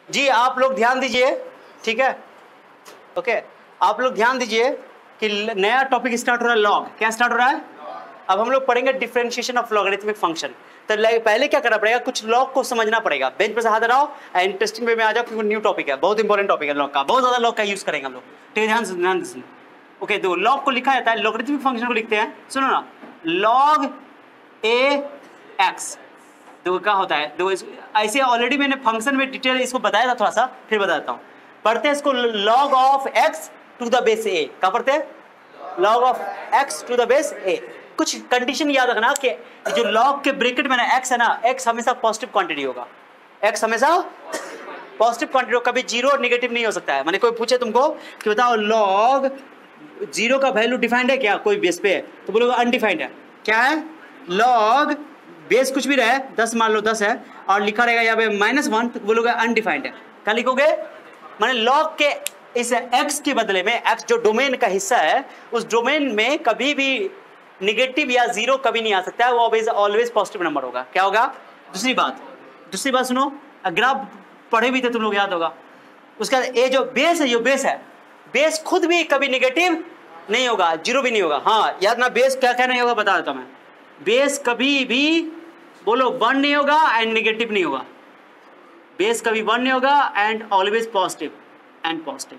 जी आप लोग ध्यान दीजिए, ठीक है, ओके, आप लोग ध्यान दीजिए कि नया टॉपिक स्टार्ट हो रहा है, लॉग। क्या स्टार्ट हो रहा है? अब हम लोग पढ़ेंगे डिफरेंशिएशन ऑफ लॉगरिथमिक फंक्शन। तो पहले क्या करना पड़ेगा, कुछ लॉग को समझना पड़ेगा। बेंच पे से हाथ हटाओ, इंटरेस्टिंग वे में आ जाओ, क्योंकि न्यू टॉपिक है, बहुत इंपॉर्टेंट टॉपिक है लॉग का, बहुत ज्यादा लॉग का यूज करेंगे हम लोग, ठीक है, ध्यान से। ओके, तो लॉग को लिखा जाता है, लॉगरिथमिक फंक्शन को लिखते हैं, सुनो ना, लॉग ए एक्स। देखो क्या होता है, देखो ऐसे ऑलरेडी मैंने फंक्शन में डिटेल इसको बताया था, थोड़ा सा फिर बता देता हूँ। पढ़ते हैं इसको, log of X to the base A. क्या पढ़ते हैं? Log of X to the base A. कुछ कंडीशन याद रखना कि जो लॉग के ब्रैकेट में ना एक्स है ना, एक्स हमेशा पॉजिटिव क्वांटिटी होगा, एक्स हमेशा पॉजिटिव क्वांटिटी होगा, कभी जीरो नेगेटिव नहीं हो सकता है। मैंने कोई पूछे तुमको कि बताओ लॉग जीरो का वैल्यू डिफाइंड है क्या कोई बेस पे है, तो बोलोगे अनडिफाइंड है। क्या है? लॉग बेस कुछ भी रहे, 10 मान लो 10 है और लिखा रहेगा यहाँ पे -1, तो बोलोगे अनडिफाइंड है। क्या लिखोगे? माने लॉग के इस x के बदले में, x जो डोमेन का हिस्सा है, उस डोमेन में कभी भी निगेटिव या जीरो कभी नहीं आ सकता है, वो ऑलवेज पॉजिटिव नंबर होगा। क्या होगा? दूसरी बात सुनो, अगर आप पढ़े भी थे तुम लोग याद होगा, उसका ये जो बेस है, ये बेस है, बेस खुद भी कभी निगेटिव नहीं होगा, जीरो भी नहीं होगा। हाँ याद ना, बेस क्या क्या नहीं होगा बता देता मैं। बेस कभी भी बोलो 1 नहीं होगा एंड नेगेटिव नहीं होगा, बेस कभी 1 नहीं होगा and always positive and positive.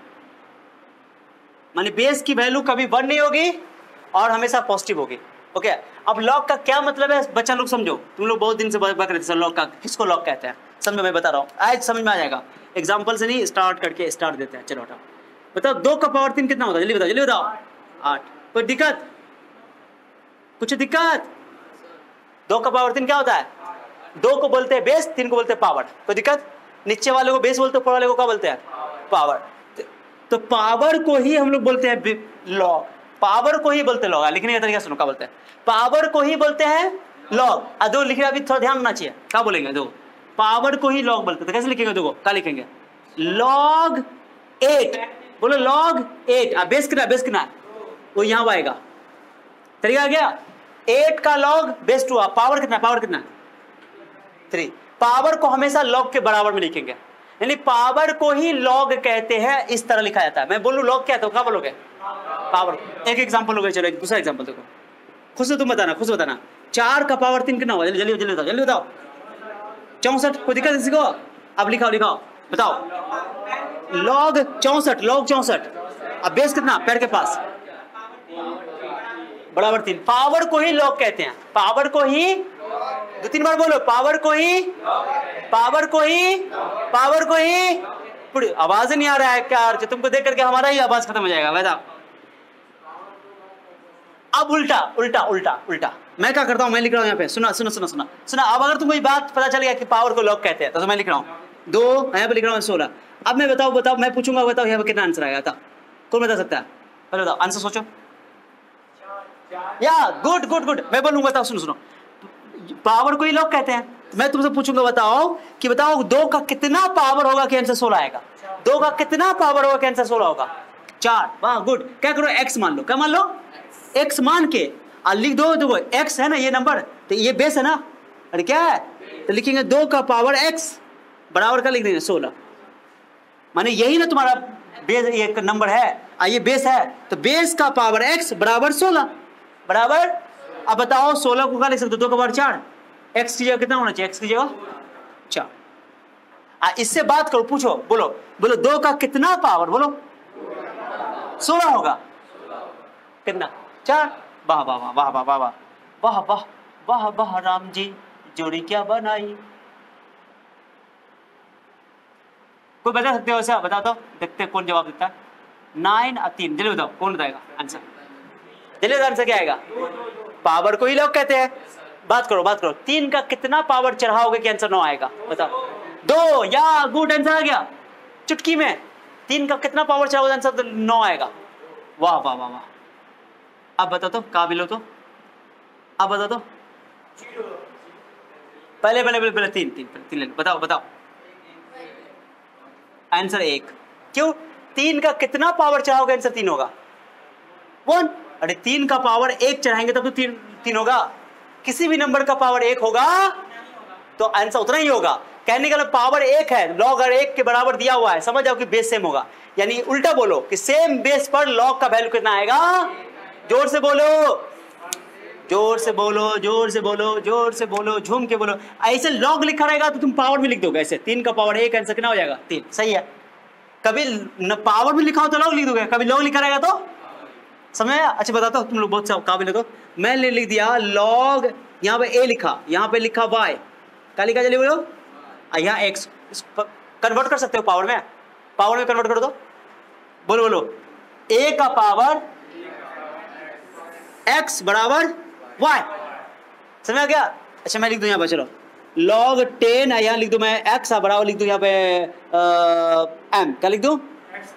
माने बेस की वैल्यू कभी 1 नहीं होगी और हमेशा पॉजिटिव होगी। ओके, अब लॉग का क्या मतलब है बच्चा लोग समझो, तुम लोग बहुत दिन से बक रहे थे लॉग का, किसको लॉग कहते हैं समझो, मैं बता रहा हूँ, आज समझ में आ जाएगा। एग्जाम्पल से नहीं, स्टार्ट करके स्टार्ट देते हैं। चलो हटाओ, बताओ 2 का पावर 3 कितना होता है, जल्दी बताओ 8। कोई दिक्कत? कुछ दिक्कत? 2 का पावर 3 क्या होता है? 2 को बोलते हैं बेस, 3 को बोलते हैं पावर। कोई दिक्कत? नीचे वाले को बेस बोलते हैं, ऊपर वाले को क्या बोलते हैं? पावर। तो पावर को ही हम लोग बोलते हैं लॉग, पावर को ही बोलते हैं लॉग। लिखने का तरीका सुनो, क्या बोलते हैं? पावर को ही बोलते हैं लॉग। दो लिख रहे, अभी थोड़ा ध्यान होना चाहिए, क्या बोलेंगे? दो पावर को ही लॉग बोलते हैं। कैसे लिखेंगे? देखो क्या लिखेंगे, लॉग 8, बोलो लॉग 8। बेस कितना वो यहाँ आएगा, तरीका आ गया। 8 का लॉग बेस 2, पावर कितना 3। पावर को हमेशा लॉग के बराबर में लिखेंगे, यानी पावर को ही लॉग कहते हैं, इस तरह लिखा जाता है। मैं बोलूं लॉग क्या, तो क्या बोलोगे? पावर। एक एग्जांपल हो गया, चलो एक दूसरा एग्जांपल देखो, खुद से तुम बताना। 4 का पावर 3 कितना होगा? जल्दी बताओ 64। कोई दिक्कत किसी को? अब लिखाओ बताओ, लॉग 64। अब बेस कितना? पैर के पास बराबर 3। पावर को ही लॉग कहते हैं, पावर को ही, 2-3 बार बोलो, पावर को ही। पूरी आवाज नहीं आ रहा है क्या? तुमको देख करके हमारा ही आवाज खत्म हो जाएगा। बताओ अब उल्टा मैं क्या करता हूं, मैं लिख रहा हूं यहाँ पे, सुना। अब अगर तुमको ये बात पता चल गया कि पावर को लॉग कहते हैं, तो मैं लिख रहा हूं 2, यहाँ पे लिख रहा हूं 16। अब मैं बताओ, मैं पूछूंगा, बताओ यहाँ पे कितना आंसर आएगा? बताओ, कौन बता सकता है? पहले बताओ, आंसर सोचो। या गुड, मैं बोलूंगा, बताओ, सुनो, पावर को ही लॉग कहते हैं। मैं तुमसे पूछूंगा, बताओ 2 का कितना पावर होगा कि आंसर 16 आएगा? 2 का कितना पावर होगा कि आंसर 16 होगा? 4। वाह गुड। क्या करो, x मान लो। क्या मान लो? x मान के लिख दो। देखो x है ना ये नंबर, तो ये बेस है ना, अरे क्या है, तो लिखेंगे 2 का पावर x बराबर का लिख देंगे 16। माने यही ना तुम्हारा बेस, ये नंबर है, ये बेस है, तो बेस का पावर x बराबर 16 बराबर। अब बताओ 16 को क्या लिख सकते हो? 2 का पावर 4। x की जगह कितना होना चाहिए? x की जगह 4। इससे बात करो, पूछो, बोलो 2 का कितना पावर, बोलो 16 होगा। कितना? 4। वाह वाह वाह वाह वाह वाह वाह वाह वाह वाह, राम जी जोड़ी क्या बनाई। कोई बता सकते हो ऐसा? बताओ तो, देखते कौन जवाब देता है। 9 और 3, जल्दी बताओ कौन बताएगा आंसर? जल्दी आंसर क्या आएगा? पावर को ही लॉग कहते हैं। बात करो 3 का कितना पावर चढ़ाओगे कि आंसर 9 आएगा? बताओ। 2। या गुड, आंसर आ गया चुटकी में। 3 का कितना पावर चढ़ाओगे आंसर तो 9 आएगा। वाह वाह वाह वाह। अब बता तो, कहा बिलो तो, अब बता तो, पहले 3 बताओ आंसर 1। क्यों? 3 का कितना पावर चढ़ाओगे आंसर 3 होगा। 1। अरे 3 का पावर 1 चढ़ाएंगे तब तो 3 होगा। किसी भी नंबर का पावर 1 होगा तो आंसर उतना ही होगा। कहने का पावर एक है, लॉग अगर एक के बराबर दिया हुआ है, समझ जाओ कि बेस सेम होगा। यानी उल्टा बोलो कि सेम बेस पर लॉग का वैल्यू कितना आएगा। जोर से बोलो, जोर से बोलो, जोर से बोलो, जोर से बोलो, झूम के बोलो। ऐसे लॉग लिखा रहेगा तो तुम पावर भी लिख दोगे ऐसे, 3 का पावर 1 आंसर कितना हो जाएगा 3, सही है। कभी न पावर भी लिखा हो तो लॉग लिख दोगे, कभी लॉग लिखा रहेगा तो समझ आया। अच्छा बताता हूँ, तुम लोग बहुत काबिल हो। तो मैंने लिख दिया लॉग, यहाँ पे ए लिखा, यहाँ पे लिखा वाई, क्या लिखा चलिए बोलो, यहाँ एक्स। कन्वर्ट कर सकते हो पावर में कन्वर्ट कर दो, बोलो बोलो, ए का पावर एक्स बराबर वाई, समझ गया। अच्छा मैं लिख दूं यहाँ पे, चलो लॉग 10, यहाँ लिख दूं मैं एक्स बराबर, लिख दूं यहाँ पे एम, क्या लिख दूं,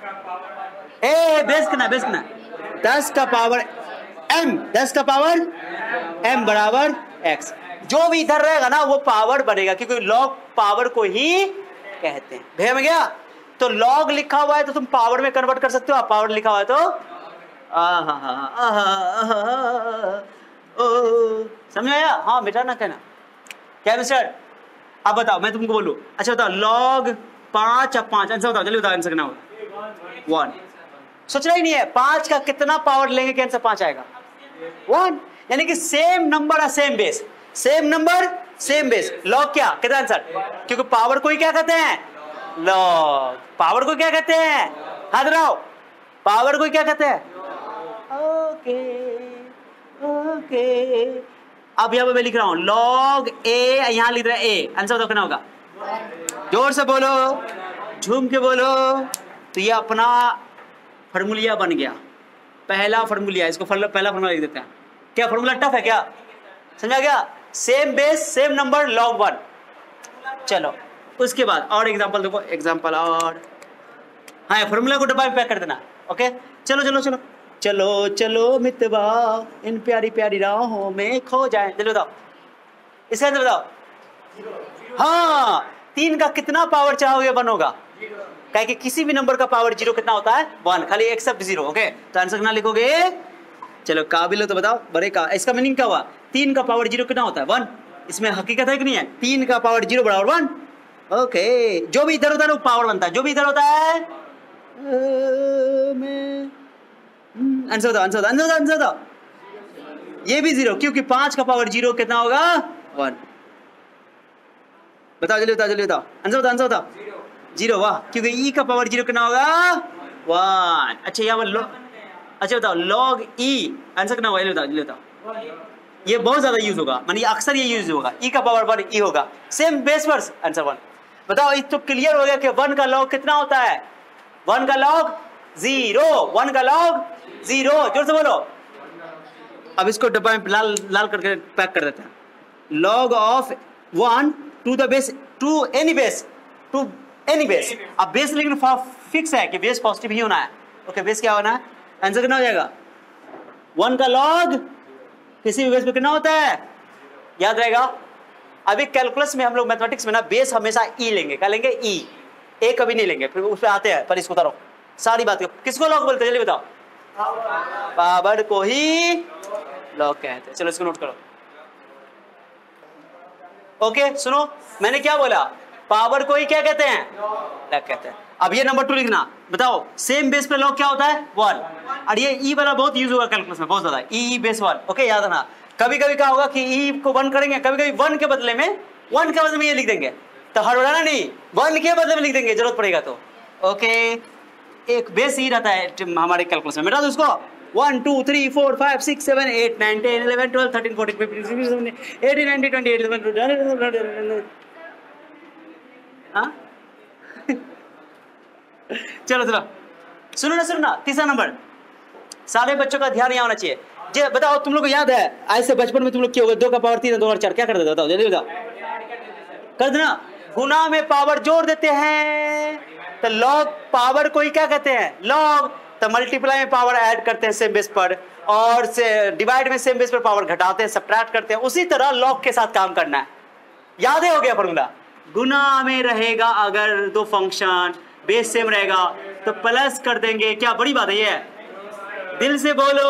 ए बेस करना 10 का पावर एम, 10 का पावर एम बराबर एक्स। जो भी इधर रहेगा ना वो पावर बनेगा, क्योंकि लॉग पावर को ही कहते हैं। भैया में गया, तो लॉग लिखा हुआ है तो तुम पावर में कन्वर्ट कर सकते हो, पावर लिखा हुआ है तो समझ आया। हाँ बेटा ना कहना क्या मिस्टर। अब बताओ मैं तुमको बोलूं, अच्छा बताओ लॉग 5 अब 5 आंसर बताओ, जल्दी बताओ आंसर कितना होगा 1। सोचना ही नहीं है 5 का कितना पावर लेंगे कि आंसर 5 आएगा 1। यानी कि same number same base, same number same base. Log क्या कितना आंसर, क्योंकि पावर को ही क्या कहते हैं लॉग, पावर को क्या कहते हैं, हाथ रहो, पावर को क्या कहते हैं। ओके ओके, अब यहाँ पे मैं लिख रहा हूं लॉग ए, यहाँ लिख रहा है ए, आंसर बताओ कितना होगा, जोर से बोलो, झूम के बोलो। तो ये अपना फॉर्मूलिया बन गया, पहला फॉर्मूलिया, इसको पहला फॉर्मूला लिख देते हैं। क्या फॉर्मूला टफ है क्या, समझा गया। Same base same number log 1। चलो उसके बाद और एग्जांपल देखो, एग्जांपल और, हाँ फॉर्मूला को डब्बा में पैक कर देना। ओके चलो चलो चलो चलो चलो मितवा इन प्यारी प्यारी राहों में खो जाए, चलो बताओ इसका आंसर बताओ। हाँ 3 का कितना पावर चाहोगे 1 होगा, क्या कि किसी भी नंबर का पावर 0 कितना होता है 1, खाली एक्सेप्ट 0। ओके तो आंसर कितना लिखोगे, चलो काबिल हो तो बताओ, बड़े का इसका मीनिंग क्या हुआ, 3 का पावर 0 कितना होता है 1। इसमें हकीकत है कि नहीं है, 3 का पावर 0 बराबर 1। ओके जो भी इधर होता है वो पावर बनता है, जो भी इधर होता है आंसर बताओ, आंसर बताओ, आंसर बताओ। ये भी 0, क्योंकि 5 का पावर 0 कितना होगा 1। बताओ जल्दी बताओ, जल्दी बताओ, आंसर बताओ, आंसर बताओ 0। वाह, क्योंकि ई का पावर 0 कितना होगा 1। अच्छा यहाँ पर अच्छा बताओ लॉग ई, आंसर कितना होगा, बताओ जल्दी बताओ। ये बहुत ज्यादा यूज होगा, मानिए अक्सर ये यूज होगा, ई का पावर 1 ई होगा, सेम बेस पर आंसर 1। बताओ इस तो क्लियर हो गया कि 1 का लॉग कितना होता है, 1 का लॉग 0, 1 का लॉग 0, जोर से बोलो। अब इसको डब्बा में लाल लाल करके पैक कर देते हैं। Log of 1 to the base to any base, to any base. अब बेस लेकिन फिक्स है कि बेस पॉजिटिव ही होना है। ओके बेस क्या होना है, आंसर कितना हो जाएगा 1 का लॉग किसी भी बेस पे कितना होता है, याद रहेगा। अभी कैलकुलस में हम लोग मैथमेटिक्स में ना बेस हमेशा ई लेंगे, क्या लेंगे ई, ए कभी नहीं लेंगे, फिर उस पे आते हैं, पर इसको उतारो सारी बात। किसको लॉग बोलते हैं जल्दी बताओ, पावर को ही लॉग कहते हैं। चलो इसको नोट करो। ओके सुनो मैंने क्या बोला, पावर को ही क्या कहते हैं लॉग कहते हैं। अब ये नंबर 2 लिखना, बताओ सेम बेस पे लॉग क्या होता है 1। और ये ई वाला बहुत यूज होगा कैलकुलस में, बहुत ज्यादा, ई बेस 1। ओके याद रखना, कभी कभी क्या होगा कि ई को 1 करेंगे, कभी कभी 1 के बदले में ये लिख देंगे, तो हड़बड़ाना नहीं, 1 के बदले में लिख देंगे जरूरत पड़ेगा तो। ओके एक बेस ही रहता है हमारे कैलकुलस में, मिटा दो उसको। 1 2 3 4 5 6 7 8 9 10 11 12 13 14 15 16 17 18 19 20 21 हाँ चलो चलो सुनो ना, तीसरा नंबर, सारे बच्चों का ध्यान यहाँ होना चाहिए। जे बताओ तुम लोग को याद है ऐसे बचपन में तुम लोग क्या होगा, 2 का पावर 3 2 और 4 क्या कर देते, बताओ जल्दी बताओ, कर देना। गुना में पावर जोड़ देते हैं, तो लॉग पावर को ही क्या कहते हैं लॉग। तो मल्टीप्लाई में पावर ऐड करते हैं सेम बेस पर, और से डिवाइड में सेम बेस पर पावर घटाते हैं, सब्ट्रैक्ट करते हैं। उसी तरह लॉग के साथ काम करना है, याद हो गया फॉर्मूला। गुना में रहेगा अगर 2 फंक्शन बेस सेम रहेगा तो प्लस कर देंगे, क्या बड़ी बात है ये, दिल से बोलो,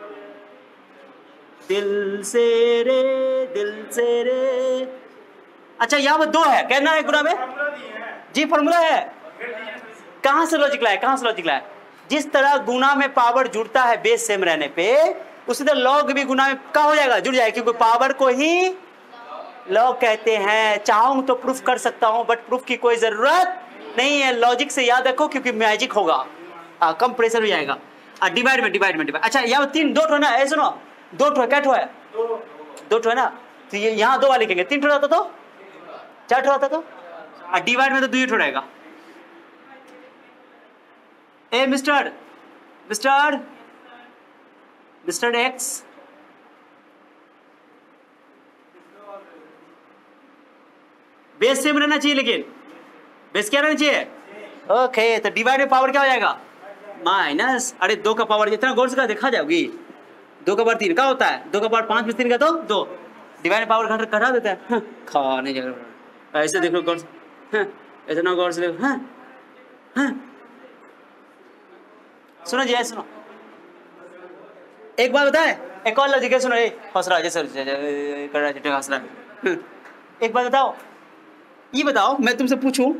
दिल से रे अच्छा यहाँ पर 2 है, कहना है गुना में जी फॉर्मूला है। कहां से लॉजिक लाए, कहां से लॉजिक लाए? जिस तरह गुना में पावर जुड़ता है बेस सेम रहने पे, उसी तरह लॉग भी गुना में क्या हो जाएगा, जुड़ जाएगा, क्योंकि पावर को ही लॉग कहते हैं। चाहूं तो प्रूफ कर सकता हूं, बट प्रूफ की कोई जरूरत नहीं है, लॉजिक से याद रखो, क्योंकि मैजिक होगा, कम प्रेशर हो जाएगा। डिवाइड में डिवाइड। अच्छा यहाँ 3 2 ठो ना, ऐसे सुनो 2 ठो, क्या ठो है 2 ठो है ना, तो ये यहाँ 2 वाले लिखेंगे, 3 ठो रहता तो 4 ठो रहता तो, डिवाइड में तो 2 ठो रहेगा। ए मिस्टर एक्स, बेस सेम रहना चाहिए, लेकिन बेस क्या रहना चाहिए, ओके। तो डिवाइड में पावर क्या हो जाएगा, माइनस, अरे 2 का पावर इतना गौर से देखा जाओगी, 2 का पावर 3 क्या होता है, 2 का पावर 5 में 3 का तो 2, डिवाइड में पावर घटा देता है, खाने जगह ऐसे देख लो गौर से, इतना गौर से देखो, सुनो जी, सुनो एक बात बताए, एक और लॉजिक है, सुनो, हंस रहा है जैसे कर रहा है, हंस रहा है। एक बात बताओ, ये बताओ, मैं तुमसे पूछूं,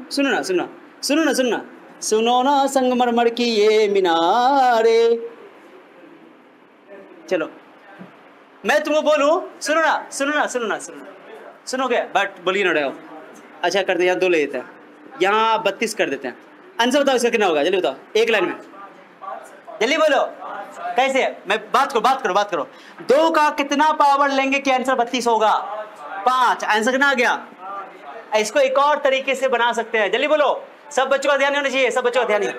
सुनो ना संगमरमर की ये मीनारे, चलो मैं तुमको बोलूं, सुनोगे, बट बोलिए ना रहे हो। अच्छा करते हैं, यहाँ 2 ले देते हैं, यहाँ 32 कर देते हैं। आंसर बताओ इसका कितना होगा, जल्दी बताओ, एक लाइन में जल्दी बोलो, कैसे? मैं बात करो 2 का कितना पावर लेंगे कि आंसर 32 होगा, 5, आंसर कितना आ गया। इसको एक और तरीके से बना सकते हैं, जल्दी बोलो, सब बच्चों का ध्यान होना चाहिए, सब बच्चों का ध्यान।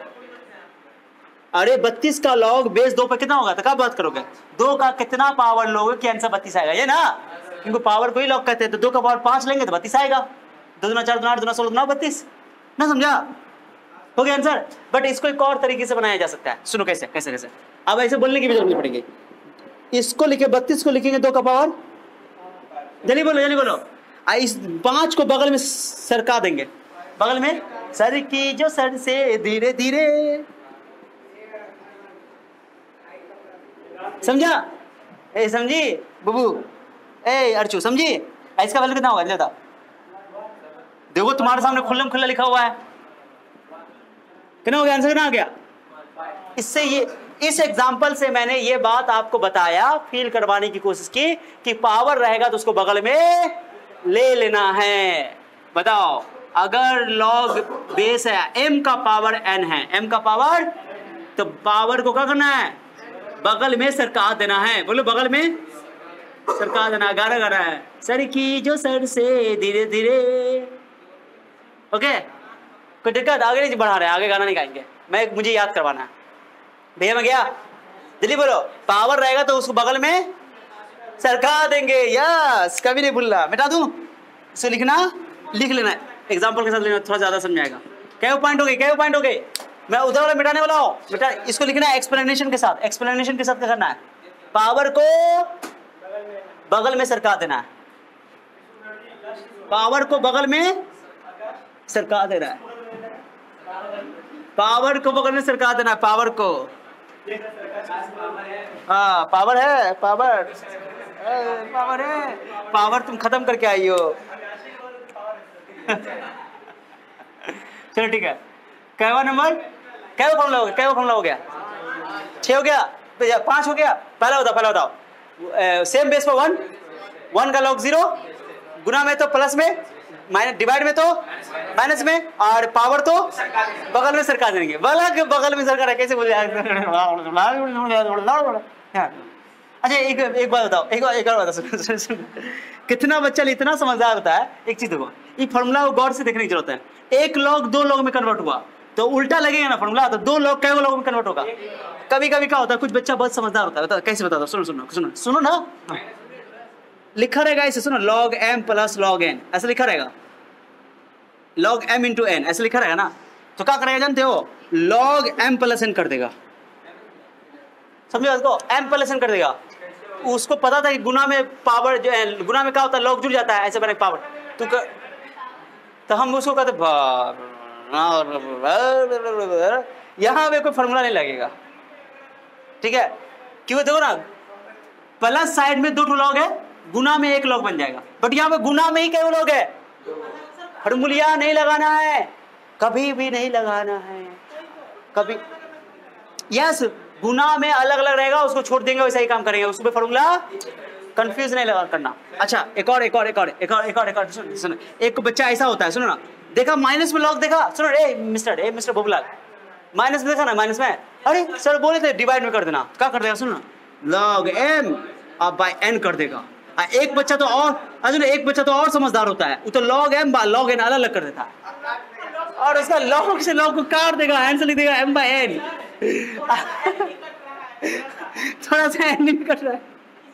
अरे 32 का लॉग बेस 2 पर कितना होगा, तो क्या बात करोगे, 2 का कितना पावर लोगे कि आंसर 32 आएगा, ये ना, क्योंकि पावर को ही लॉग कहते हैं, तो 2 का पावर 5 लेंगे तो 32 आएगा, 2 दूना 4 दूना 8 दूना 16 दूना 32, ना समझा, हो गया आंसर। बट इसको एक और तरीके से बनाया जा सकता है, सुनो कैसे। अब ऐसे बोलने की भी जरूरत नहीं पड़ेगी, इसको लिखे 32 को लिखेंगे 2 का पावर, जल्दी बोलो, इस 5 को बगल में सरका देंगे, बगल में सर की जो सर से धीरे धीरे, समझा, समझी बुबू, अर्चू समझी, इसका वैल्यू कितना होगा, बता देखो, तुम्हारे सामने खुल्लम खुल्ला लिखा हुआ है, कितना हो गया, आंसर कितना आ गया। इससे ये, इस एग्जाम्पल से मैंने ये बात आपको बताया, फील करवाने की कोशिश की कि पावर रहेगा तो उसको बगल में ले लेना है। बताओ, अगर लॉग बेस है, m का पावर n है, m का पावर, तो पावर को क्या करना है, बगल में सरका देना है, बोलो बगल में सरका देना, गाना है, सर की जो सर से धीरे धीरे, ओके। कोई दिक्कत, आगे नहीं बढ़ा रहे, आगे गाना नहीं गाएंगे, मुझे याद करवाना है भैया, मैं गया, जल्दी बोलो, पावर रहेगा तो उसको बगल में सरका देंगे, यस, कभी नहीं भूलना, मिटा दूं, इसे लिख लेना, एग्जाम्पल के साथ लेना, थोड़ा ज्यादा समझ आएगा। क्या पॉइंट हो गए, मैं उधर वाला मिटाने वाला हूँ, इसको लिखना है एक्सप्लेनेशन के साथ, क्या करना है, पावर को बगल में सरका देना है, पावर को बगल में सरका देना है, पावर को बगल में सरका देना है, पावर को, हाँ पावर है, पावर तुम खत्म करके आई हो। चलो ठीक है, कैवा नंबर, कैवा फॉर्मूला हो गया, 6 हो गया, 5 हो गया, पहला बताओ, सेम बेस पर 1 का लॉग 0, गुना में तो प्लस में, माइनस, डिवाइड में तो माइनस में, और पावर तो बगल में सरका देंगे, बगल में सरका, कैसे बोले। अच्छा एक बात बताओ, एक और बताओ, कितना बच्चा इतना समझदार होता है। एक चीज देखो, ये फॉर्मूला गौर से देखने की जरूरत है, 1 लॉग 2 लॉग में कन्वर्ट हुआ तो उल्टा लगेगा ना फॉर्मूला, तो 2 लॉग कई लॉग में कन्वर्ट होगा। कभी कभी क्या होता है, कुछ बच्चा बहुत समझदार होता है, बता कैसे बताता, सुनो ना, लिखा रहेगा ऐसे, सुनो, log m plus log n, ऐसा लिखा रहेगा, log m इंटू n, ऐसा लिखा रहेगा ना, तो क्या करेगा जानते हो, log m प्लस n कर देगा, समझो उसको, m प्लस n कर देगा। उसको पता था कि गुना में पावर जो है, गुना में क्या होता है, log जुड़ जाता है, ऐसे बने पावर, तो हम उसको कहते, यहां पे कोई फॉर्मूला नहीं लगेगा, ठीक है, क्यों, देखो ना, प्लस साइड में 2 लॉग है, गुना में एक लॉग बन जाएगा, बट यहाँ पे गुना में ही कई लॉग है, फॉर्मूला नहीं लगाना है, कभी भी नहीं लगाना है, कभी। यस, गुना में अलग अलग रहेगा, उसको छोड़ देंगे, वैसा ही काम करेंगे, उसमें फॉर्मूला कंफ्यूज नहीं लगा करना। अच्छा, एक और सुनो, एक बच्चा ऐसा होता है, सुनो ना, देखा माइनस में लॉग देखा, सुनो ए मिस्टर बोबलाल, माइनस में देखा ना, माइनस में, अरे सर बोले थे डिवाइड में कर देना, क्या कर देगा, सुनो ना, लॉग m अब बाय n कर देगा। एक बच्चा तो और समझदार होता है, वो तो log m by log n अलग अलग कर देता है, और उसका log से log को काट देगा, आंसर लिख देगा m बाय n। थोड़ा सा n भी कट रहा है,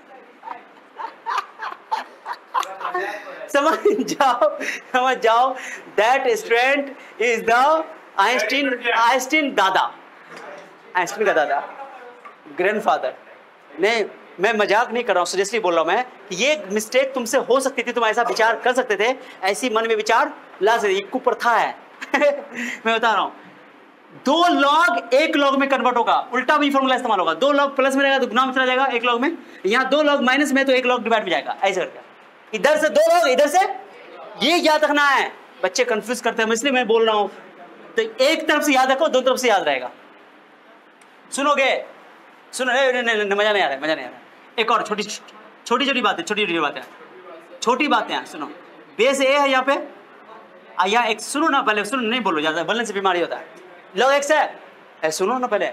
समझ जाओ, that student is the Einstein का दादा, ग्रैंडफादर। नहीं, मैं मजाक नहीं कर रहा हूँ, सीरियसली बोल रहा हूँ मैं कि ये मिस्टेक तुमसे हो सकती थी, तुम ऐसा विचार कर सकते थे, ऐसी मन में विचार ला सकते, एक कुप्रथा है। मैं बता रहा हूँ, 2 लॉग 1 लॉग में कन्वर्ट होगा, उल्टा भी फॉर्मूला इस्तेमाल होगा, 2 लॉग प्लस में रहेगा तो गुना में चला जाएगा 1 लॉग में, यहाँ 2 लॉग माइनस में तो 1 लॉग डिवाइड में जाएगा, ऐसे करके, इधर से 2 लॉग इधर से, ये याद रखना है। बच्चे कंफ्यूज करते हैं, इसलिए मैं बोल रहा हूँ, तो एक तरफ से याद रखो, 2 तरफ से याद रहेगा। सुनोगे, सुनो, मजा नहीं आ रहा है। एक और छोटी बातें हैं, सुनो, बेस ए है यहाँ पे, यहाँ एक, सुनो ना पहले, सुनो, नहीं बोलो ज्यादा, बोलने से बीमारी होता है, लॉग x है, सुनो ना पहले।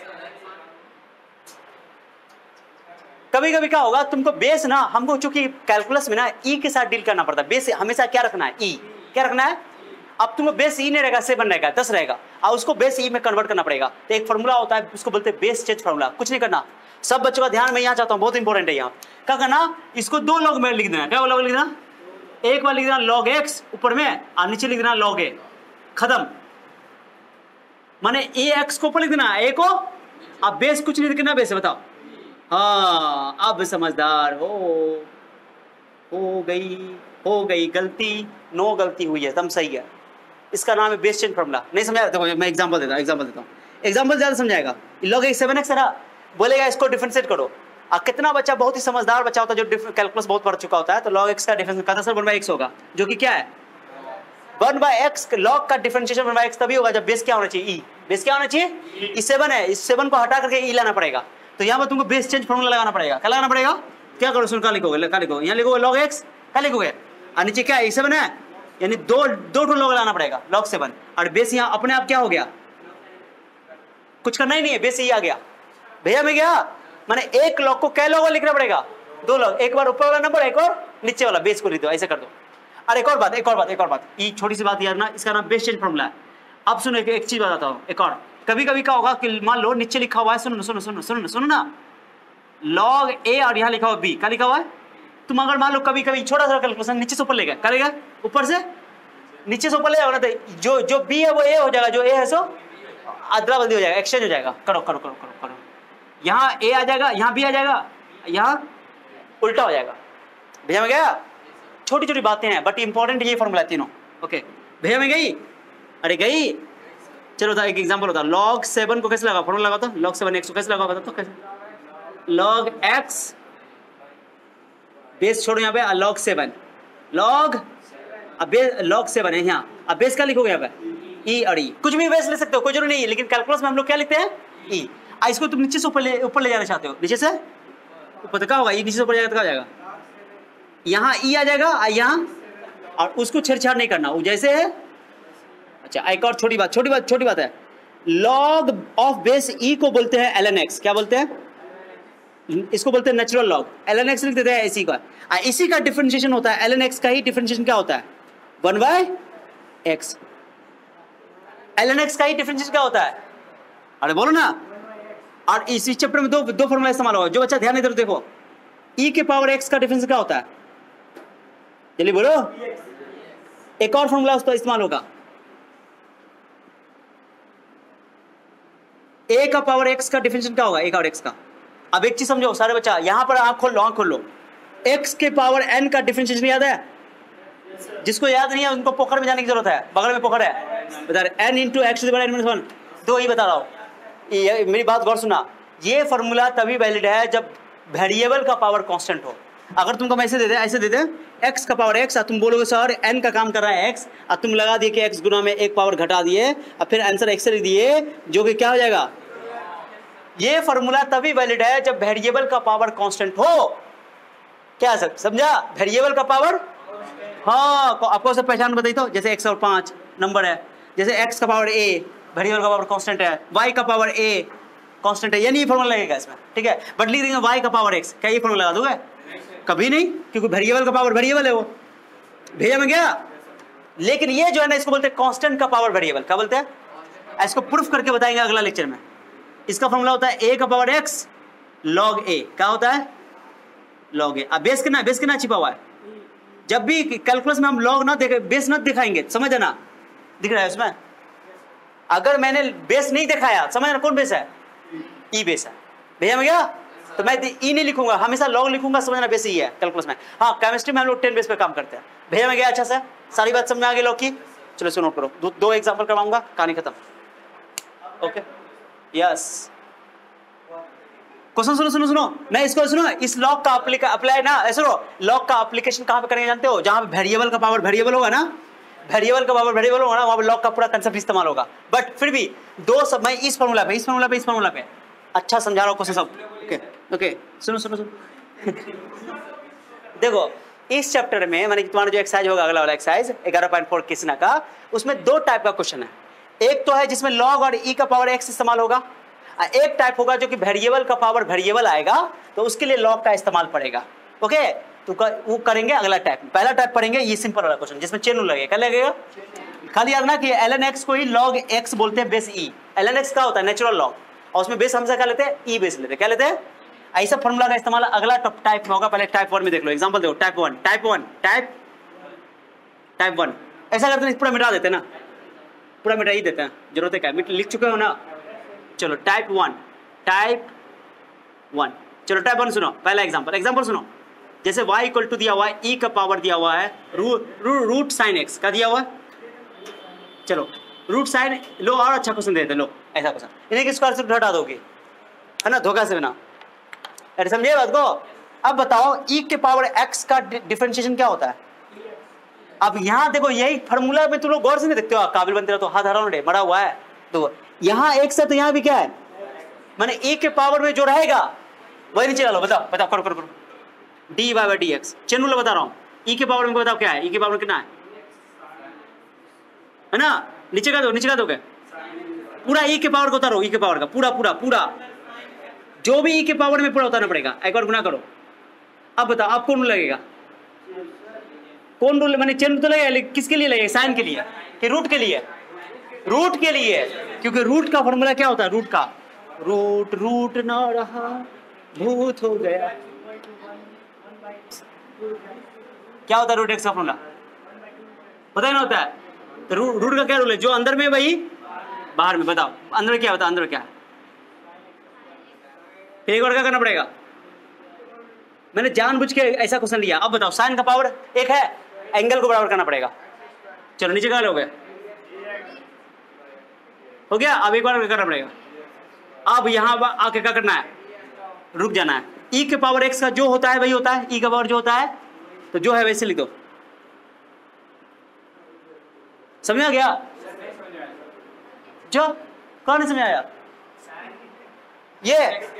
कभी कभी क्या होगा, तुमको बेस ना, हमको चूंकि कैलकुलस में ना ई के साथ डील करना पड़ता है, बेस हमेशा क्या रखना है, ई, क्या रखना है। अब तुमको बेस ई नहीं रहेगा, 7 रहेगा, 10 रहेगा, और उसको बेस ई में कन्वर्ट करना पड़ेगा, तो एक फॉर्मूला होता है, उसको बोलते हैं बेस चेंज फॉर्मूला। कुछ नहीं करना, सब बच्चों का ध्यान मैं यहाँ चाहता हूँ, बहुत इंपॉर्टेंट है यहाँ। क्या करना, इसको 2 लॉग में लिख देना, क्या लॉग लिख देना, एक बार लिख देना log x ऊपर में, और नीचे लिख देना log a, खत्म। माने ax को ऊपर लिख देना, a को, अब बेस कुछ नहीं लिखना, बेस बताओ। हाँ, अब समझदार हो गई गलती, नो गलती हुई है, एकदम सही है, इसका नाम है बेस चेंज फॉर्मूला। नहीं समझा, देखो मैं एग्जांपल देता हूँ, एग्जांपल ज्यादा समझाएगा। log x 7x है ना, बोलेगा इसको डिफरेंशिएट करो, कितना बच्चा बहुत ही समझदार बच्चा होता है जो कैलकुलस बहुत पढ़ चुका होता है, तो log x का डिफरेंस कहता सर 1/x होगा, जो कि क्या है 1/x। log का डिफरेंशिएशन 1/x तभी होगा जब बेस क्या होना चाहिए, e, बेस क्या होना चाहिए, e 7 है, इस 7 को हटा करके e लाना पड़ेगा, तो यहाँ पर तुमको बेस चेंज फॉर्मूला लगाना पड़ेगा। क्या लगाना पड़ेगा, क्या करो, सुन, क्या लिखोगे, यहाँ लिखोगे log x, क्या लिखोगे, और नीचे क्या e 7 है, यानी दो log लाना पड़ेगा, log 7, और बेस यहाँ अपने आप क्या हो गया, कुछ करना ही नहीं है, बेस ही आ गया, भैया में गया। माने एक लॉग को क्या लॉग लिखना पड़ेगा, 2 लॉग, एक बार ऊपर वाला नंबर, एक और नीचे वाला, बेस को लिख दो, ऐसे कर दो। और एक और बात, ये छोटी सी बात याद ना, इसका नाम बेस चेंज फॉर्मूला है। अब सुनो, एक चीज बताता हूँ, एक और, कभी कभी क्या होगा कि मान लो नीचे लिखा हुआ है, सुनो ना, log a और यहाँ लिखा हुआ b, क्या लिखा हुआ है, तुम अगर मान लो कभी कभी छोटा सा कैलकुलेशन नीचे से ऊपर ले गए, करेगा ऊपर से नीचे से ऊपर ले जाओगे ना, तो जो b है वो a हो जाएगा, जो a है सो अदला बदली हो जाएगा, एक्सचेंज हो जाएगा। करो, यहाँ a आ जाएगा, यहाँ b आ जाएगा, यहाँ उल्टा हो जाएगा। भैया में गया, छोटी बातें हैं बट इंपॉर्टेंट ये फॉर्मूला तीनों। ओके, भैया में गई, अरे गई, चलो एक एग्जांपल होता है, log 7 को कैसे लगा, फॉर्मूला लगाता हूँ, log 7x को कैसे लगा, तो कैसे, log x बेस छोड़ो यहाँ पे, log 7 log 7 है यहाँ, अब बेस क्या लिखोगे यहाँ पे, e और e, कुछ भी बेस ले सकते हो, कोई जरूरी नहीं है, लेकिन कैलकुलस में हम लोग क्या लिखते हैं, e। इसको तुम नीचे से ऊपर ले जाना चाहते हो, नीचे से ऊपर तो क्या होगा, e नीचे से ऊपर जाएगा तो क्या हो जाएगा, यहाँ e आ जाएगा, यहाँ, और उसको छेड़छाड़ नहीं करना, वो जैसे है। अच्छा, एक और छोटी बात है, log ऑफ बेस e को बोलते हैं ln x, क्या बोलते हैं, इसको बोलते हैं नेचुरल लॉग, ln x लिख देते हैं इसी का, इसी का डिफरेंशिएशन होता है, ln x का ही डिफरेंशिएशन क्या होता है, 1/x, ln x का ही डिफरेंशिएशन क्या होता है, अरे बोलो ना। और इसी चैप्टर में दो फॉर्मूला इस्तेमाल होगा, जो बच्चा ध्यान इधर देखो, e के पावर x का डिफरेंस क्या होता है, जल्दी बोलो, एक और फॉर्मूला उसका इस्तेमाल होगा, a का पावर x का डिफरेंशिएशन क्या होगा, a और x का। अब एक चीज समझो सारे बच्चा, यहां पर आंख खोल लो, x के पावर n का डिफरेंशिएशन याद है, जिसको याद नहीं है उनको पोखर में जाने की जरूरत है, बगल में पोखर है, बता रहे n इंटू एक्स n-1, दो ही बता रहा हूं, मेरी बात गौर सुना, ये फॉर्मूला तभी वैलिड है जब वेरिएबल का पावर कांस्टेंट हो। अगर तुमको मैं ऐसे दे दे x का पावर x, तुम बोलोगे सर n का काम कर रहा है x, और तुम लगा दिए कि x गुना में एक पावर घटा दिए और फिर आंसर x लिख दिए, जो कि क्या हो जाएगा। ये फॉर्मूला तभी वैलिड है जब वेरिएबल का पावर कांस्टेंट हो। क्या सर समझा, वेरिएबल का पावर, हाँ आपको सब पहचान बताई तो, जैसे x और 5 नंबर है, जैसे x का पावर a वेरिएबल का पावर कांस्टेंट है, y का पावर a कांस्टेंट है, यानी ये फॉर्मूला लगेगा इसमें, ठीक है। बट लिख देंगे y का पावर x, क्या ये फॉर्मूला लगा दोगे? कभी नहीं, क्योंकि वेरिएबल का पावर वेरिएबल है, वो भेजा में गया। लेकिन ये जो है ना, इसको बोलते हैं कांस्टेंट का पावर वेरिएबल। क्या बोलते हैं? इसको प्रूफ करके बताएंगे अगला लेक्चर में। इसका फॉर्मूला होता है a का पावर x log a। क्या होता है? log a। अब बेस कितना छिपा हुआ है। जब भी कैलकुलस में हम लॉग ना देखे, बेस ना दिखाएंगे, समझ ना, दिख रहा है उसमें। अगर मैंने बेस नहीं दिखाया, समझ ना, कौन बेस है? ई बेस है, भैया में गया। तो मैं ई नहीं लिखूंगा, हमेशा लॉग लिखूंगा, समझना बेस ई है कैलकुलस में। हाँ केमिस्ट्री में हम लोग 10 बेस पे काम करते हैं, भैया में गया। अच्छा से सारी बात समझ में आ गई लॉग की। चलो इसको नोट करो, दो एग्जाम्पल करवाऊंगा, कहानी खत्म। ओके यस, क्वेश्चन सुनो, मैं इसको सुनो। इस लॉग का अप्लाई ना, सुनो, लॉग का एप्लीकेशन कहां पे करेंगे जानते हो? जहां पे वेरिएबल का पावर वेरिएबल होगा ना, वेरिएबल का पावर वेरिएबल होगा ना, वहां पे लॉग का पूरा कंसेप्ट इस्तेमाल होगा। बट फिर भी दो सब, मैं इस फॉर्मूला पे अच्छा समझा रहा हूं क्वेश्चन सब। ओके सुनो देखो इस चैप्टर में मैंने तुम्हारा जो एक्सरसाइज होगा, अगला वाला एक्सरसाइज 11.4 किसना का, उसमें दो टाइप का क्वेश्चन है। एक तो है जिसमें लॉग और ई का पावर एक्स इस्तेमाल होगा, एक टाइप होगा जो कि वेरिएबल का पावर वेरिएबल आएगा, तो उसके लिए लॉग का इस्तेमाल पड़ेगा। ओके, तो वो करेंगे अगला टाइप। पहला टाइप पढ़ेंगे ये सिंपल वाला क्वेश्चन जिसमें चेन रूल लगेगा। क्या लगेगा? खाली याद ना कि ln x को ही log x बोलते हैं, बेस e। ln x का होता है नेचुरल लॉग, और उसमें बेस हमसे क्या लेते हैं? e बेस लेते हैं। क्या लेते हैं? ऐसा फॉर्मूला का इस्तेमाल अगला टाइप में होगा। पहले टाइप 1 में देख लो, एग्जांपल देखो, टाइप 1 ऐसा करते हैं, पूरा मिटा देते हैं ना, पूरा मिटा ही देते हैं, जरूरत है क्या, लिख चुके हो ना। चलो टाइप 1 चलो टाइप 1 सुनो, पहला एग्जांपल सुनो। जैसे y इक्वल टू दिया हुआ है, e का पावर दिया हुआ है, रूट साइन x का दिया हुआ है। चलो रूट साइन लो, और अच्छा क्वेश्चन देते लो, ऐसा क्वेश्चन, इन्हें स्क्वायर रूट हटा दोगे, है ना, धोखा से बिना। अरे समझिए बात को। अब बताओ e के पावर x का डिफरेंशिएशन क्या होता है? अब यहाँ देखो, यही फॉर्मूला में तुम लोग गौर से नहीं देखते हो, काबिल बनते रहो तो हाथ हराने मरा हुआ है। तो यहाँ x है तो यहाँ भी क्या है, माने e के पावर में जो रहेगा वही नीचे डालो। बताओ करो d y by d x, chain rule बता रहा हूँ। ई के पावर में बताओ क्या है, ई के पावर में कितना है ना, नीचे का दो क्या, पूरा ई के पावर को उतारो, ई के पावर का पूरा जो भी ई के पावर में पूरा उतारना पड़ेगा। एक बार गुना करो। अब बताओ आप कौन रूल लगेगा, कौन रूल, मैंने चेन रूल तो लगेगा, किसके लिए लगेगा? साइन के लिए कि रूट के लिए? रूट के लिए, क्योंकि रूट का फॉर्मूला क्या होता है? रूट का रूट ना रहा भूत हो गया। क्या होता है रूट एक्स का फॉर्मूला? पता ही ना होता है। तो रूट का क्या रूल है? जो अंदर में वही बाहर में। बताओ अंदर क्या होता है? अंदर क्या है? एक और क्या करना पड़ेगा? मैंने जानबूझ के ऐसा क्वेश्चन लिया। अब बताओ साइन का पावर एक है, एंगल को बराबर करना पड़ेगा। चलो नीचे क्या लोगे, हो गया। अब एक बार करना पड़ेगा। अब यहां आके क्या करना है? रुक जाना है। ई के पावर एक्स का जो होता है वही होता है, ई का पावर जो होता है तो जो है वैसे लिख दो। समझ आ गया? जो कौन नहीं समझ आया? ये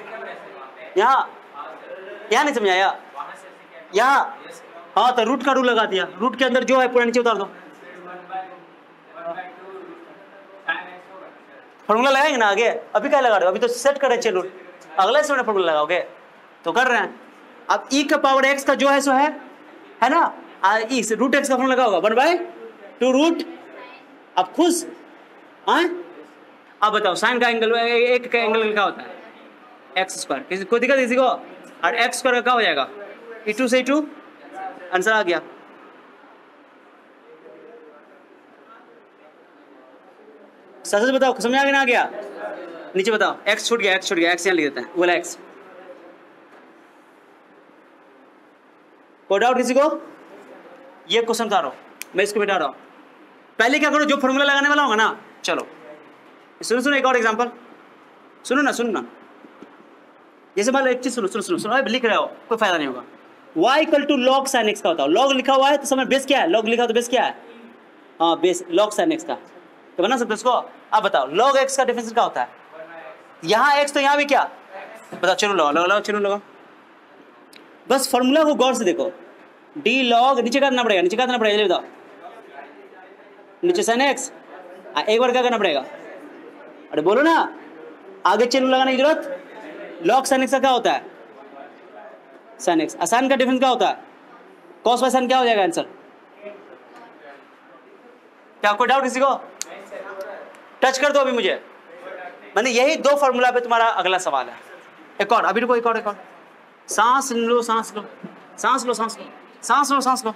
यहाँ नहीं समझ आया? यहाँ हाँ, तो रूट का रूल लगा दिया। रूट के अंदर जो है पूरा नीचे उतार दो। फॉर्मूला लगाएंगे ना आगे, अभी क्या लगा रहे हो? अभी तो सेट कर रहे चलो, अगला से फॉर्मूला लगाओगे तो कर रहे हैं। अब ई का पावर एक्स का जो है सो है ना, इस रूट एक्स का फॉर्मूला लगा होगा 1/2 रूट। अब खुश आए। अब बताओ साइन का एंगल, एक का एंगल क्या होता है? X square. किसी को दिक्कत किसी को? और एक्स स्क्वायर क्या हो जाएगा? e2 से e2, आंसर आ गया। सच बताओ, समझ आ गया ना? आ गया? नीचे बताओ, एक्स छूट गया, एक्स यहाँ लिख देते हैं, बोला एक्स। कोई डाउट किसी को? ये क्वेश्चन बता रहा हूं मैं, इसको मिटा रहा हूं। पहले क्या करो, जो फॉर्मूला लगाने वाला होगा ना, चलो सुनो एक और एग्जांपल सुनो ना। जैसे मान लो एक चीज सुनो, लिख रहे हो, कोई फायदा नहीं होगा। y equal to log sin x का होता है। log लिखा हुआ है तो समझ बेस क्या है, log लिखा हो तो बेस क्या है, हाँ बेस log sin x का, तो बना सकते इसको। अब बताओ log x का डिफरेंशियल क्या होता है, यहाँ x तो यहाँ भी क्या, बताओ चलो लगाओ चलो लगाओ, बस फॉर्मूला को गौर से देखो, d log नीचे का करना पड़ेगा, नीचे का करना पड़ेगा, बताओ नीचे sin x, एक बार क्या करना पड़ेगा, अरे बोलो ना, आगे चेन लगाने की जरूरत, log sin x का क्या होता है, sin x, आसान का डिफरेंस क्या होता है, cos बाय sin क्या हो जाएगा आंसर, क्या कोई डाउट किसी को, टच कर दो अभी मुझे, मैंने यही दो फॉर्मूला पे तुम्हारा अगला सवाल है। एक और, अभी रुको, एक और सांस लो सांस लो सांस लो सांस लो सांस लो सांस लो।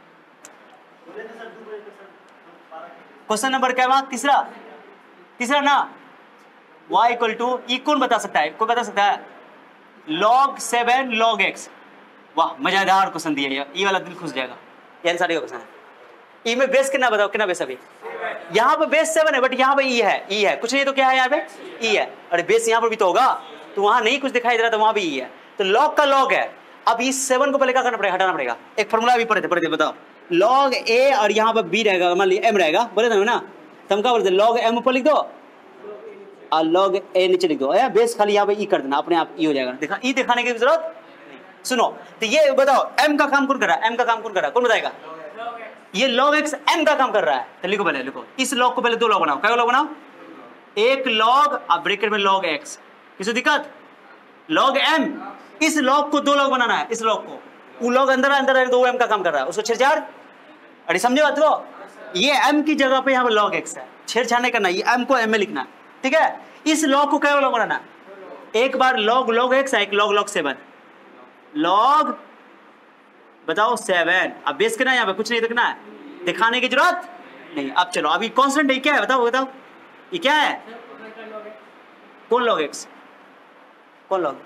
क्वेश्चन नंबर क्या हुआ, तीसरा ना, y इक्वल टू, ई कौन बता सकता है, कोई बता सकता है, log 7 log x, वाह मजेदार क्वेश्चन दिया, ये वाला दिल खुश जाएगा, ये आंसर ये क्वेश्चन है। ई में बेस कितना बताओ, कितना बेस अभी, यहाँ पे बेस 7 है बट यहाँ पे ई है, कुछ नहीं तो क्या है यहाँ पे ई है, अरे बेस यहाँ पर भी तो होगा, तो वहां नहीं कुछ दिखाई दे रहा, तो वहां भी ई है, तो log का log है। अब इस 7 को पहले क्या करना पड़ेगा, हटाना पड़ेगा, एक फॉर्मूला भी पढ़े थे बताओ, log a और यहाँ पर b रहेगा, मान लीजिए m रहेगा, बोले थे ना, तुम क्या बोलते, log m ऊपर लिख दो और log a नीचे लिख दो, बेस खाली यहाँ पे ई कर देना, अपने आप ई हो जाएगा, ई दिखाने की जरूरत नहीं। सुनो तो ये बताओ m का काम कौन कर रहा है, m का काम कौन कर रहा है, कौन बताएगा, ये log x m का काम कर रहा है, तो लिखो पहले, लिखो इस log को पहले दो log बनाओ, क्या log बनाओ, एक log अब ब्रैकेट में log x, किसी दिक्कत, log m, इस log को दो log बनाना है, इस log को, वो log अंदर है तो वो m का काम कर रहा है, उसको छेड़छाड़, अरे समझे बात को, ये m की जगह पे यहाँ पे log x है, छेड़छाड़ नहीं करना, ये m को m में लिखना है, ठीक है। इस log को क्या log बनाना, एक बार log x है, एक log 7, log बताओ 7, अब बेस करना है, यहाँ पे कुछ नहीं दिखना है, दिखाने की जरूरत नहीं। अब चलो, अभी कांस्टेंट है क्या है, बताओ ये क्या है, कौन log x, कौन log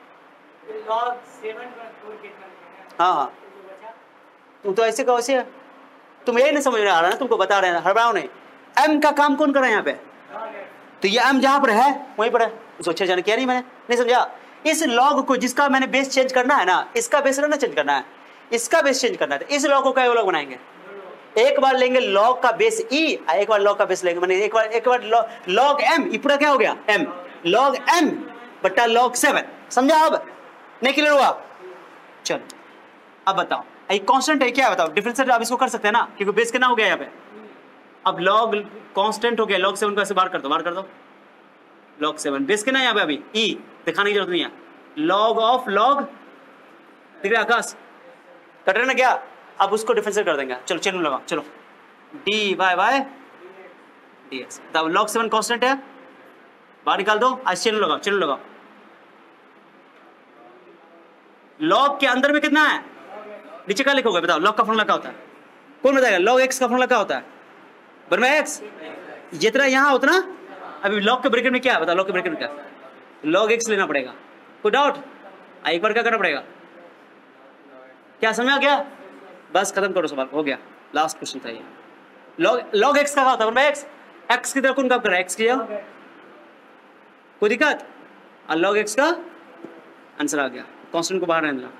7 हाँ तुम तो ऐसे कहो, ऐसे तुम यही नहीं समझ में आ रहा ना, तुमको बता रहे हैं, हड़बड़ाओ नहीं, m का काम कौन कर रहा है यहाँ पे, तो ये m जहां पर है वहीं पर है, उसको अच्छे जाने किया नहीं, मैंने नहीं समझा, इस log को जिसका मैंने बेस चेंज करना है ना, इसका बेस ना चेंज करना है, इसका बेस चेंज करना है, तो इस log को क्या log बनाएंगे, एक बार लेंगे log का बेस e, एक बार log का बेस लेंगे, मैंने एक बार log m, ये पूरा क्या हो गया m, log m बट्टा log 7, समझा, अब नहीं क्लियर हुआ, चलो अब बताओ, ये कांस्टेंट है क्या है, बताओ डिफरेंशिएट आप इसको कर सकते हैं ना, क्योंकि बेस कितना हो गया यहाँ पे, अब log कांस्टेंट हो गया, log 7 को ऐसे बाहर कर दो, log 7 बेस कितना है यहाँ पे, अभी e दिखाने की जरूरत नहीं है, log ऑफ log दिख रहा है आकाश, कट रहे ना क्या, अब उसको डिफरेंशिएट कर देंगे, चलो चेन लगाओ, चलो dy बाय dx, तब log 7 कांस्टेंट है, बाहर निकाल दो, आज चेन लगाओ, log के अंदर में कितना है, नीचे क्या लिखोगे बताओ, log का फॉर्मूला क्या होता है, कौन बताएगा, log x का फॉर्मूला क्या होता है, बराबर x, जितना यहाँ उतना, अभी log के ब्रैकेट में क्या है बताओ, log के ब्रैकेट में क्या, log x लेना पड़ेगा, कोई डाउट, एक बार क्या करना पड़ेगा, क्या समझ आ गया, बस खत्म करो सवाल, हो गया, लास्ट क्वेश्चन था ये, log x का क्या होता है, बराबर x की तरफ कौन काम कर रहा है, x की जगह, कोई दिक्कत, और log x का आंसर आ गया, कांस्टेंट को बाहर रहने देना,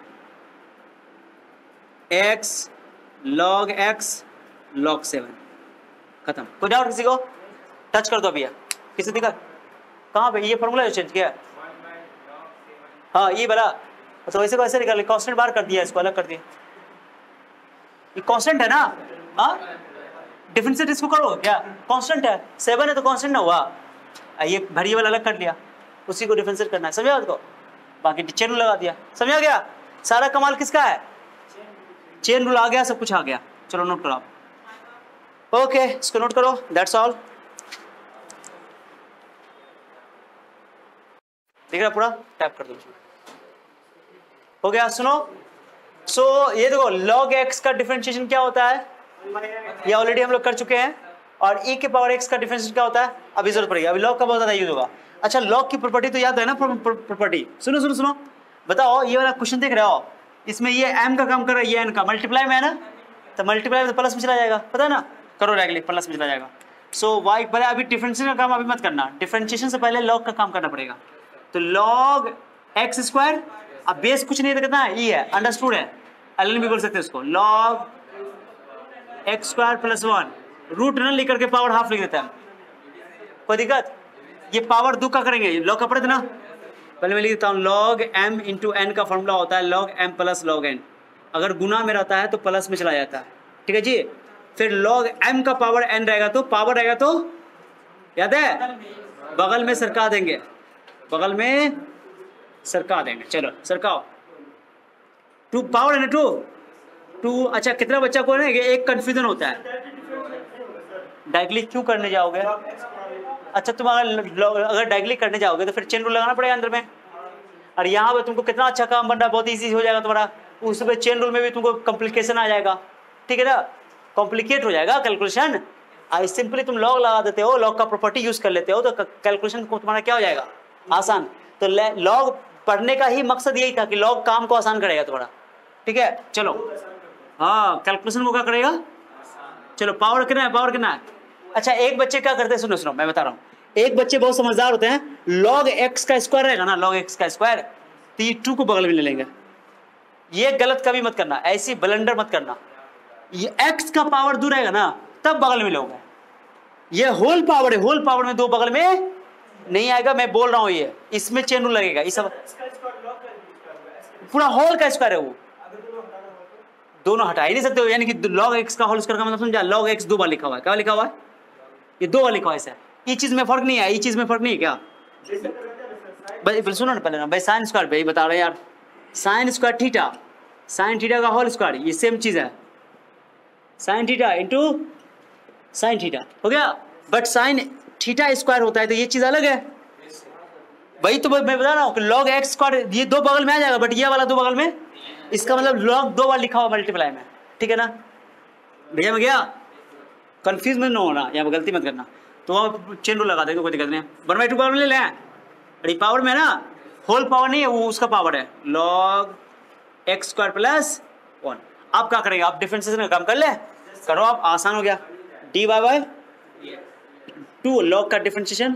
x log x log 7, खत्म, कोई डाउट किसी को, टच कर दो अभी, किसी दिक्कत, कहाँ पे ये फॉर्मूला चेंज किया, हाँ ये वाला, तो ऐसे को ऐसे निकाल, कांस्टेंट बाहर कर दिया, इसको अलग कर दिया, ये कांस्टेंट है ना, हाँ डिफरेंशिएट इसको करो, क्या कांस्टेंट है, 7 है तो कांस्टेंट ना हुआ, ये वेरिएबल अलग कर लिया, उसी को डिफरेंशिएट करना है, समझा उसको, बाकी चेन रूल लगा दिया, समझा गया, सारा कमाल किसका है, चेन रूल आ गया, सब कुछ आ गया, चलो नोट करो आप, ओके इसको नोट करो, दैट्स ऑल, दिख रहा पूरा, टैप कर दो, हो गया, सुनो, सो ये देखो log x का डिफरेंशिएशन क्या होता है, ये ऑलरेडी हम लोग कर चुके हैं, और e के पावर x का डिफरेंशिएशन क्या होता है, अभी जरूरत पड़ेगी, अभी log का बहुत ज्यादा यूज होगा, अच्छा log की प्रॉपर्टी तो याद है ना, प्रॉपर्टी, सुनो बताओ, ये वाला क्वेश्चन देख रहे हो, इसमें ये m का काम कर रहा है, ये n का मल्टीप्लाई में है ना, तो मल्टीप्लाई में तो प्लस में चला जाएगा, पता है ना, करो डायरेक्टली प्लस में चला जाएगा, सो y पहले, अभी डिफरेंशिएशन का काम अभी मत करना, डिफरेंशिएशन से पहले log का काम करना पड़ेगा, तो log x स्क्वायर, अब बेस कुछ नहीं कितना है, ई है, अंडरस्टूड है, ln भी बोल सकते हैं उसको, log x square plus 1, root न लिख करके पावर हाफ लिख देता है, कोई दिक्कत? ये पावर दो का करेंगे, लॉग का पढ़े थे ना, पहले मैं लिख देता हूँ log m इंटू एन का फॉर्मूला होता है log m plus log n, अगर गुना में रहता है तो प्लस में चला जाता है, ठीक है जी। फिर log m का पावर n रहेगा तो पावर रहेगा तो याद है बगल में सरका देंगे, बगल में सरका देंगे, चलो सरकाओ, 2 पावर है ना 2, अच्छा कितना बच्चा को ना एक कंफ्यूजन होता है, डायगोनली क्यों करने जाओगे? अच्छा तुम अगर डायगोनली करने जाओगे तो फिर चेन रूल लगाना पड़ेगा अंदर में, और यहाँ पे तुमको कितना अच्छा काम बन रहा है, बहुत इजी हो जाएगा तुम्हारा, उसमें चेन रूल में भी तुमको कॉम्प्लिकेशन आ जाएगा, ठीक है ना, कॉम्प्लिकेट हो जाएगा कैलकुलेशन। सिंपली तुम लॉग लगा देते हो, लॉग का प्रॉपर्टी यूज कर लेते हो तो कैलकुलेशन को तुम्हारा क्या हो जाएगा, आसान। तो लॉग पढ़ने का ही मकसद यही था कि लॉग काम को आसान करेगा तुम्हारा, ठीक है। चलो हाँ कैलकुलेशन को क्या करेगा, चलो पावर कितना है, पावर कितना है? अच्छा एक बच्चे क्या करते हैं, सुनो सुनो मैं बता रहा हूँ, एक बच्चे बहुत समझदार होते हैं, log x का स्क्वायर रहेगा ना, log x का स्क्वायर, तो ये 2 को बगल में ले लेंगे, ये गलत कभी मत करना, ऐसी ब्लंडर मत करना, ये x का पावर 2 रहेगा ना तब बगल में लोगे, ये होल पावर है, होल पावर में 2 बगल में नहीं आएगा, मैं बोल रहा हूँ ये इसमें चेन रूल लगेगा, इस सब पूरा होल का स्क्वायर है, वो दोनों हटा ही नहीं सकते हो, यानी कि log x का होल स्क्वायर का मतलब समझा, log x 2 बार लिखा हुआ है, क्या लिखा हुआ है, ये 2 बार लिखा हुआ है, ऐसा ये चीज में फर्क नहीं है, ये चीज में फर्क नहीं है क्या भाई, सुनो ना पहले ना भाई, साइन स्क्वायर भाई बता रहे यार, sine square theta, sine theta का होल स्क्वायर ये सेम चीज है, sine theta into sine theta हो गया, बट साइन थीटा स्क्वायर होता है तो ये चीज अलग है, वही तो मैं बता रहा हूँ कि log x स्क्वायर ये 2 बगल में आ जाएगा, बट ये वाला 2 बगल में, इसका मतलब log 2 बार लिखा हुआ मल्टीप्लाई में, ठीक है ना भैया, मैं गया कंफ्यूज में ना होना, यहाँ पर गलती मत करना, तो वहाँ चेन रूल लगा देंगे, कोई दिक्कत नहीं, 1/2 पावर में ले लें, अरे पावर में ना होल पावर नहीं है, वो उसका पावर है log x स्क्वायर प्लस 1। आप क्या करेंगे, आप डिफरेंशिएशन का काम कर ले, करो आप, आसान हो गया, dy बाय 2 log का डिफरेंशिएशन,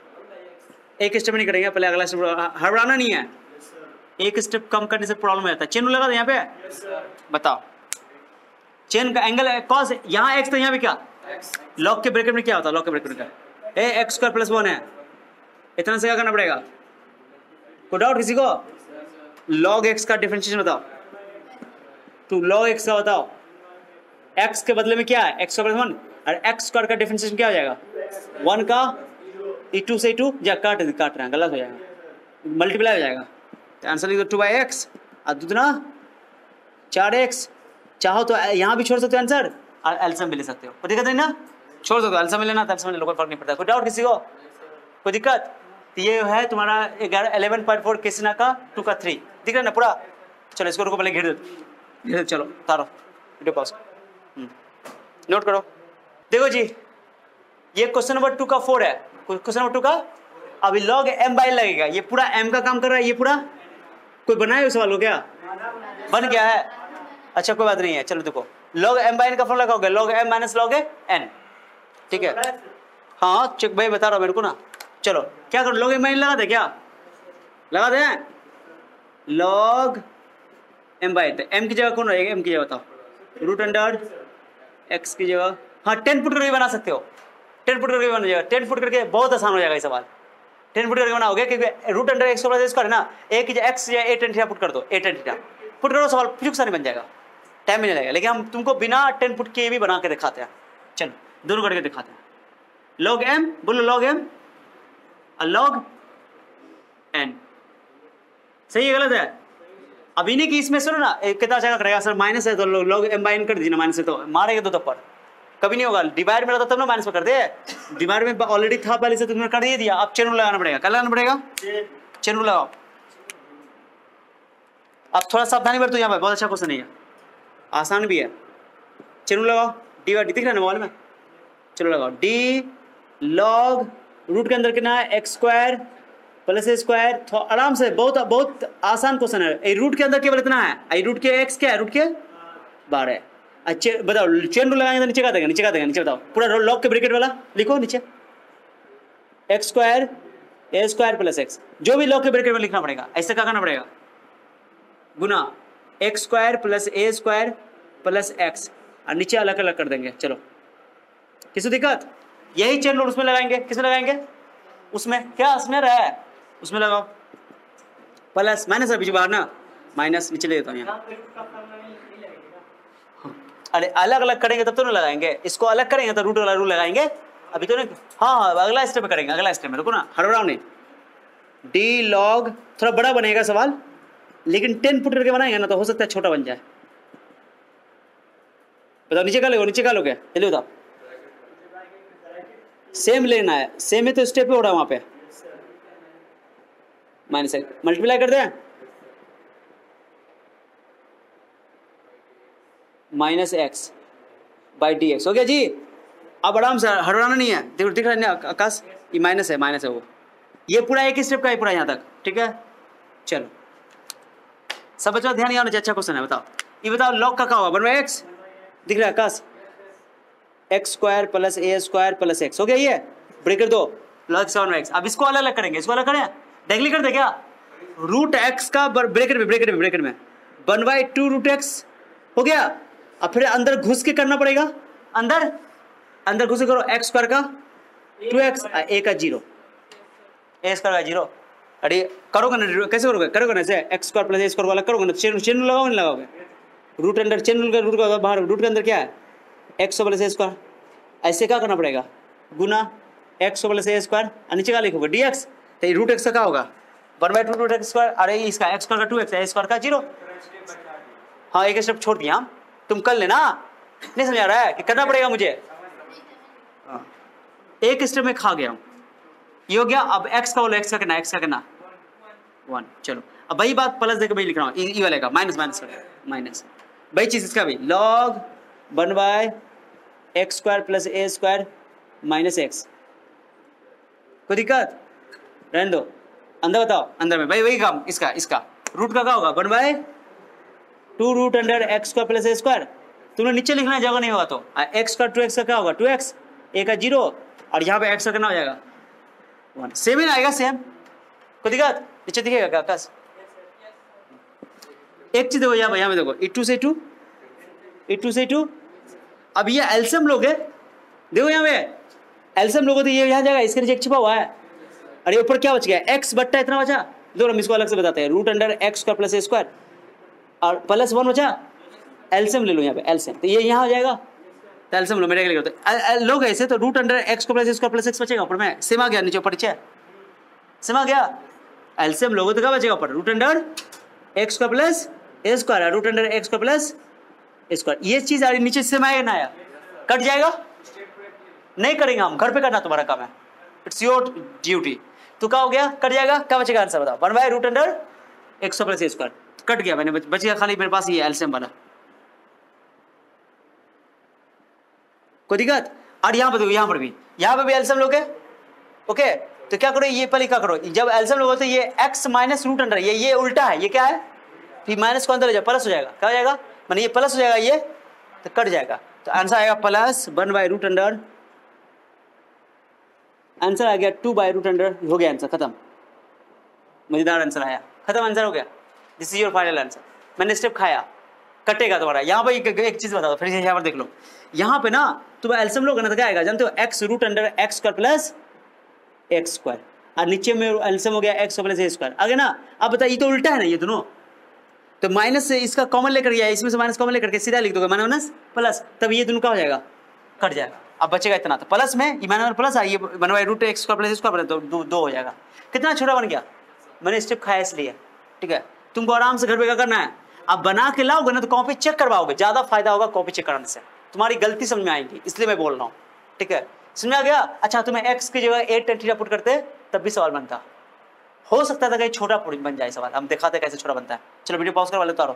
एक स्टेप नहीं करेंगे, पहले अगला स्टेप, हड़बड़ाना नहीं है, एक स्टेप कम करने से प्रॉब्लम हो जाता है। चेन लगा दे यहाँ पे, बताओ चेन का एंगल कॉस, यहाँ एक्स तो यहाँ पे क्या, लॉग के ब्रैकेट में क्या होता है, लॉग के ब्रैकेट में एक्स स्क्वायर प्लस 1 है, इतना से क्या करना पड़ेगा, कोई डाउट किसी को? log x का डिफरेंशिएशन बताओ, तो log x का बताओ, x के बदले में क्या है, x स्क्वायर प्लस 1, और x स्क्वायर का डिफरेंशिएशन क्या हो जाएगा, 1 का 2 से 2 जा काट रहे हैं, गलत हो जाएगा, मल्टीप्लाई हो जाएगा, तो आंसर लिख दो 2/x, और दूसरा 4x, चाहो तो यहाँ भी छोड़ सकते हो आंसर, और एलसीएम भी ले सकते हो, कोई दिक्कत नहीं ना, छोड़ सकते हो, एलसीएम लेना तो एलसीएम ले लो, कोई फर्क नहीं पड़ता, कोई डाउट किसी को, कोई दिक्कत? तो ये है तुम्हारा 11.4 केसिना का 2 का 3, दिख रहा है ना पूरा, चलो इसको रुको पहले घेर दो, चलो उतारो वीडियो पॉज, नोट करो, देखो जी ये क्वेश्चन नंबर 2 का 4 है, क्वेश्चन नंबर 2 का, अभी log m बाय लगेगा, ये पूरा m का काम कर रहा है, ये पूरा कोई बनाए हुए सवाल हो क्या, बन गया है, अच्छा कोई बात नहीं है, चलो देखो log m बाय n का फॉर्मूला क्या होगा, log m minus log n, ठीक है, हाँ चेक भाई बता रहा हूँ मेरे को ना, चलो क्या करो, log m बाय n लगा दे, क्या लगा दे, log m by n, m की जगह कौन रहेगा, m की जगह बताओ, रूट अंडर x की जगह, हाँ 10 पुट करके बना सकते हो, 10 पुट करके बन जाएगा, 10 पुट करके बहुत आसान हो जाएगा ये सवाल, 10 पुट करके बनाओगे, क्योंकि root under x plus square है ना, एक की एक्स या ए टेन थीटा पुट कर दो, ए टेन थीटा पुट करो, सवाल फिजिक्स सारी बन जाएगा, टाइम नहीं लगेगा, लेकिन हम तुमको बिना 10 पुट के भी बना के दिखाते हैं, चलो दोनों करके दिखाते हैं, log m बोलो, log m और log n, सही है गलत है, अब इन्हीं की इसमें सुनो ना, कितना अच्छा करेगा सर, माइनस है तो log m बाय n कर दीजिए ना, माइनस है तो मारेगा 2 थप्पड़, कभी नहीं होगा, डिवाइड में रहता तब ना माइनस में कर दे, डिवाइड में ऑलरेडी था पहले से, तुमने कर दिया, अब चेन रूल लगाना पड़ेगा, क्या लगाना पड़ेगा, चेन रूल लगाओ, अब थोड़ा सावधानी बरतो, यहाँ पे बहुत अच्छा क्वेश्चन है, आसान भी है, चेन रूल लगाओ, डी दिख रहा है ना मोबाइल में, चलो लगाओ, डी log रूट के अंदर कितना है, x square plus a square, आराम से, बहुत बहुत आसान क्वेश्चन है, रूट के अंदर केवल इतना है, रूट के एक्स क्या है, रूट के 12, अच्छे बताओ, चेन रूल लगाएंगे तो नीचे का देगा, नीचे का देगा, नीचे बताओ, पूरा लॉग के ब्रैकेट वाला लिखो नीचे, x square a square plus x, जो भी लॉग के ब्रैकेट में लिखना पड़ेगा, ऐसे क्या करना पड़ेगा, गुना, x square plus a square plus x, और नीचे अलग अलग कर देंगे। चलो किसी दिक्कत? यही चेन रूल उसमें लगाएंगे। किसमें लगाएंगे? उसमें। क्या उसमें रहा है? उसमें लगाओ। प्लस माइनस है बीच बाहर ना, माइनस नीचे ले देता हूँ यहाँ। अरे अलग अलग करेंगे तब तो ना लगाएंगे, इसको अलग करेंगे तो रूट वाला रूल लगाएंगे। अभी तो नहीं। हाँ अगला स्टेप में करेंगे, अगला स्टेप में। रुको ना, हड़बड़ाओ नहीं। डी लॉग थोड़ा बड़ा बनेगा सवाल, लेकिन 10 पुट करके बनाएंगे ना तो हो सकता है छोटा बन जाए। बताओ नीचे का लोगे, नीचे का लोगे, चलिए बताओ। सेम लेना है, सेम है तो स्टेप पे हो रहा है वहां पे। माइनस मल्टीप्लाई कर दें, minus x by d x हो गया जी। अब आराम से, हड़बड़ाना नहीं है। देखो दिख रहा है ना आकाश, ये माइनस है वो। ये पूरा एक स्टेप का है पूरा यहाँ तक, ठीक है। चलो सब बच्चों ध्यान यहाँ अच्छा क्वेश्चन है। बताओ ये बताओ लॉग का क्या होगा? बन एक्स दिख रहा है Akash, x square plus a square plus x हो गया। ये ब्रेकर दो लॉग 7x। अब इसको अलग अलग करेंगे, इसको अलग करें, डायरेक्टली कर दे क्या? रूट एक्स का ब्रेकेट में 1/2 रूट एक्स हो गया। अब फिर अंदर घुस के करना पड़ेगा, अंदर घुस के करो। एक्स स्क्वायर का 2x, ए का 0, ए स्क्वायर का 0। अरे करोगे ना, कैसे करोगे ना ऐसे, x square plus a square वाला करोगे ना, चेन लगाओगे नहीं लगाओगे? रूट अंदर चेन रूल का बाहर, रूट के अंदर क्या है? X plus a square. ऐसे क्या करना पड़ेगा? गुना एक्स प्लस ए स्क्वायर, नीचे का लिखोगे डी एक्स। तो रूट एक्स का क्या होगा? 1/2 रूट एक्स स्क्वायर। अरे इसका एक्स स्क्वायर का 2x, ए स्क्वायर का 0। हाँ एक स्टेप छोड़ दिया हम, तुम कर लेना। नहीं समझ आ रहा है कि करना पड़ेगा मुझे? एक स्टेप में खा गया हूँ। ये हो गया। अब एक्स का बोलो, एक्स का करना, एक्स का करना 1। चलो अब वही बात प्लस देकर मैं लिख रहा हूँ, ई वाले का माइनस वही चीज इसका भी। Log 1/x square plus a square minus x. कोई दिक्कत? रहने दो। अंदर बताओ, अंदर में भाई वही काम। इसका रूट का क्या होगा? 1/2 root under x square plus a square. तुमने नीचे लिखना है, जगह नहीं होगा तो एक्स का 2x का क्या होगा? 2x, ए का 0, और यहाँ पे एक्स का कितना हो जाएगा? 1। सेम ही आएगा, सेम। कोई दिक्कत? नीचे दिखेगा क्या आकाश? एक चीज देखो यहाँ पे देखो, e2 से 2। अब ये एलसीएम लोग है, देखो यहाँ पे एलसीएम लोगों तो ये यहाँ जाएगा, इसके नीचे छिपा हुआ है। अरे ऊपर क्या बच गया? एक्स बट्टा इतना बचा। देखो हम इसको अलग से बताते हैं, root under x square plus a square और प्लस 1 बचा। एलसीएम ले लो यहाँ पे, एलसीएम तो ये यहाँ हो जाएगा। तो एलसीएम लो, मेरे के लिए लोग ऐसे तो रूट अंडर एक्स को plus a square plus x बचेगा ऊपर में, सेम आ गया। नीचे ऊपर नीचे सेम आ गया। एलसीएम लोगों तो क्या बचेगा ऊपर? Root under x square plus a square, root under x square plus a square. ये चीज आ रही नीचे सेम आएगा ना, आया कट जाएगा। नहीं करेंगे हम, घर पे करना तुम्हारा काम है, इट्स योर ड्यूटी। तो क्या हो गया? कट जाएगा। क्या बचेगा आंसर बताओ? 1 by root under x plus a square. Cut गया, मैंने बच गया खाली मेरे पास ये एलसीएम वाला। कोई दिक्कत? और यहाँ पर देखो, यहाँ पर भी एलसीएम लोगे। ओके तो क्या करो, ये पहले क्या करो, जब एलसीएम लोगे तो ये x माइनस रूट अंडर, ये उल्टा है, ये क्या है? फिर माइनस को अंदर ले जाओ, प्लस हो जाएगा। क्या हो जाएगा? माने ये प्लस हो जाएगा, ये तो कट जाएगा। तो आंसर आएगा plus 1 by root under. Answer आ गया 2 बाय रूट अंडर। हो गया आंसर, खत्म। मजेदार आंसर आया, खत्म, आंसर हो गया। This is your final answer. मैंने स्टेप खाया, कटेगा तुम्हारा। यहाँ पर एक चीज बता दो, फिर यहाँ पर देख लो। यहाँ पे ना तुम एलसीएम लोगे ना तो क्या आएगा जानते हो? X root under x square plus x square, और नीचे में एलसीएम हो गया एक्स प्लस ए स्क्वायर। आगे ना अब बताइए, तो उल्टा है ना ये दोनों। तो माइनस से इसका कॉमन लेकर गया, इसमें से माइनस कॉमन लेकर के सीधा लिख दोगे माइनस प्लस, तब ये दोनों क्या हो जाएगा? कट जाएगा। अब बचेगा इतना, तो प्लस में ये माइनस प्लस आ, ये बनवाए root x square plus square, तो 2 हो जाएगा। कितना छोटा बन गया? मैंने स्टेप खाया इसलिए, ठीक है। तुमको आराम से घर पे क्या करना है, अब बना के लाओगे ना तो कॉपी चेक करवाओगे, ज्यादा फायदा होगा कॉपी चेक कराने से, तुम्हारी गलती समझ में आएगी, इसलिए मैं बोल रहा हूँ, ठीक है। समझ आ गया? अच्छा तुम्हें एक्स की जगह 8 tan थीटा पुट करते तब भी सवाल बनता, हो सकता था कहीं छोटा बन जाए सवाल। हम दिखाते कैसे छोटा बनता है। चलो वीडियो पॉज करवा लेते,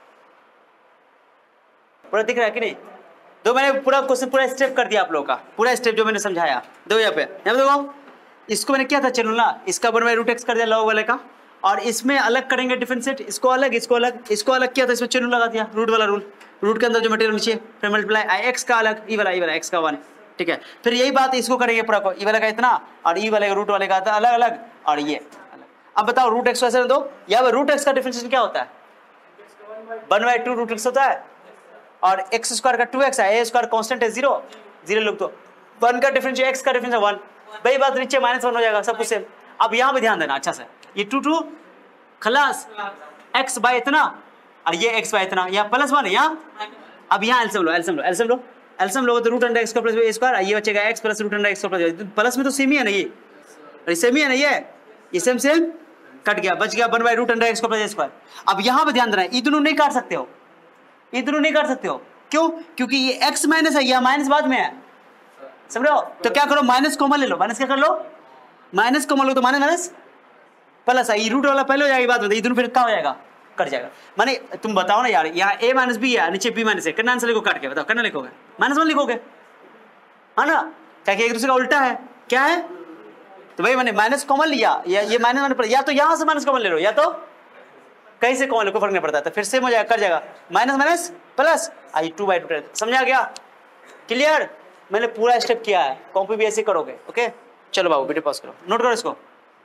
पूरा दिख रहा है कि नहीं? दो मैंने पूरा क्वेश्चन पूरा स्टेप कर दिया आप लोगों का, पूरा स्टेप जो मैंने समझाया। दो यहाँ पे देखो, इसको मैंने क्या था चलो ना, इसका 1 बाय रूट एक्स कर दिया लॉग वाले का, और इसमें अलग करेंगे डिफरेंशिएट, इसको अलग इसको अलग, इसको अलग किया था, इसमें चेन लगा दिया रूट वाला रूल, रूट के अंदर जो मटेरियल नीचे, फिर मल्टीप्लाई एक्स का अलग, ई वाला एक्स का 1, ठीक है। फिर यही बात इसको करेंगे पूरा को, ई वाला का इतना और ई वाले रूट वाले का अलग अलग और ये अलग। अब बताओ रूट एक्स वैसे दो, यहाँ पर रूट एक्स का डिफरेंशिएशन क्या होता है? 1/2 रूट x होता है और x स्क्वायर का 2x है, a स्क्वायर कांस्टेंट है 0 लिख दो। 1 का डिफरेंशियल x का डिफरेंशियल 1, वही बात नीचे -1 हो जाएगा, सब कुछ सेम। अब यहाँ पे ध्यान देना अच्छा से, ये 2 खलास x बाय इतना और ये x बाय इतना, यहाँ +1 है यहाँ। अब यहाँ एलसीएम लो तो root under x plus a square, ये बचेगा x plus root under x plus, plus में तो सेम ही है ना, ये सेम ही है ना, ये सेम कट गया, बच गया 1 by root under x plus a square. अब यहाँ पे ध्यान देना, ये दोनों नहीं काट सकते हो, ये दोनों नहीं काट सकते हो, क्यों? क्योंकि ये x माइनस है, यह माइनस बाद में है, समझ रहे हो? तो क्या करो, माइनस कॉमन ले लो, माइनस क्या कर लो, माइनस कॉमन लो तो माइनस प्लस है, ये रूट वाला पहले हो जाएगी बात में, ये दोनों फिर क्या हो जाएगा, कट जाएगा। माने तुम बताओ ना यार, यहाँ a माइनस बी है, नीचे b माइनस है, कितना आंसर लिखो काट के, बताओ कितना लिखोगे? -1 लिखोगे, है ना? क्या कि एक दूसरे का उल्टा है, क्या है? तो भाई मैंने माइनस कॉमन लिया, ये माइनस, या तो यहाँ से माइनस कॉमन ले लो, या तो कहीं से कॉमन लो, कोई फर्क नहीं पड़ता, तो फिर सेम हो जाएगा, कट जाएगा, माइनस प्लस आई 2/2। समझा गया? क्लियर? मैंने पूरा स्टेप किया है, कॉपी भी ऐसे करोगे। ओके चलो बाबू वीडियो पॉज करो, नोट करो इसको,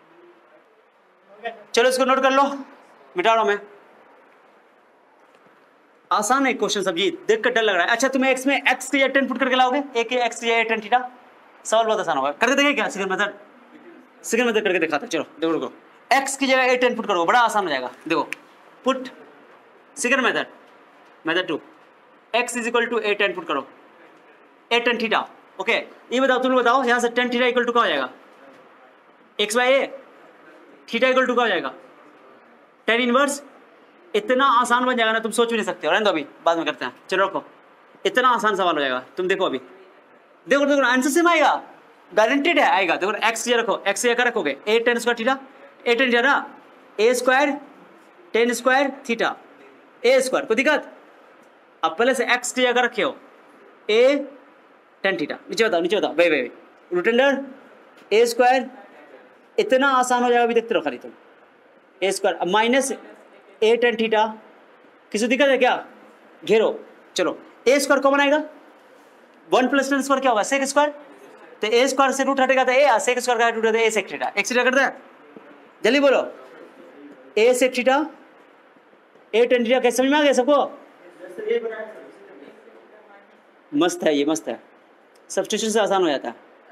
चलो इसको नोट कर लो, मिटा रहा हूं मैं। आसान है क्वेश्चन सब्जी, देख कर डर लग रहा है। अच्छा तुम्हें x में x की जगह 10 पुट करके लाओगे, एक x की जगह 10 थीटा, सवाल बहुत आसान होगा, करके देखें क्या? सेकंड मेथड करके दिखाता है, चलो देखो रुको, x की जगह 10 पुट करो, बड़ा आसान हो जाएगा। देखो put second method 2, x is equal to 10 put करो, 10 थीटा। ओके ये बताओ, तुम लोग बताओ, यहाँ से 10 थीटा इक्वल टू क्या हो जाएगा, x by a, theta equal to क्या हो जाएगा, 10 इनवर्स। इतना आसान बन जाएगा ना, तुम सोच भी नहीं सकते हो, रहने दो अभी बाद में करते हैं, चलो रखो, इतना आसान सवाल हो जाएगा, तुम देखो अभी, देखो आंसर सेम आएगा, गारंटेड है आएगा। देखो x ये रखो, x ये क्या रखोगे, a tan square theta, a tan theta ना, a square tan square theta a square, कोई दिक्कत? अब पहले से x की जगह रखे हो a tan थीटा, नीचे बताओ भाई रूट अंडर a स्क्वायर, इतना आसान हो जाएगा, अभी देखते रहो खाली तुम, a स्क्वायर अब माइनस a tan थीटा, किसी दिक्कत है क्या? घेरो, चलो a स्क्वायर कॉमन आएगा, 1 प्लस tan स्क्वायर क्या होगा, sec स्क्वायर, तो a स्क्वायर से रूट हटेगा तो a, sec स्क्वायर का रूट है a sec theta, x theta करता है, जल्दी बोलो, a sec theta, a tan theta, कैसे समझ में आ गया सबको? मस्त है, ये मस्त है, सब्स्टिट्यूशन से आसान हो जाता है।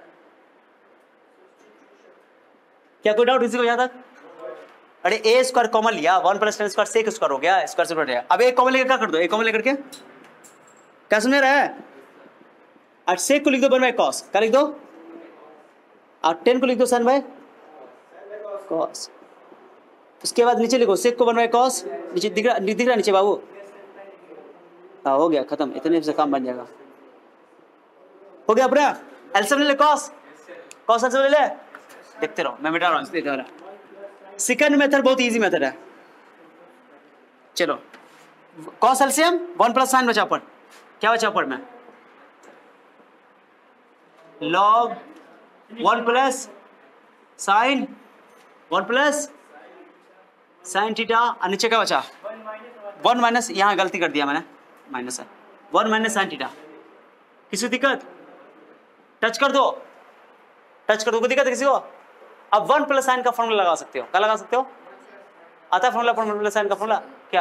क्या कोई डाउट किसी को यहाँ तक? अरे a स्क्वायर कॉमन लिया, 1 plus tan square sec square हो गया, स्क्वायर से रूट हटेगा, अब a कॉमन लेकर क्या कर दो, a कॉमन लेकर के क्या समझ रहा है? और sec को लिख दो 1/cos, क्या लिख दो, और 10 को लिख दो sin बाय cos, उसके बाद नीचे लिखो sec को 1/cos, नीचे दिख रहा नीचे बाबू, हाँ हो गया खत्म, इतने से काम बन जाएगा, हो गया अपना। एलसीएम ले ले, cos एलसीएम ले ले, देखते रहो मैं मिटा रहा हूँ। सेकंड मेथड बहुत इजी मेथड है, चलो cos एलसीएम 1 प्लस साइन बचा ऊपर, क्या बचा ऊपर में, log 1 plus sine 1 plus sine theta, और नीचे क्या बचा 1 माइनस, यहाँ गलती कर दिया मैंने, माइनस है 1 माइनस साइन थीटा, किसी दिक्कत? टच कर दो, कोई दिक्कत है किसी को? अब 1 प्लस साइन का फॉर्मूला लगा सकते हो, क्या लगा सकते हो? आता है फॉर्मूला 1 प्लस साइन का फॉर्मूला क्या?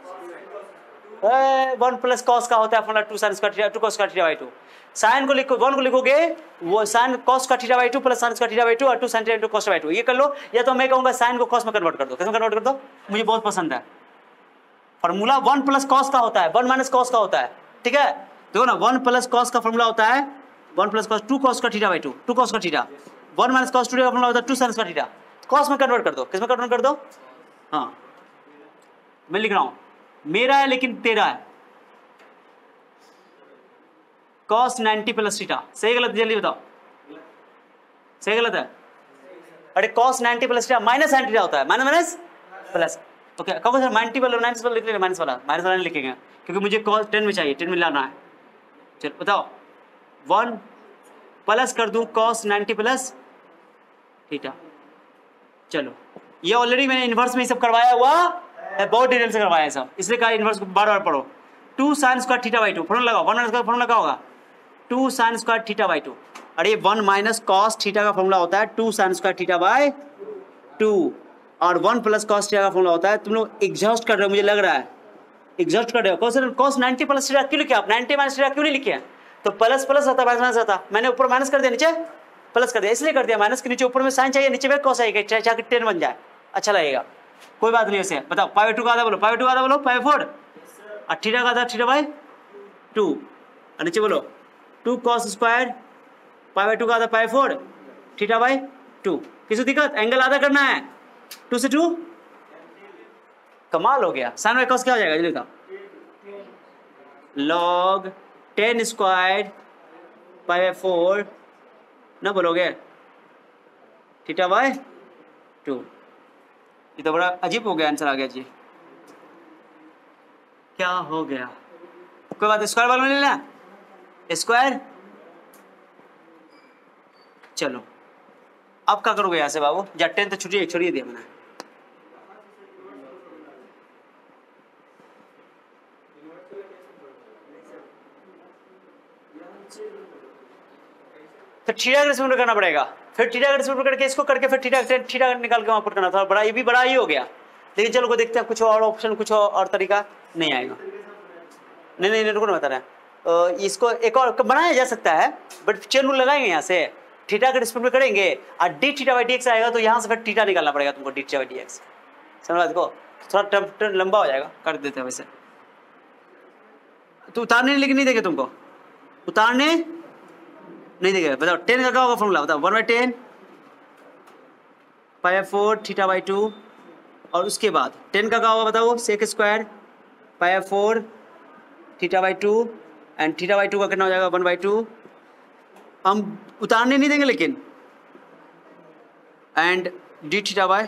1 प्लस कॉस का होता है formula 2 sine square theta, 2 cos square theta by 2। Sine को लिखो, 1 को लिखोगे वो sine cos square theta by 2 plus sine square theta by 2 और 2 साइन थीटा कॉस बाई 2, ये कर लो। या तो मैं कहूंगा साइन को कॉस में कन्वर्ट कर दो, कैसे कन्वर्ट कर दो, मुझे बहुत पसंद है फॉर्मूला, 1 प्लस कॉस का होता है, 1 माइनस कॉस का होता है, ठीक है? देखो ना 1 प्लस कॉस का फॉर्मूला होता है 1 plus cos 2 cos square theta by 2, 2 cos square theta, 1 minus cos 2 का फॉर्मूला होता है 2 साइन स्क्वायर थीटा, कॉस में कन्वर्ट कर दो, किस में कन्वर्ट कर दो? हाँ मैं लिख रहा हूं, मेरा है लेकिन तेरा है, cos 90 प्लस थीटा, सही गलत जल्दी बताओ, सही गलत है? अरे cos 90 plus theta minus sine theta होता है, माइनस प्लस, ओके कहोगे सर 90 वाला लिख लेंगे, माइनस वाला नहीं लिखेंगे क्योंकि मुझे cos 10 में चाहिए, 10 में लाना है। चलो बताओ 1 प्लस कर दूं cos 90 प्लस थीटा, चलो ये ऑलरेडी मैंने इनवर्स में ही सब करवाया हुआ है, बहुत डिटेल से करवाया है सब, इसलिए कहा इनवर्स को बार बार पढ़ो। 2 sine square theta by 2 formula लगाओ, 1 माइनस का फॉर्मूला क्या होगा 2 साइन स्क्वायर थीटा बाई 2, अरे 1 माइनस कॉस थीटा का फॉर्मूला होता है 2 साइन स्क्वायर थीटा बाई 2 और 1 प्लस कॉस थीटा का फॉर्मूला होता है, तुम लोग एग्जॉस्ट कर रहे हो मुझे लग रहा है, एग्जॉस्ट कर रहे हो। कॉस 90 प्लस थीटा क्यों लिखे आप, 90 माइनस थीटा क्यों नहीं लिखे हैं? तो प्लस प्लस आता, माइनस माइनस आता, मैंने ऊपर माइनस कर दिया, नीचे प्लस कर दिया, इसलिए कर दिया। माइनस के नीचे ऊपर में साइन चाहिए, नीचे में कॉस आएगा, चाहे 10 बन जाए, अच्छा लगेगा, कोई बात नहीं। वैसे बताओ पाई 2 का आधा बोलो, पाई 2 का आधा बोलो, पाई 4 और थीटा का आधा थीटा बाई 2 और नीचे बोलो 2 कॉस स्क्वायर पाई 2 का आधा पाई 4 थीटा बाई 2। किसी दिक्कत? एंगल आधा करना है, 2 से 2 कमाल हो गया। साइन बाई कॉस क्या हो जाएगा जल्दी बताओ, लॉग 10 स्क्वायर पाई 4 ना बोलोगे थीटा बाई 2। ये तो बड़ा अजीब हो गया, आंसर आ गया जी, क्या हो गया? कोई बात, स्क्वायर वालों ने लेना स्क्वायर। चलो अब क्या करोगे यहाँ से बाबू, या 10 तो छुट्टी छोड़िए दिया मैंने। तो थीटा का रिस्पेक्ट करना पड़ेगा, फिर थीटा का रिस्पेक्ट करके इसको करके फिर थीटा निकाल के वहां पुट करना था, बड़ा ये भी बड़ा ही हो गया। लेकिन चलो को देखते हैं कुछ और ऑप्शन, कुछ और तरीका नहीं आएगा। नहीं रुको ना, बता रहे हैं इसको एक और बनाया जा सकता है, बट चेन रूल लगाएंगे यहाँ से, थीटा के रिस्पेक्ट में करेंगे और d theta by d x आएगा, तो यहाँ से फिर थीटा निकालना पड़ेगा तुमको, d theta by d x. समझ देखो थोड़ा लंबा हो जाएगा, कर देते हैं वैसे। तो उतारने लेकिन नहीं देंगे तुमको, उतारने नहीं देगा। बताओ 10 का क्या होगा फॉर्मूला, बताओ 1/10 पाई 4 थीटा बाई 2 और उसके बाद 10 का क्या होगा बताओ, sec square pi 4 theta by 2 and theta by 2 का कितना हो जाएगा 1/2। हम उतारने नहीं देंगे लेकिन, and d theta by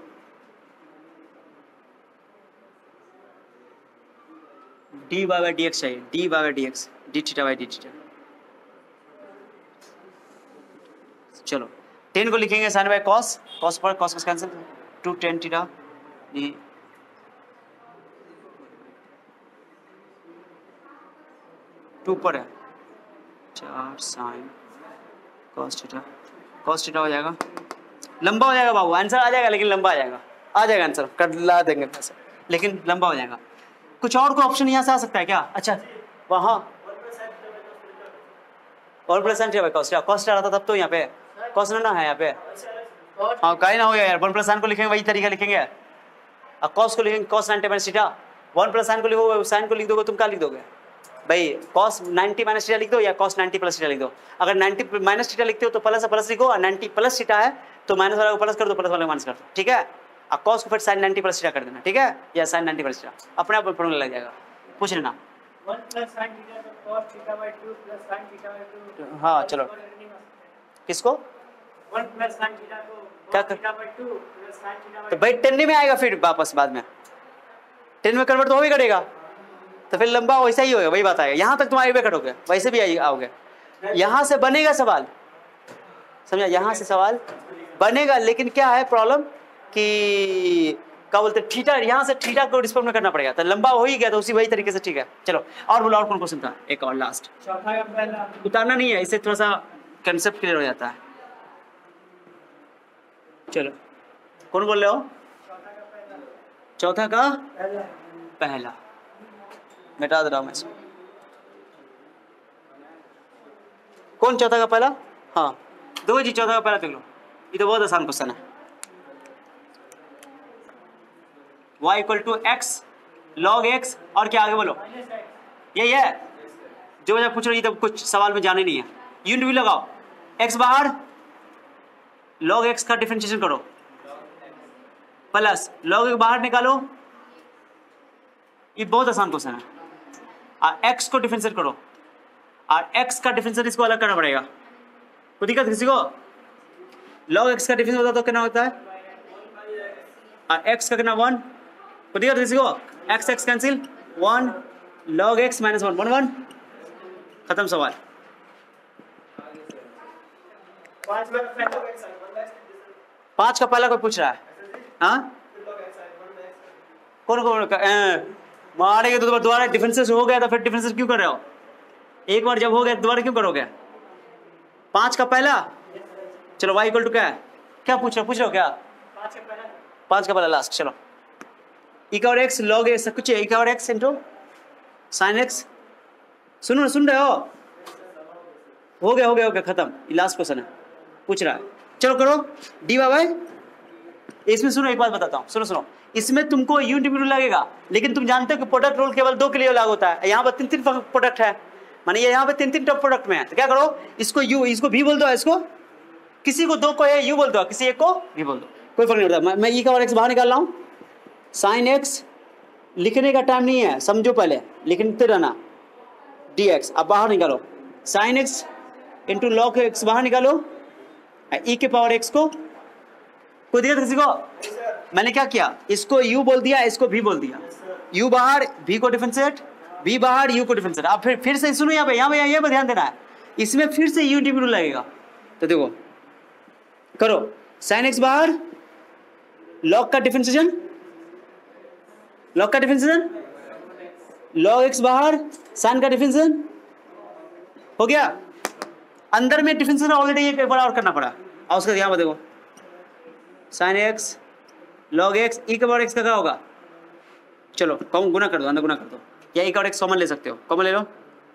d by d x चाहिए, d by d x, d theta by d theta. चलो 10 को लिखेंगे साइन बाय कॉस, कॉस पर कॉस कैंसिल, 2 10 थीटा डी 2 पर है 4 साइन कॉस थीटा हो जाएगा, लंबा हो जाएगा बाबू, आंसर आ जाएगा लेकिन लंबा आ जाएगा आंसर कर ला देंगे पैसे, लेकिन लंबा हो जाएगा। कुछ और को ऑप्शन यहाँ से आ सकता है क्या? अच्छा वहाँ और plus sine theta cos theta आता तब तो यहाँ पे कॉस ना है यहाँ पे, हाँ काहे ना हो यार, 1 प्लस साइन को लिखेंगे वही तरीका लिखेंगे, और कॉस को लिखेंगे cos 90 minus theta. 1 plus sine को लिखोगे, साइन को लिख दोगे तुम क्या लिख दोगे भाई, कॉस 90 माइनस थीटा लिख दो या कॉस 90 प्लस थीटा लिख दो। अगर 90 माइनस थीटा लिखते हो तो प्लस प्लस लिखो, और 90 प्लस थीटा है तो माइनस वाला को प्लस कर दो, प्लस वाले को माइनस कर दो, ठीक है। और कॉस को फिर साइन 90 प्लस थीटा कर देना, ठीक है, या साइन 90 प्लस थीटा, अपने आप फॉर्मूला लग जाएगा, पूछ लेना। 1 प्लस साइन थीटा तो cos theta by 2 plus sine theta by 2। हाँ चलो किसको 1 प्लस साइन थीटा को क्या cos theta by 2 plus sine theta by तो भाई 10 में आएगा, फिर वापस बाद में 10 में कन्वर्ट तो हो ही करेगा, तो फिर लंबा वैसा ही होगा, वही बात आएगा। यहाँ तक तुम्हारे पे कटोगे, वैसे भी आओगे, यहाँ से बनेगा सवाल, समझा, यहाँ से सवाल बनेगा, लेकिन क्या है प्रॉब्लम कि क्या बोलते हैं थीटा, यहाँ से थीटा को रिस्पेक्ट में करना पड़ेगा, तो लंबा हो ही गया तो उसी वही तरीके से, ठीक है। चलो और बोलो, और कौन क्वेश्चन था, एक और लास्ट, चौथा का पहला उतारना नहीं है, इससे थोड़ा सा कंसेप्ट क्लियर हो जाता है। चलो कौन बोल रहे हो, चौथा का पहला मिटा दे रहा हूं मैं इसको, कौन चौथा का पहला, हाँ दो जी चौथा का पहला देख लो, ये तो बहुत आसान क्वेश्चन है। y equal to x log x और क्या आगे बोलो, यही है जो मैं पूछ रही थी, कुछ सवाल में जाने नहीं है, यूनिट भी लगाओ, x बाहर लॉग x का डिफरेंशिएशन करो, प्लस लॉग बाहर निकालो, ये बहुत आसान क्वेश्चन है। और x को डिफरेंशिएट करो, और x का डिफरेंशिएट इसको अलग करना पड़ेगा, कोई दिक्कत किसी को? लॉग x का डिफरेंशिएट होता तो कितना होता है, और x का कितना 1, कोई दिक्कत किसी को? x x cancel 1 log x minus 1 1 1 खत्म सवाल। 5 का पहला कोई पूछ रहा है, हाँ कौन मारेंगे तो दोबारा डिफरेंसेस हो गया, तो फिर डिफरेंसेस क्यों कर रहे हो, एक बार जब हो गया दोबारा क्यों करोगे? 5 का पहला, चलो y इक्वल टू क्या है, क्या पूछ रहे हो क्या? 5 का पहला लास्ट, चलो ई का और एक्स लॉग ए सब कुछ है, ई का और एक्स इंटू साइन एक्स। सुनो सुन रहे हो गया खत्म। लास्ट क्वेश्चन है, पूछ रहा है, चलो करो डी वाई। इसमें सुनो एक बात बताता हूँ, सुनो इसमें तुमको यूनिट रूल लगेगा, लेकिन तुम जानते हो कि प्रोडक्ट रूल केवल 2 के लिए लागू होता है। यहाँ पर 3 प्रोडक्ट है, माने ये यहाँ पे 3 टॉप प्रोडक्ट में है, तो क्या करो, इसको यू, इसको भी बोल दो, इसको किसी को 2 को है यू बोल दो, किसी एक को भी बोल दो, कोई फर्क नहीं पड़ता। मैं ई का और एक्स बाहर निकाल रहा हूँ, साइन एक्स लिखने का टाइम नहीं है, समझो पहले लिखते रहना, डी एक्स अब बाहर निकालो, sine x into log x बाहर निकालो, ई के पावर एक्स को, कोई दिक्कत किसी को? मैंने क्या किया, इसको u बोल दिया, इसको v बोल दिया, u बाहर v को डिफरेंशिएट, v बाहर u को डिफरेंशिएट। अब फिर से सुनो यहाँ पे ध्यान देना है, इसमें फिर से u डिविड लगेगा। तो देखो करो, sin x बाहर log का डिफरेंशिएशन, log x बाहर sin का डिफरेंशिएशन हो गया। अंदर में डिफरेंशिएशन ऑलरेडी एक बार और करना पड़ा, और उसका यहाँ पर देखो sin x log x e के पावर x का क्या होगा, चलो कम गुना कर दो, अंदर गुना कर दो, या e का पावर x कॉमन ले सकते हो, कॉमन ले लो,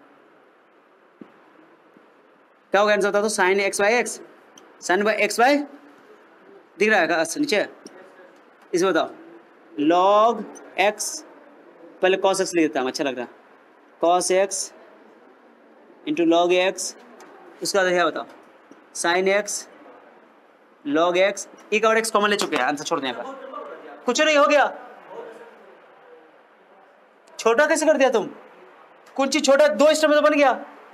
क्या होगा आंसर बता दो, sin x by x, sin by x by दिख रहा है नीचे, इसमें बताओ log x, पहले cos x लिख देता हूँ, अच्छा लग रहा है, cos x into log x, उसका क्या बताओ sin x log x, e का और x कॉमन ले चुके हैं, आंसर छोड़ दें पर कुछ नहीं हो गया। छोटा कैसे कर दिया तुम, कुछ चीज छोटा 2 स्टेप में तो बन गया।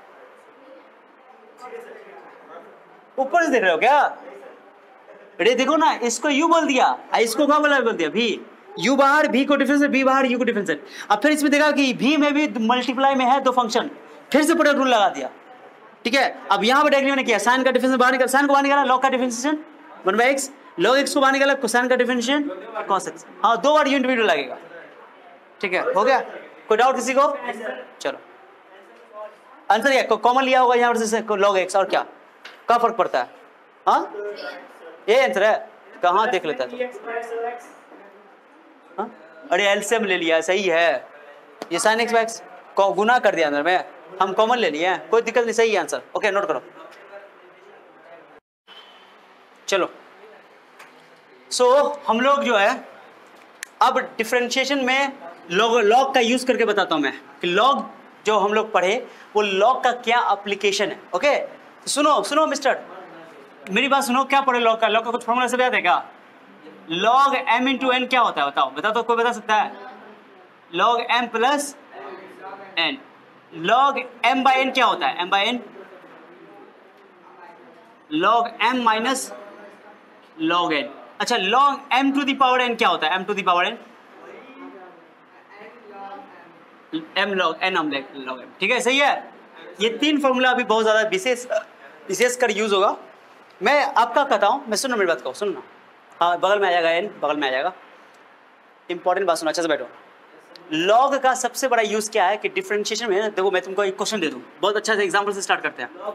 ऊपर से देख रहे हो क्या, अरे देखो ना, इसको u बोल दिया, इसको क्या बोल दिया v, u बाहर v को डिफरेंस, v बाहर u को डिफरेंस। अब फिर इसमें देखा कि v में भी मल्टीप्लाई में है 2 फंक्शन, फिर से प्रोडक्ट रूल लगा दिया, ठीक है। अब यहाँ पर डायरेक्टली मैंने किया, साइन का डिफरेंस बाहर निकाला, साइन को बाहर निकाला, लॉग का डिफरेंशिएशन 1/x, log x को बाहर निकाला, कोसाइन का डिफरेंशिएशन cos x। हाँ 2 बार यूनिट वीडियो लगेगा, ठीक है, हो गया। कोई डाउट किसी को? चलो आंसर क्या कॉमन लिया होगा यहाँ से log x, और क्या फर्क पड़ता है? हाँ ये आंसर है, कहाँ देख लेता है? हाँ अरे एलसीएम ले लिया, सही है, ये sin x बाई x को गुना कर दिया अंदर में, हम कॉमन ले लिए, कोई दिक्कत नहीं, सही है आंसर। ओके नोट करो, चलो हम लोग जो है अब डिफरेंशिएशन में लॉग का यूज करके बताता हूं मैं कि लॉग जो हम लोग पढ़े वो लॉग का क्या एप्लीकेशन है। ओके सुनो मिस्टर, मेरी बात सुनो, क्या पढ़े लॉग का कुछ फॉर्मूला से याद है क्या? लॉग m इंटू एन क्या होता है, बताओ तो कोई बता सकता है? Log m plus n, log m by n क्या होता है? m बाई एन log m minus log n। अच्छा log m to the power n क्या होता है? m to the power n m log n हम log m, ठीक है, सही है। ये 3 फॉर्मूला अभी बहुत ज्यादा विशेष कर यूज होगा। मैं आपका कहता हूँ, मैं सुनो मेरी बात को, सुनो ना, हाँ बगल में आ जाएगा n, बगल में आ जाएगा, इंपॉर्टेंट बात सुनो, अच्छा से बैठो। लॉग का सबसे बड़ा यूज क्या है कि डिफरेंशिएशन में, देखो मैं तुमको एक क्वेश्चन दे दूं, बहुत अच्छा से एग्जांपल से स्टार्ट करते हैं।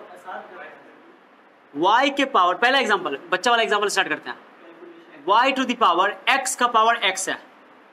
y के पावर, पहला एग्जांपल, बच्चा वाला एग्जांपल स्टार्ट करते हैं। y to the power x का पावर x है,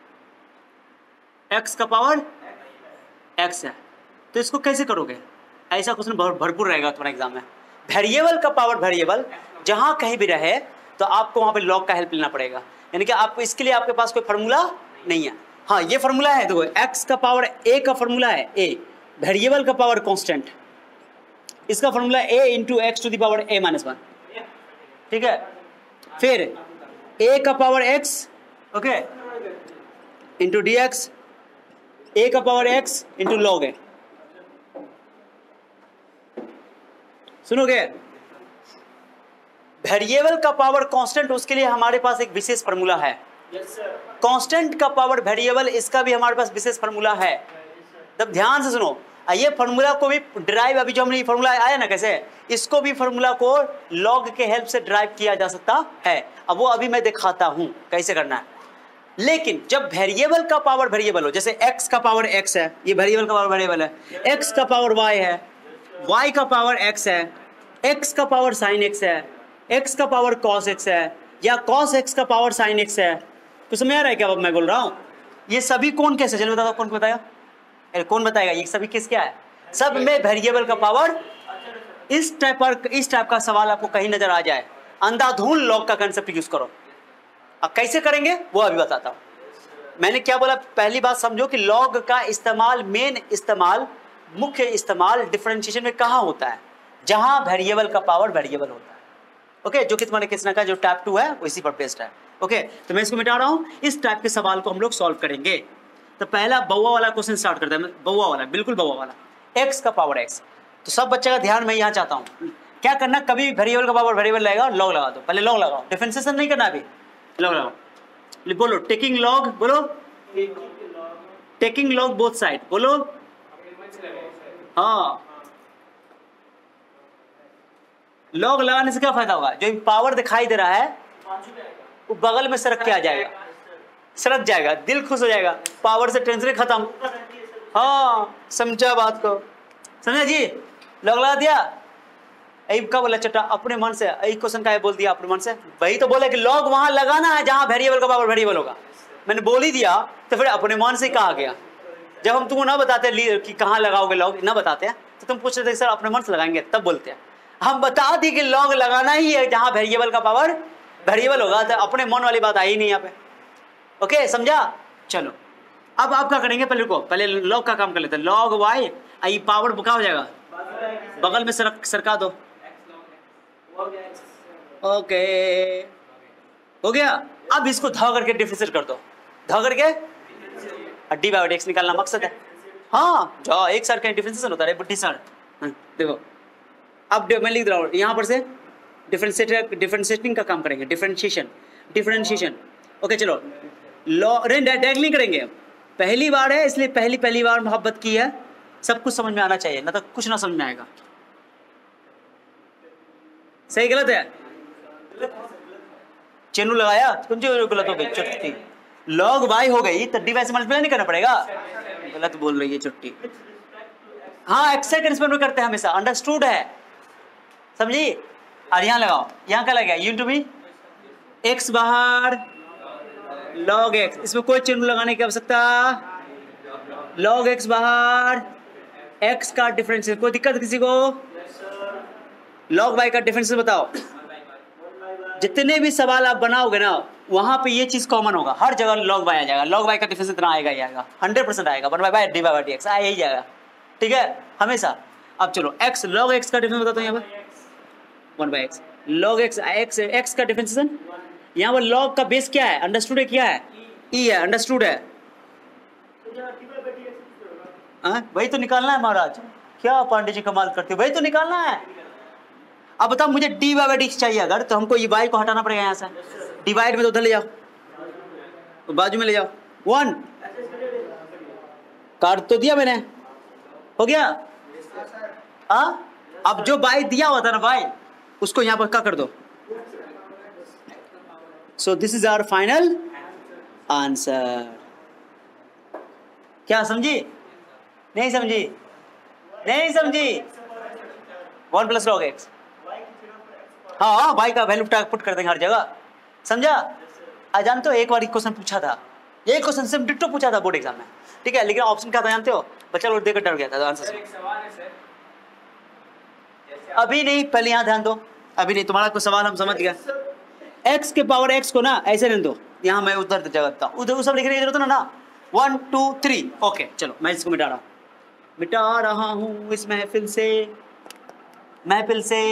x का पावर x है, तो इसको कैसे करोगे? ऐसा क्वेश्चन भरपूर रहेगा तुम्हारे एग्जाम में। वेरिएबल का पावर वेरिएबल जहां कहीं भी रहे तो आपको वहां पे लॉग का हेल्प लेना पड़ेगा, यानी कि आपको इसके लिए आपके पास कोई फॉर्मूला नहीं है। हाँ ये फॉर्मूला है, देखो x का पावर a का फॉर्मूला है a, वेरिएबल का पावर कांस्टेंट, इसका formula a into x to the power a minus 1, ठीक है। फिर a का power x, okay, into d x, a का power x into log a। सुनोगे, वेरिएबल का पावर कांस्टेंट, उसके लिए हमारे पास एक विशेष फॉर्मूला है। कांस्टेंट का पावर वेरिएबल, इसका भी हमारे पास विशेष फॉर्मूला है। तब ध्यान से सुनो, ये फॉर्मूला को भी ड्राइव, अभी जो हमने फॉर्मूला आया ना कैसे, इसको भी फॉर्मूला को लॉग के हेल्प से ड्राइव किया जा सकता है। अब वो अभी मैं दिखाता हूं कैसे करना है। लेकिन जब वेरिएबल का पावर वेरिएबल हो, जैसे x का पावर x है, ये वेरिएबल का पावर वेरिएबल है, x का पावर y है, y का पावर x है, x का पावर sin x है, x का पावर cos x है, या cos x का पावर sin x है, तो समझ आ रहा है क्या अब मैं बोल रहा हूं? ये सभी कौन कैसे, चलो बताओ कौन बताएगा, कौन बताएगा ये सभी केस क्या है? सब में वेरिएबल का पावर। इस टाइप का सवाल आपको कहीं नजर आ जाए, अंधाधुंध लॉग का कंसेप्ट यूज करो। अब कैसे करेंगे वो अभी बताता हूं। मैंने क्या बोला, पहली बात समझो कि लॉग का इस्तेमाल, मेन इस्तेमाल, मुख्य इस्तेमाल डिफरेंशिएशन में कहां होता है? जहां वेरिएबल का पावर वेरिएबल होता है। ओके, जो कि तुम्हारे किसना का जो टाइप 2 है उसी पर बेस्ड है। ओके, तो मैं इसको मिटा रहा हूं। इस टाइप के सवाल को हम लोग सॉल्व करेंगे। तो पहला बउआ वाला क्वेश्चन स्टार्ट करते हैं, बउआ वाला, बिल्कुल बउआ वाला, x का पावर x। तो सब बच्चे का ध्यान मैं यहाँ चाहता हूँ, क्या करना, कभी वेरिएबल का पावर वेरिएबल लगेगा, लॉग लगा दो, पहले लॉग लगाओ, डिफरेंशिएशन नहीं करना अभी, लॉग लगाओ। बोलो टेकिंग लॉग, बोलो टेकिंग लॉग बोथ साइड, बोलो हाँ। लॉग लगाने से क्या फायदा होगा, जो पावर दिखाई दे रहा है वो बगल में सरक के आ जाएगा, सरक जाएगा, दिल खुश हो जाएगा, पावर से टेंशन खत्म। हाँ समझा बात को, समझा जी? लॉग लगा दिया। कब बोला चट्टा अपने मन से, क्वेश्चन का बोल दिया अपने मन से, वही तो बोले कि लॉग वहां लगाना है जहां वेरिएबल का पावर वेरिएबल होगा। मैंने बोल ही दिया तो फिर अपने मन से कहा गया। जब हम तुमको ना बताते कि कहाँ लगाओगे लॉग, ना बताते हैं तो तुम पूछ रहे थे सर अपने मन से लगाएंगे, तब बोलते हैं। हम बता दी कि लॉग लगाना ही है जहां वेरिएबल का पावर वेरिएबल होगा, तो अपने मन वाली बात आई नहीं यहाँ पे। ओके समझा? चलो अब आप क्या करेंगे, पहले रुको, पहले लॉग का काम कर लेते हैं। लॉग वाई, आई पावर क्या हो जाएगा, बगल में सरका दो। ओके हो गया। अब इसको धा करके डिफरेंशिएट कर दो, धा करके डी बाई एक्स निकालना मकसद है। हाँ जाओ, एक सर का डिफरेंशिएशन होता है बुढ़ी सर। देखो अब मैं लिख रहा हूँ यहाँ पर से डिफरेंशिएटिंग का काम करेंगे, डिफरेंशिएशन। ओके चलो, लॉग डायरेक्ट नहीं करेंगे, पहली बार है इसलिए पहली बार मोहब्बत की है, सब कुछ समझ में आना चाहिए, ना तो कुछ ना समझ में आएगा। सही गलत है? चेनू लगाया कुछ गलत हो गई, चुट्टी। लॉग वाई हो गई तो डी वाई से मल्टीप्लाई नहीं करना पड़ेगा, गलत बोल रही है चुट्टी। हाँ एक्सेट ट्रांसफर में करते हैं हमेशा, अंडरस्टूड है, समझी? और यहाँ लगाओ, यहाँ क्या लगा, यू टू बी एक्स बाहर लॉग एक्स, इसमें कोई चिन्ह लगाने की आवश्यकता, लॉग एक्स बाहर, एक्स का डिफरेंशियल, कोई दिक्कत किसी को? लॉग वाई का डिफरेंशियल बताओ। जितने भी सवाल आप बनाओगे ना वहां पे ये चीज कॉमन होगा, हर जगह लॉग वाई आ जाएगा, लॉग वाई का डिफरेंशियल इतना आएगा ही आएगा, 100% आएगा, 1 by d by d x आया ही जाएगा, ठीक है हमेशा। अब चलो एक्स, लॉग एक्स का डिफरेंस बताता हूँ यहाँ पर, 1 by x, log x, x का डिफरेंशिएशन, यहाँ पर लॉग का बेस क्या है, अंडरस्टूड है, क्या है, ई है, अंडरस्टूड है। वही तो निकालना है महाराज, क्या पांडे जी कमाल करते हो, वही तो निकालना है। अब बताओ मुझे डी बाई डी एक्स चाहिए अगर, तो हमको ये वाई को हटाना पड़ेगा यहाँ से, डिवाइड में तो उधर ले जाओ, तो बाजू में ले जाओ, 1 काट तो दिया मैंने, हो गया। हाँ अब जो बाई दिया हुआ था ना बाई, उसको यहाँ पर क्या कर दो। So this is our final answer. क्या समझी? नहीं समझी? नहीं समझी? 1 प्लस लॉग एक्स, हाँ वाई का वैल्यू पुट कर देंगे हर जगह, समझा? आज जानते हो एक बार क्वेश्चन पूछा था, ये क्वेश्चन सिर्फ डिट्टो पूछा था बोर्ड एग्जाम में, ठीक है, लेकिन ऑप्शन क्या था जानते हो? बच्चा लोग देखकर डर गया था आंसर से। अभी नहीं, पहले यहाँ ध्यान दो, अभी नहीं, तुम्हारा कोई सवाल हम समझ गया। एक्स के पावर एक्स को ना ऐसे रहने दो, यहाँ मैं उधर जगह था, उधर सब लिखने की जरूरत है ना, 1 2 3। ओके चलो मैं इसको मिटा रहा हूँ इस महफिल से।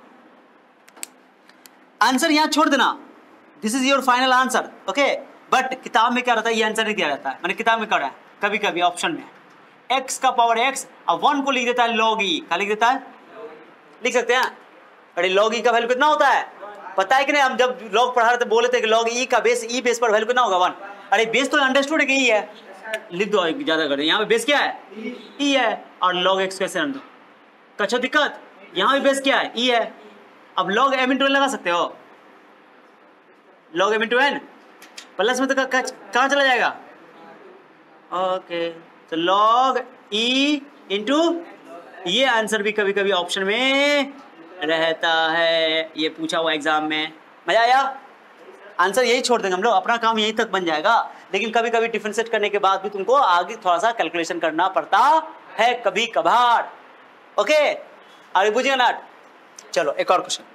आंसर यहाँ छोड़ देना, this is your final answer, okay. But किताब में क्या रहता है, ये आंसर नहीं दिया जाता है, मैंने किताब में करा है कभी कभी ऑप्शन में, एक्स का पावर एक्स, अब 1 को लिख देता है लॉग ई, क्या लिख देता है, लिख सकते हैं। अरे लॉग ई का वैल्यू कितना होता है पता है कि नहीं? हम जब लॉग पढ़ा रहे थे बोले थे कि लॉग ई का बेस, ई बेस पर वैल्यू कितना होगा 1। अरे बेस तो अंडरस्टूड है कि ई है, लिख दो ज्यादा कर, यहाँ पे बेस क्या है, ई है, और लॉग एक्स कैसे रख दो, कच्छा दिक्कत, यहाँ भी बेस क्या है, ई है। अब लॉग एम इंटू एन लगा सकते हो, log m into n, plus में तो कहाँ चला जाएगा, ओके, तो लॉग ई इंटू, ये आंसर भी कभी कभी ऑप्शन में रहता है, ये पूछा हुआ एग्जाम में, मजा आया? आंसर यही छोड़ देंगे हम लोग, अपना काम यहीं तक बन जाएगा। लेकिन कभी कभी डिफरेंशिएट करने के बाद भी तुमको आगे थोड़ा सा कैलकुलेशन करना पड़ता है कभी कभार। ओके, आगे बुझिए ना। चलो एक और क्वेश्चन।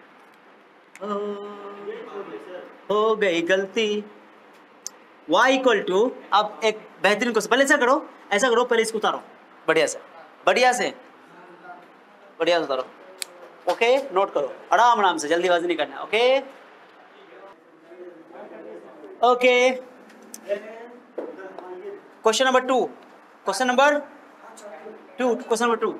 हो गई गलती। y इक्वल टू, अब एक बेहतरीन क्वेश्चन, पहले ऐसा करो पहले इसको उतारो बढ़िया से उतारो। ओके, नोट करो आराम से, जल्दीबाजी नहीं करना। Okay, question number two.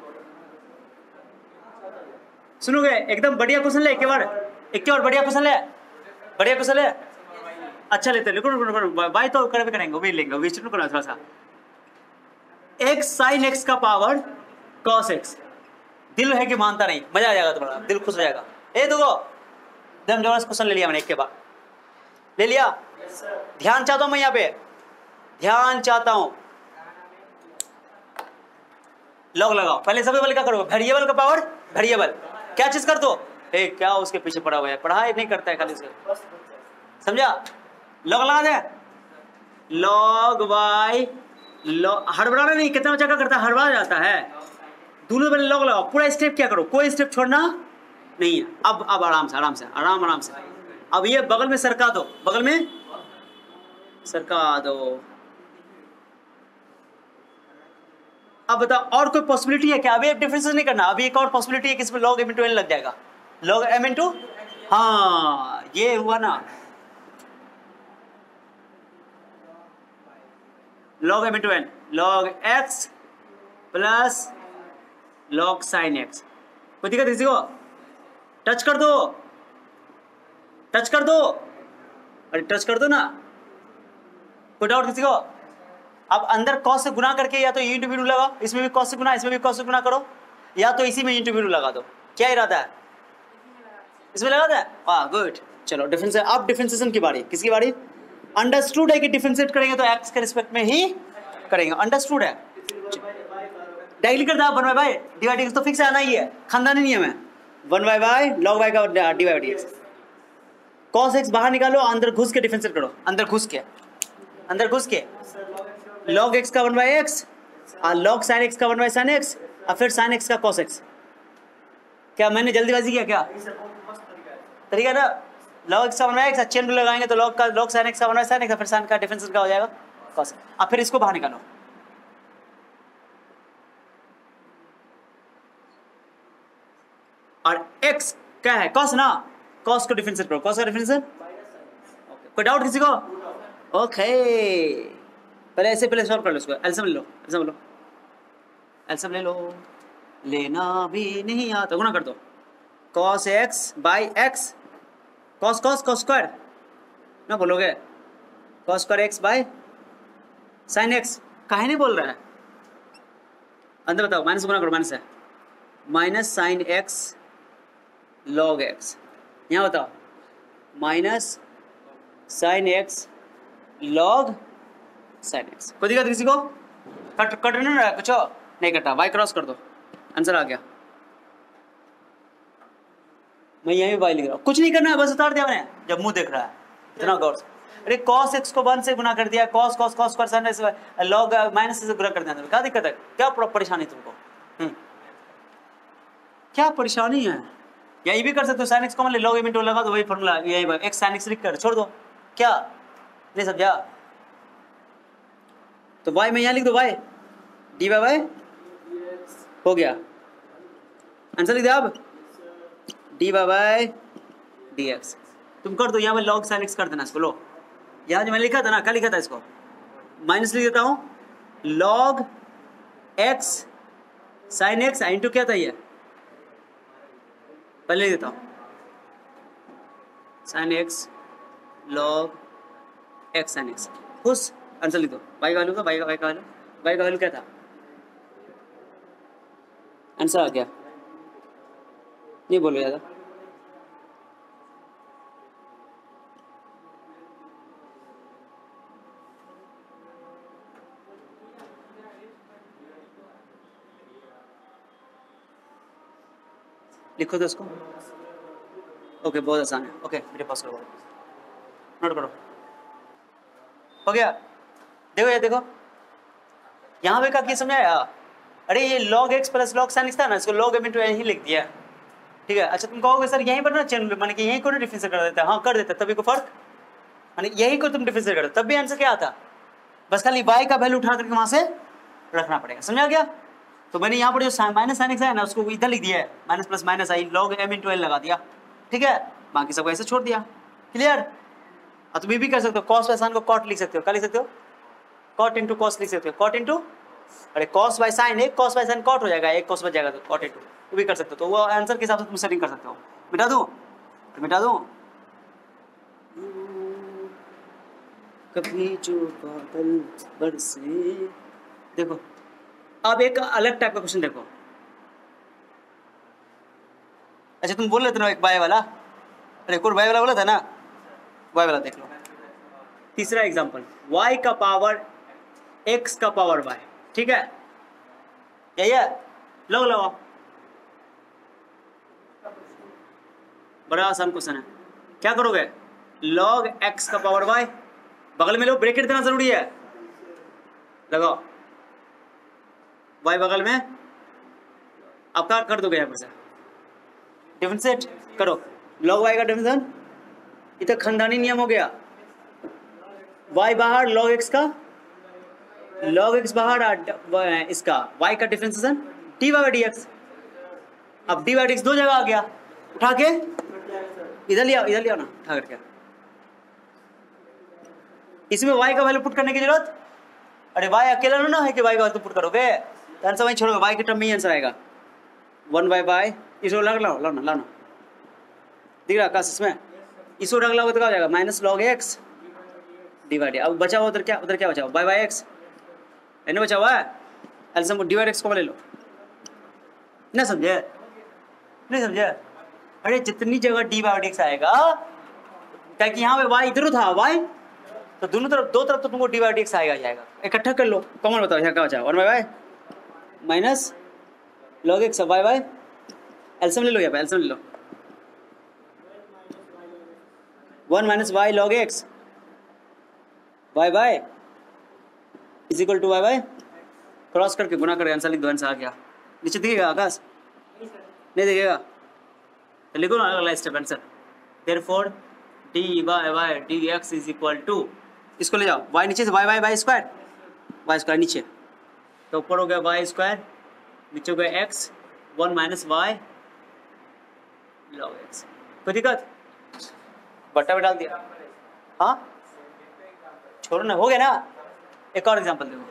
सुनोगे? एकदम बढ़िया क्वेश्चन ले, एक बार बढ़िया क्वेश्चन ले। अच्छा लेते रुको, बाय तो करेंगे, भी लेंगे, थोड़ा सा। x sin x का पावर cos x, दिल है कि मानता नहीं, मजा आ जाएगा तुम्हारा, दिल खुश हो जाएगा। देखो एकदम जबरदस्त क्वेश्चन ले लिया मैंने, एक के बाद ले लिया। ध्यान चाहता हूं मैं, यहाँ पे ध्यान चाहता हूं। लॉग लगाओ, पहले सबसे पहले क्या करो, वेरिएबल का पावर, वेरिएबल क्या चीज कर दो, क्या उसके पीछे पड़ा हुआ है, पढ़ाई नहीं करता है खाली से, समझा? लॉग लगा दे, लॉग वाई, हड़बड़ाना नहीं, कितना बच्चा क्या करता है, हड़बड़ा जाता है। दोनों पहले लॉग लगाओ, पूरा स्टेप क्या करो, कोई स्टेप छोड़ना नहीं है। अब आराम से। अब ये बगल में सरका दो, अब बताओ और कोई पॉसिबिलिटी है क्या? अभी डिफरेंस नहीं करना, अभी एक और पॉसिबिलिटी है कि इसमें log m into n लग जाएगा, log m into, हाँ ये हुआ ना, log m into n, log x plus log sin x। कोई दिक्कत किसी को? टच कर दो, अरे टच कर दो ना, कोई डाउट किसी को? अब अंदर cos से गुना करके या तो ये इंटू लगाओ, इसमें भी cos से गुना, इसमें भी cos से गुना करो, या तो इसी में इंटू लगा दो। क्या इरादा है? इसमें लगा दे, वाह गुड। चलो डिफरेंस, अब डिफरेंशिएशन की बारी, किसकी बारी? अंडरस्टूड है कि डिफरेंशिएट करेंगे तो x के रिस्पेक्ट में ही करेंगे, अंडरस्टूड है। डायरेक्टली कर दो, 1/y डिवाइडिंग तो फिक्स आना ही है, खानदानी नियम है, 1/y log y का dx। cos x बाहर निकालो, अंदर घुस के डिफरेंशिएट करो, अंदर घुस के log x का 1/x, log sin x का 1/sin x, और फिर sin x का cos x। क्या मैंने जल्दीबाजी किया क्या? तरीका ना, log x का 1/x, चेन रूल लगाएंगे तो log sin x का 1/sin x, फिर sin का डिफरेंशिएट क्या हो जाएगा, cos। अब फिर इसको बाहर निकालो, और x क्या है, cos ना, cos को डिफरेंशिएट करो, cos का डिफरेंशिएट। कोई डाउट किसी को? ओके, पहले सॉल्व कर लो इसको, एलसीएम ले लो, लेना भी नहीं आता, गुना कर दो, cos x by x, cos square ना बोलोगे, cos स्क्वायर x बाई sin x, काहे नहीं बोल रहा है? अंदर बताओ, माइनस गुना करो, माइनस है, minus sin x log x, यहाँ बताओ minus sin x log sin x। कोई दिक्कत किसी को? कट नहीं रहा, कुछ नहीं कटा, y क्रॉस कर दो, आंसर आ गया। मैं यहीं y लिख रहा हूँ, कुछ नहीं करना है, बस उतार दिया मैंने, जब मुंह देख रहा है इतना गौर से। अरे cos x को 1 से गुना कर दिया, cos square sin x log minus से गुना कर दिया, क्या दिक्कत है, क्या परेशानी तुमको? क्या परेशानी है? या ये भी कर सकते हो, sin x को मान लो, log m into लगा दो, वही फॉर्मूला, यही x sin x लिख कर छोड़ दो, क्या नहीं समझा? तो y में यहाँ लिख दो, y dy बाय हो गया, आंसर लिख दिया। अब dy बाय dx तुम कर दो, यहाँ पे log sin x कर देना इसको, लो यहाँ जो मैंने लिखा था ना, क्या लिखा था इसको, माइनस लिख देता हूँ, log x sin x into क्या था ये, पहले लिख देता हूँ, sin x log x sin x, खुश, आंसर लिख दो। y का वैल्यू क्या था, आंसर आ गया, नहीं बोलो ज़्यादा। लिखो तो इसको, ओके बहुत आसान है, ओके मेरे पास करो। नोट करो, हो गया। देखो ये देखो यहाँ पे क्या किया समझाया, अरे ये log x plus log sin x था ना, इसको log m इंटू यही लिख दिया, ठीक है। अच्छा तुम कहोगे सर यहीं पर ना चेन माने कि यहीं को डिफरेंशिएट कर देता है, हाँ कर देता, तभी को फर्क माने यही को तुम डिफरेंशिएट कर देते, तब भी आंसर क्या आता, बस खाली y का वैल्यू उठा करके वहां से रखना पड़ेगा, समझा गया। तो मैंने यहाँ पर जो माइनस साइन एक्स है ना उसको इधर लिख दिया है, माइनस प्लस माइनस आई log m इंटू एल लगा दिया, ठीक है, बाकी सबको ऐसे छोड़ दिया, क्लियर। अब तुम ये भी कर सकते हो, कॉस बाय साइन को कॉट लिख सकते हो, क्या लिख सकते हो, कॉट इंटू कॉस लिख सकते हो, कॉट इंटू, अरे कॉस बाय साइन, एक कॉस बाय साइन कॉट हो जाएगा, एक कॉस बच जाएगा, तो कॉट इंटू वो भी कर सकते हो, तो वो आंसर के हिसाब से तुम सेटिंग कर सकते हो। मिटा दूं तो मिटा दूं, कभी जो बादल बरसे, देखो अब एक अलग टाइप का क्वेश्चन देखो। अच्छा तुम बोल रहे थे ना एक बाय वाला, अरे एक और बाय वाला बोला था ना, बाय वाला देख लो। तीसरा एग्जांपल, y का पावर x का पावर y, ठीक है, यही है, लो लगाओ, बड़ा आसान क्वेश्चन है। क्या करोगे, log x का पावर y, बगल में लो, ब्रैकेट देना जरूरी है, लगाओ y बगल में, अब क्या कर दोगे यहाँ पर से डिफरेंशिएट करो, log y का डिफरेंशिएशन, इतना खानदानी नियम हो गया, y बाहर log x का, log x बाहर इसका y का डिफरेंशिएशन dy बाई dx, अब dy बाई dx दो जगह आ गया, उठा के इधर लिया ना, उठा करके इसमें y का वैल्यू पुट करने की जरूरत, अरे y अकेला ना है कि y का वैल्यू पुट करोगे, आंसर वहीं छोड़ोगे, y के टर्म में ही आंसर आएगा, 1/y, इसको लग लाओ ना दिख रहा आकाश, इसमें इसको रख लाओगे तो क्या हो जाएगा, माइनस log x डिवाइड, अब बचा हुआ उधर क्या बचा हुआ, बाय x है ना बचा हुआ है, एलसीएम डिवाइड x को ले लो, ना समझे, नहीं समझे, अरे जितनी जगह डिवाइड x आएगा, क्या कि यहाँ पे y इधर था y, तो दोनों तरफ, दो तरफ तो तुमको डिवाइड x आएगा जाएगा, इकट्ठा कर लो, कॉमन बताओ यहाँ क्या बचा, 1/y minus log x y LCM ले लो, यहाँ पे एलसीएम ले लो, 1 minus y log x y is equal to y cross करके गुना करके आंसर लिख दो, आंसर आ गया। नीचे दिखेगा आकाश, नहीं दिखेगा, तो लिखो ना अगला step answer, therefore dy by dx is equal to, इसको ले जाओ y नीचे से y स्क्वायर नीचे, तो ऊपर हो गया y स्क्वायर, नीचे हो गया x, 1 minus y log x, कोई दिक्कत, बट्टा में डाल दिया, हाँ छोड़ो ना, हो गया ना। एक और एग्जांपल देखो,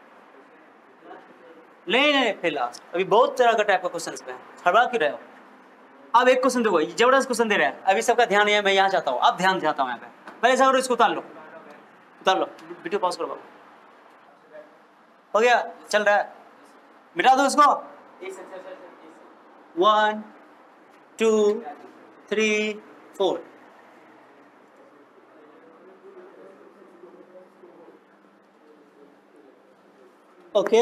नहीं फिर अभी बहुत तरह का टाइप का क्वेश्चन है, हड़बड़ा क्यों रहे हो। अब एक क्वेश्चन देखो, जबरदस्त क्वेश्चन दे रहे हैं, अभी सबका ध्यान है, मैं यहाँ चाहता हूँ, अब ध्यान चाहता हूँ यहाँ पे, पहले ऐसा करो, इसको उतार लो, वीडियो पॉज करो बाबू, हो गया, चल रहा है, मिटा दो इसको, 1 2 3 4, ओके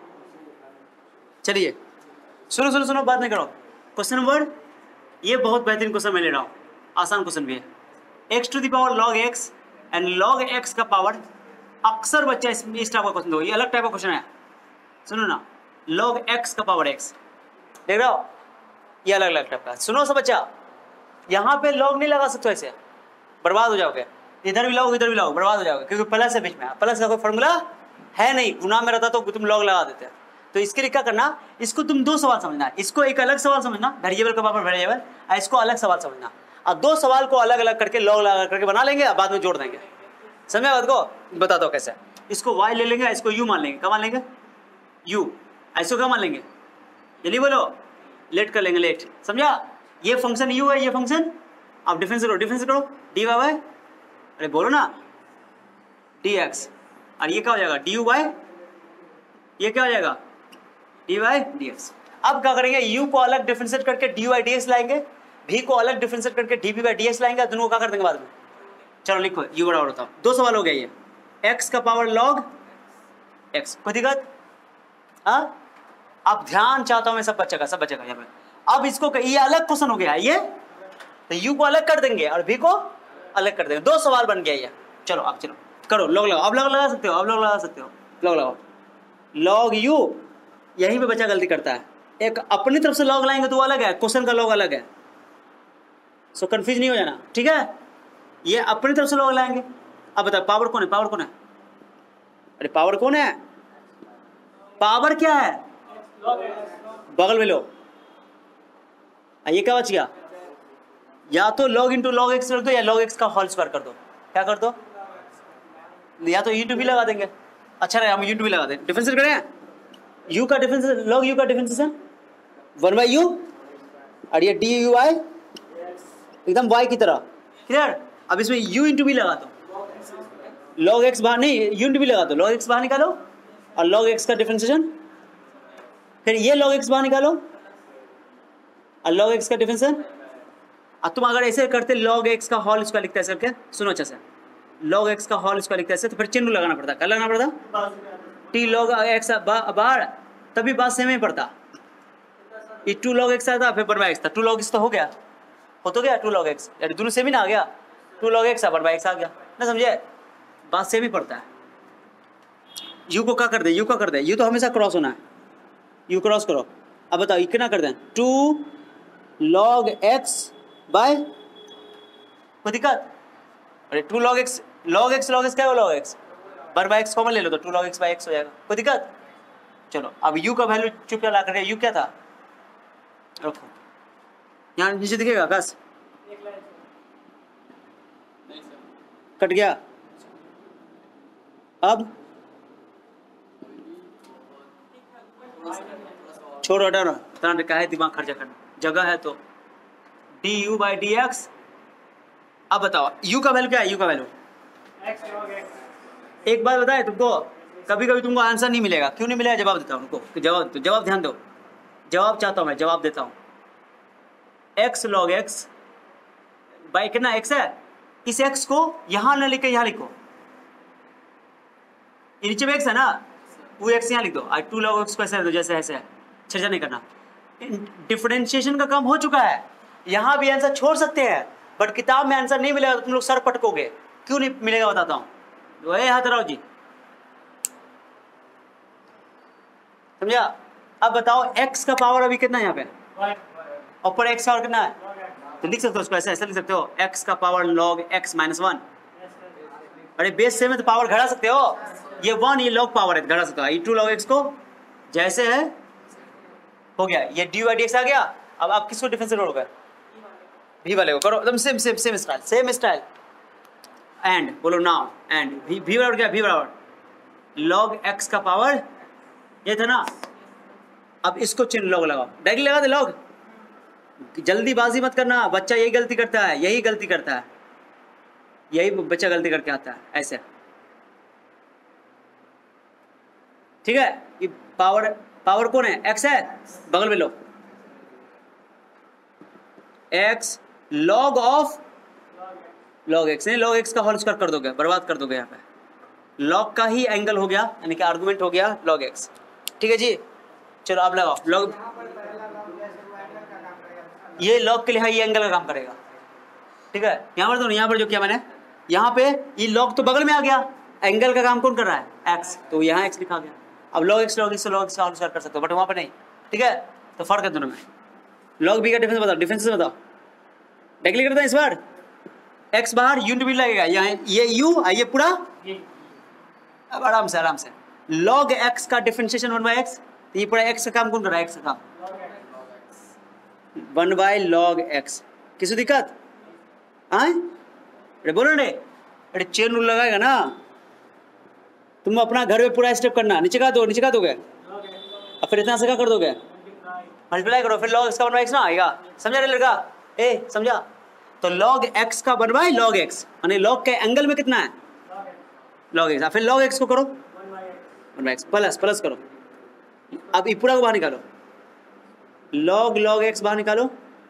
चलिए सुनो, बात नहीं करो। क्वेश्चन नंबर, ये बहुत बेहतरीन क्वेश्चन मैं ले रहा हूँ, आसान क्वेश्चन भी है, x to the power log x and log x का पावर, अक्सर बच्चा इस टाइप का क्वेश्चन दो, ये अलग टाइप का क्वेश्चन है, सुनो ना, log x का पावर x, देख रहे हो, ये अलग टाइप का, सुनो सब बच्चा, यहाँ पे log नहीं लगा सकते, ऐसे बर्बाद हो जाओगे, इधर भी लाओ इधर भी लाओ, बर्बाद हो जाओगे, क्योंकि प्लस है बीच में, प्लस का कोई फॉर्मूला है नहीं, गुना में रहता तो तुम log लगा देते। तो इसके लिए क्या करना, इसको तुम दो सवाल समझना, इसको एक अलग सवाल समझना, वेरिएबल का पावर वेरिएबल, और इसको अलग सवाल समझना, और दो सवाल को अलग अलग करके log लगा करके बना लेंगे, बाद में जोड़ देंगे, समझे बात को, बताता हूँ कैसे। इसको y ले लेंगे, इसको u मान लेंगे, क्या मान लेंगे, u, इसको क्या मान लेंगे, जल्दी बोलो, लेट कर लेंगे, लेट, समझा, ये फंक्शन u है, ये फंक्शन, आप डिफरेंस करो, dy बाय, अरे बोलो ना, dx, और ये क्या हो जाएगा, du बाय, ये क्या हो जाएगा, dy बाय dx। अब क्या करेंगे, u को अलग डिफरेंशिएट करके dy बाय dx लाएंगे, v को अलग डिफरेंशिएट करके dv बाय dx लाएंगे, दोनों को क्या कर देंगे बाद में, चलो लिखो, u बराबर होता, दो सवाल हो गया, ये x का पावर log x, कोई दिक्कत, हाँ, अब ध्यान चाहता हूं मैं सब बच्चे का यहाँ पे। अब इसको, ये अलग क्वेश्चन हो गया, ये तो u को अलग कर देंगे और v को अलग कर देंगे। 2 सवाल बन गया ये। चलो आप चलो करो, लॉग लगाओ। अब लॉग लगा सकते हो, अब लॉग लगा सकते हो, लॉग लगाओ। लॉग यू, यहीं पे बच्चा गलती करता है। एक अपनी तरफ से लॉग लाएंगे तो वो अलग है, क्वेश्चन का लॉग अलग है। सो कंफ्यूज नहीं हो जाना, ठीक है। ये अपनी तरफ से लॉग लाएंगे। अब बताओ पावर कौन है, पावर कौन है? अरे पावर कौन है? पावर क्या है? बगल में लो। ये क्या बच गया? या तो log इंटू लॉग एक्स रख दो या log एक्स का होल स्क्वायर कर दो। क्या कर दो? या तो u2 भी लगा देंगे। अच्छा रहे, हम u2 भी लगा देंगे। डिफरेंशिएट करें, u का डिफरेंशिएशन, log u का डिफरेंशिएशन 1/u और ये du/y एकदम y की तरह, क्लियर। अब इसमें u इंटू भी लगा दो, log x बाहर नहीं, u इंटू भी लगा दो, log x बाहर निकालो और log x का डिफरेंशिएशन, फिर ये log x बाहर निकालो और log x का डिफरेंशिएशन। अब तुम अगर ऐसे करते log x का होल स्क्वायर लिखते ऐसे करके, सुनो अच्छे से, log x का होल स्क्वायर लिखते ऐसे, तो फिर चिन्ह लगाना पड़ता। क्या लगाना पड़ता? t log x बाहर, तभी बात सेम ही पड़ता। ये 2 log x आता, फिर 1/x था। 2 log x तो हो गया, हो तो गया 2 log x, यानी दोनों सेम ही ना आ गया। 2 log x 1/x आ गया ना, समझे? बात सेम ही पड़ता है। u को क्या कर दे, u का कर दे, u तो हमेशा क्रॉस होना है, u क्रॉस करो। अब बताओ ये कितना कर दें? 2 log x बाय, कोई दिक्कत? अरे 2 log x, log x क्या है? log x 1/x कॉमन ले लो तो 2 log x बाय x हो जाएगा, कोई दिक्कत? चलो अब u का वैल्यू चुप ला कर, u क्या था? रखो यहाँ नीचे दिखेगा आकाश, कट गया। अब छोड़ो, हटाओ, इतना का है दिमाग खर्चा करना, जगह है तो du/dx। अब बताओ u का वैल्यू क्या है? u का वैल्यू एक बात बताए तुमको, कभी कभी तुमको आंसर नहीं मिलेगा। क्यों नहीं मिलेगा? जवाब देता हूँ उनको, जवाब ध्यान दो, जवाब चाहता हूँ मैं, जवाब देता हूँ। x log x बाई कितना x है, इस x को यहाँ न लिखे यहाँ लिखो, नीचे में x है ना, वो x यहाँ लिख दो, 2 log x को ऐसे दो जैसे ऐसे, चर्चा नहीं करना। डिफरेंशिएशन का काम हो चुका है, यहाँ भी आंसर छोड़ सकते हैं, बट किताब में आंसर नहीं मिलेगा तो तुम लोग सर पटकोगे। क्यों नहीं मिलेगा बताता हूँ, वही हाथ राव जी, समझा? अब बताओ x का पावर अभी कितना है यहाँ पे, ऊपर x और कितना है, तो लिख सकते हो उसको ऐसे, ऐसे लिख सकते हो, x का पावर log x - 1। अरे बेस से में तो पावर घटा सकते हो, ये 1 ये log पावर है, घटा सकते हो। ये 2 log x को जैसे है हो गया, ये du/dx आ गया। अब आप किसको डिफरेंशिएट करोगे? v वाले को करो, एकदम सेम स्टाइल। एंड बोलो नाउ, एंड v बराबर क्या? v बराबर log x का पावर, ये था ना। अब इसको चिन्ह log लगाओ, डायरेक्टली लगा दे log, जल्दीबाजी मत करना, बच्चा यही गलती करता है, यही बच्चा गलती करके आता है ऐसे, ठीक है। ये पावर कौन है? x है, बगल में लो, x log of log x, नहीं log x का होल स्क्वायर कर दोगे, बर्बाद कर दोगे यहाँ पे। log का ही एंगल हो गया, यानी कि आर्गुमेंट हो गया log x, ठीक है जी। चलो आप लगाओ log, ये log के लिए ये एंगल का काम करेगा, ठीक है। यहाँ पर तो यहाँ पर जो किया मैंने, यहाँ पे ये log तो बगल में आ गया, एंगल का काम कौन कर रहा है? x, तो यहाँ x लिखा गया। अब log x का होल स्क्वायर कर सकते हो, बट वहाँ पे नहीं, ठीक है। तो फर्क है दोनों में। log b का डिफरेंस बताओ, बताओ, डायरेक्टली करते हैं इस बार, x बाहर u भी लगेगा, यहाँ ये u ये पूरा, अब आराम से log x का डिफरेंशिएशन 1/x, तो ये पूरा x का काम कौन कर रहा है? x का काम 1/log x। किसी दिक्कत आए? अरे बोलो रे, अरे चेन रूल लगाएगा ना, तुम अपना घर में पूरा स्टेप करना, नीचे का दोगे और फिर इतना से क्या कर दोगे, मल्टीप्लाई करो, फिर log x का 1/x ना आएगा। समझा रे लड़का? समझा? तो log x का 1/log x, यानी log के एंगल में कितना है? log x। फिर log x को करो 1/x प्लस करो। अब ये पूरा को बाहर निकालो, log x बाहर निकालो,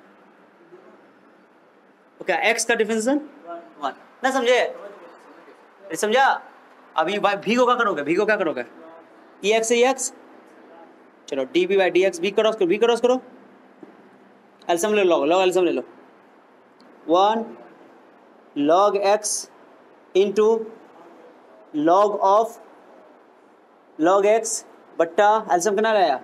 ओके। x का डिफरेंशिएशन 1 ना, समझा? अभी v को क्या करोगे? ex से ex, चलो dv/dx, v क्रॉस करो, एलसीएम ले लो, log एलसीएम ले लो, 1 log x into log of log x बट्टा एल्सियम कितना आया?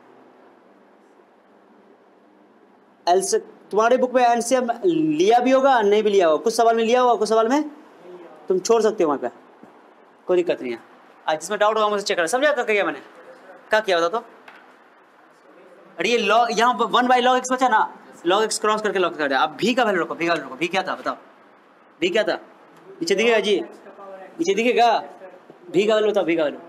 एल्सियम तुम्हारे बुक में एल्सियम लिया भी होगा, नहीं भी लिया होगा, कुछ सवाल में लिया होगा, कुछ सवाल में तुम छोड़ सकते हो, वहाँ पे कोई दिक्कत नहीं है। आज जिसमें डाउट होगा मुझे चेक करना। समझा क्या किया मैंने, क्या किया बता तो? अरे ये लॉग यहाँ पर 1/log x बचा ना, log x क्रॉस करके log कर दिया। अब भी का वैल्यू रखो, भी का वैल्यू रखो। भी क्या था बताओ, भी क्या था? नीचे दिखेगा जी, नीचे दिखेगा भी का वैल्यू बताओ। भी का वैल्यू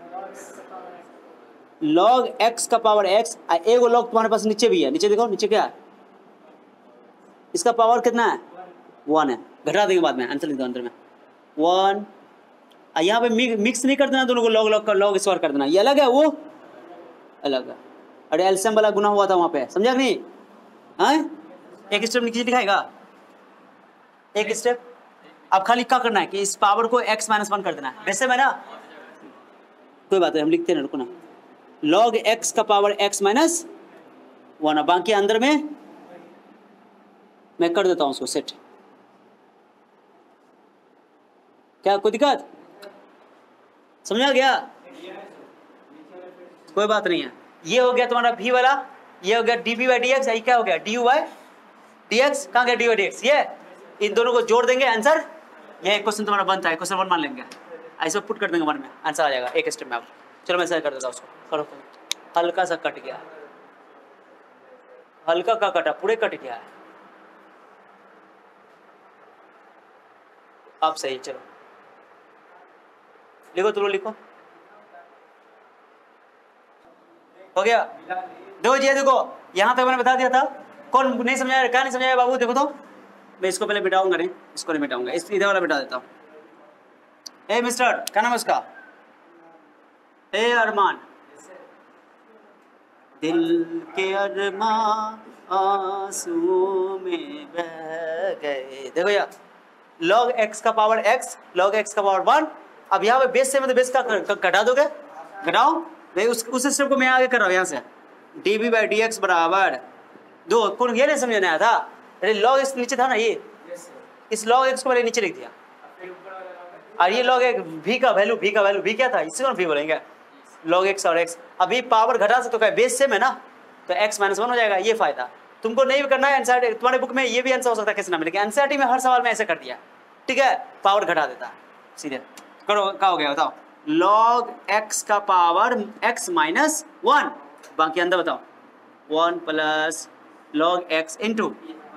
log x का पावर x, एगो log तुम्हारे पास नीचे भी है, नीचे देखो नीचे क्या है, इसका पावर कितना है? 1 है। घटा देंगे बाद में, आंसर लिख दो अंदर में 1। यहाँ पे मिक्स नहीं कर देना दोनों को, log का log स्क्वायर कर देना, ये अलग है वो अलग है। अरे एल्सियम वाला गुना हुआ था वहाँ पे, समझा नहीं? हाँ एक स्टेप नीचे दिखाएगा, एक स्टेप। अब खाली क्या करना है कि इस पावर को x - 1 कर देना है। वैसे में ना कोई बात नहीं, हम लिखते हैं, रुको ना। log x का पावर x - 1 है, बाकी अंदर में मैं कर देता हूँ उसको सेट। क्या कोई दिक्कत? समझा गया? कोई बात नहीं है। ये हो गया तुम्हारा v वाला, ये हो गया dv/dx, ये क्या हो गया du/dx। कहाँ गया du/dx? ये इन दोनों को जोड़ देंगे, आंसर ये क्वेश्चन तुम्हारा बनता है, क्वेश्चन 1 मान लेंगे, ऐसे पुट कर देंगे 1 में, आंसर आ जाएगा एक स्टेप में। आप चलो मैं ऐसा कर देता हूँ उसको, करो। हल्का सा कट गया, हल्का का कटा, पूरे कट गया है। अब सही, चलो लिखो, तुम लिखो। हो गया? देखो जी, देखो यहाँ तक मैंने बता दिया था। कौन नहीं समझाया, क्या नहीं समझाया बाबू? देखो तो मैं इसको पहले मिटाऊंगा, नहीं इसको नहीं मिटाऊंगा, इस इधर वाला मिटा देता हूँ। ए मिस्टर, क्या नाम है उसका? ए अरमान, दिल के अरमान आंसुओं में बह गए। देखो यार, log x का पावर x, log x का पावर 1। अब यहाँ पे बेस से मतलब बेस का घटा दोगे, घटाओ नहीं, उस स्टेप को मैं आगे कर रहा हूँ। यहाँ से dv/dx बराबर 2। कौन ये नहीं समझ आया था? अरे log x नीचे था ना, ये इस log x को मैंने नीचे लिख दिया, और ये log x v का वैल्यू, v क्या था? इसी को v बोलेंगे, log x और x। अभी पावर घटा सकते हो, बेस सेम है ना, तो x - 1 हो जाएगा। ये फायदा तुमको नहीं भी करना है। एनसीईआरटी तुम्हारे बुक में ये भी आंसर हो सकता है, कैसे ना मिले, एनसीईआरटी में हर सवाल में ऐसे कर दिया, ठीक है? पावर घटा देता है सीधे। करो, क्या हो गया बताओ? log x का पावर x - 1, बाकी अंदर बताओ 1 plus log x into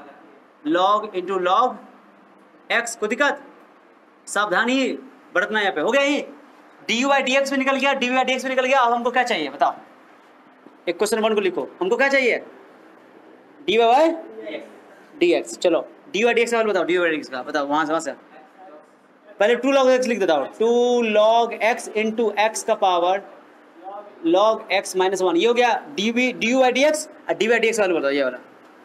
log x। को दिक्कत? सावधानी बरतना यहाँ पे। हो गया ये du/dx भी निकल गया, dv/dx भी निकल गया। अब हमको क्या चाहिए बताओ? एक क्वेश्चन 1 को लिखो, हमको क्या चाहिए? dy/dx। चलो dy/dx का बताओ, dy/dx का बताओ, वहां से पहले 2 log x लिख देता हूँ। 2 log x इंटू x का पावर log x - 1, ये हो गया du/dx। dv/dx वाला बताओ, ये वाला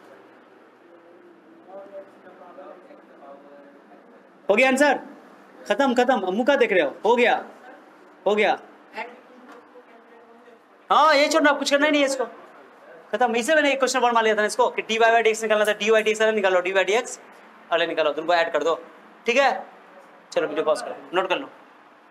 हो गया आंसर। खत्म। अब मुका देख रहे हो गया, हो गया। हाँ ये छोड़ना, कुछ करना ही नहीं है इसको, खत्म। इसे मैंने एक क्वेश्चन 1 मान लिया था इसको कि dy/dx निकालना था, dy/dx वाला निकालो, dy/dx वाले निकालो, तुमको ऐड कर दो, ठीक है? चलो वीडियो पॉज करो, नोट कर लो।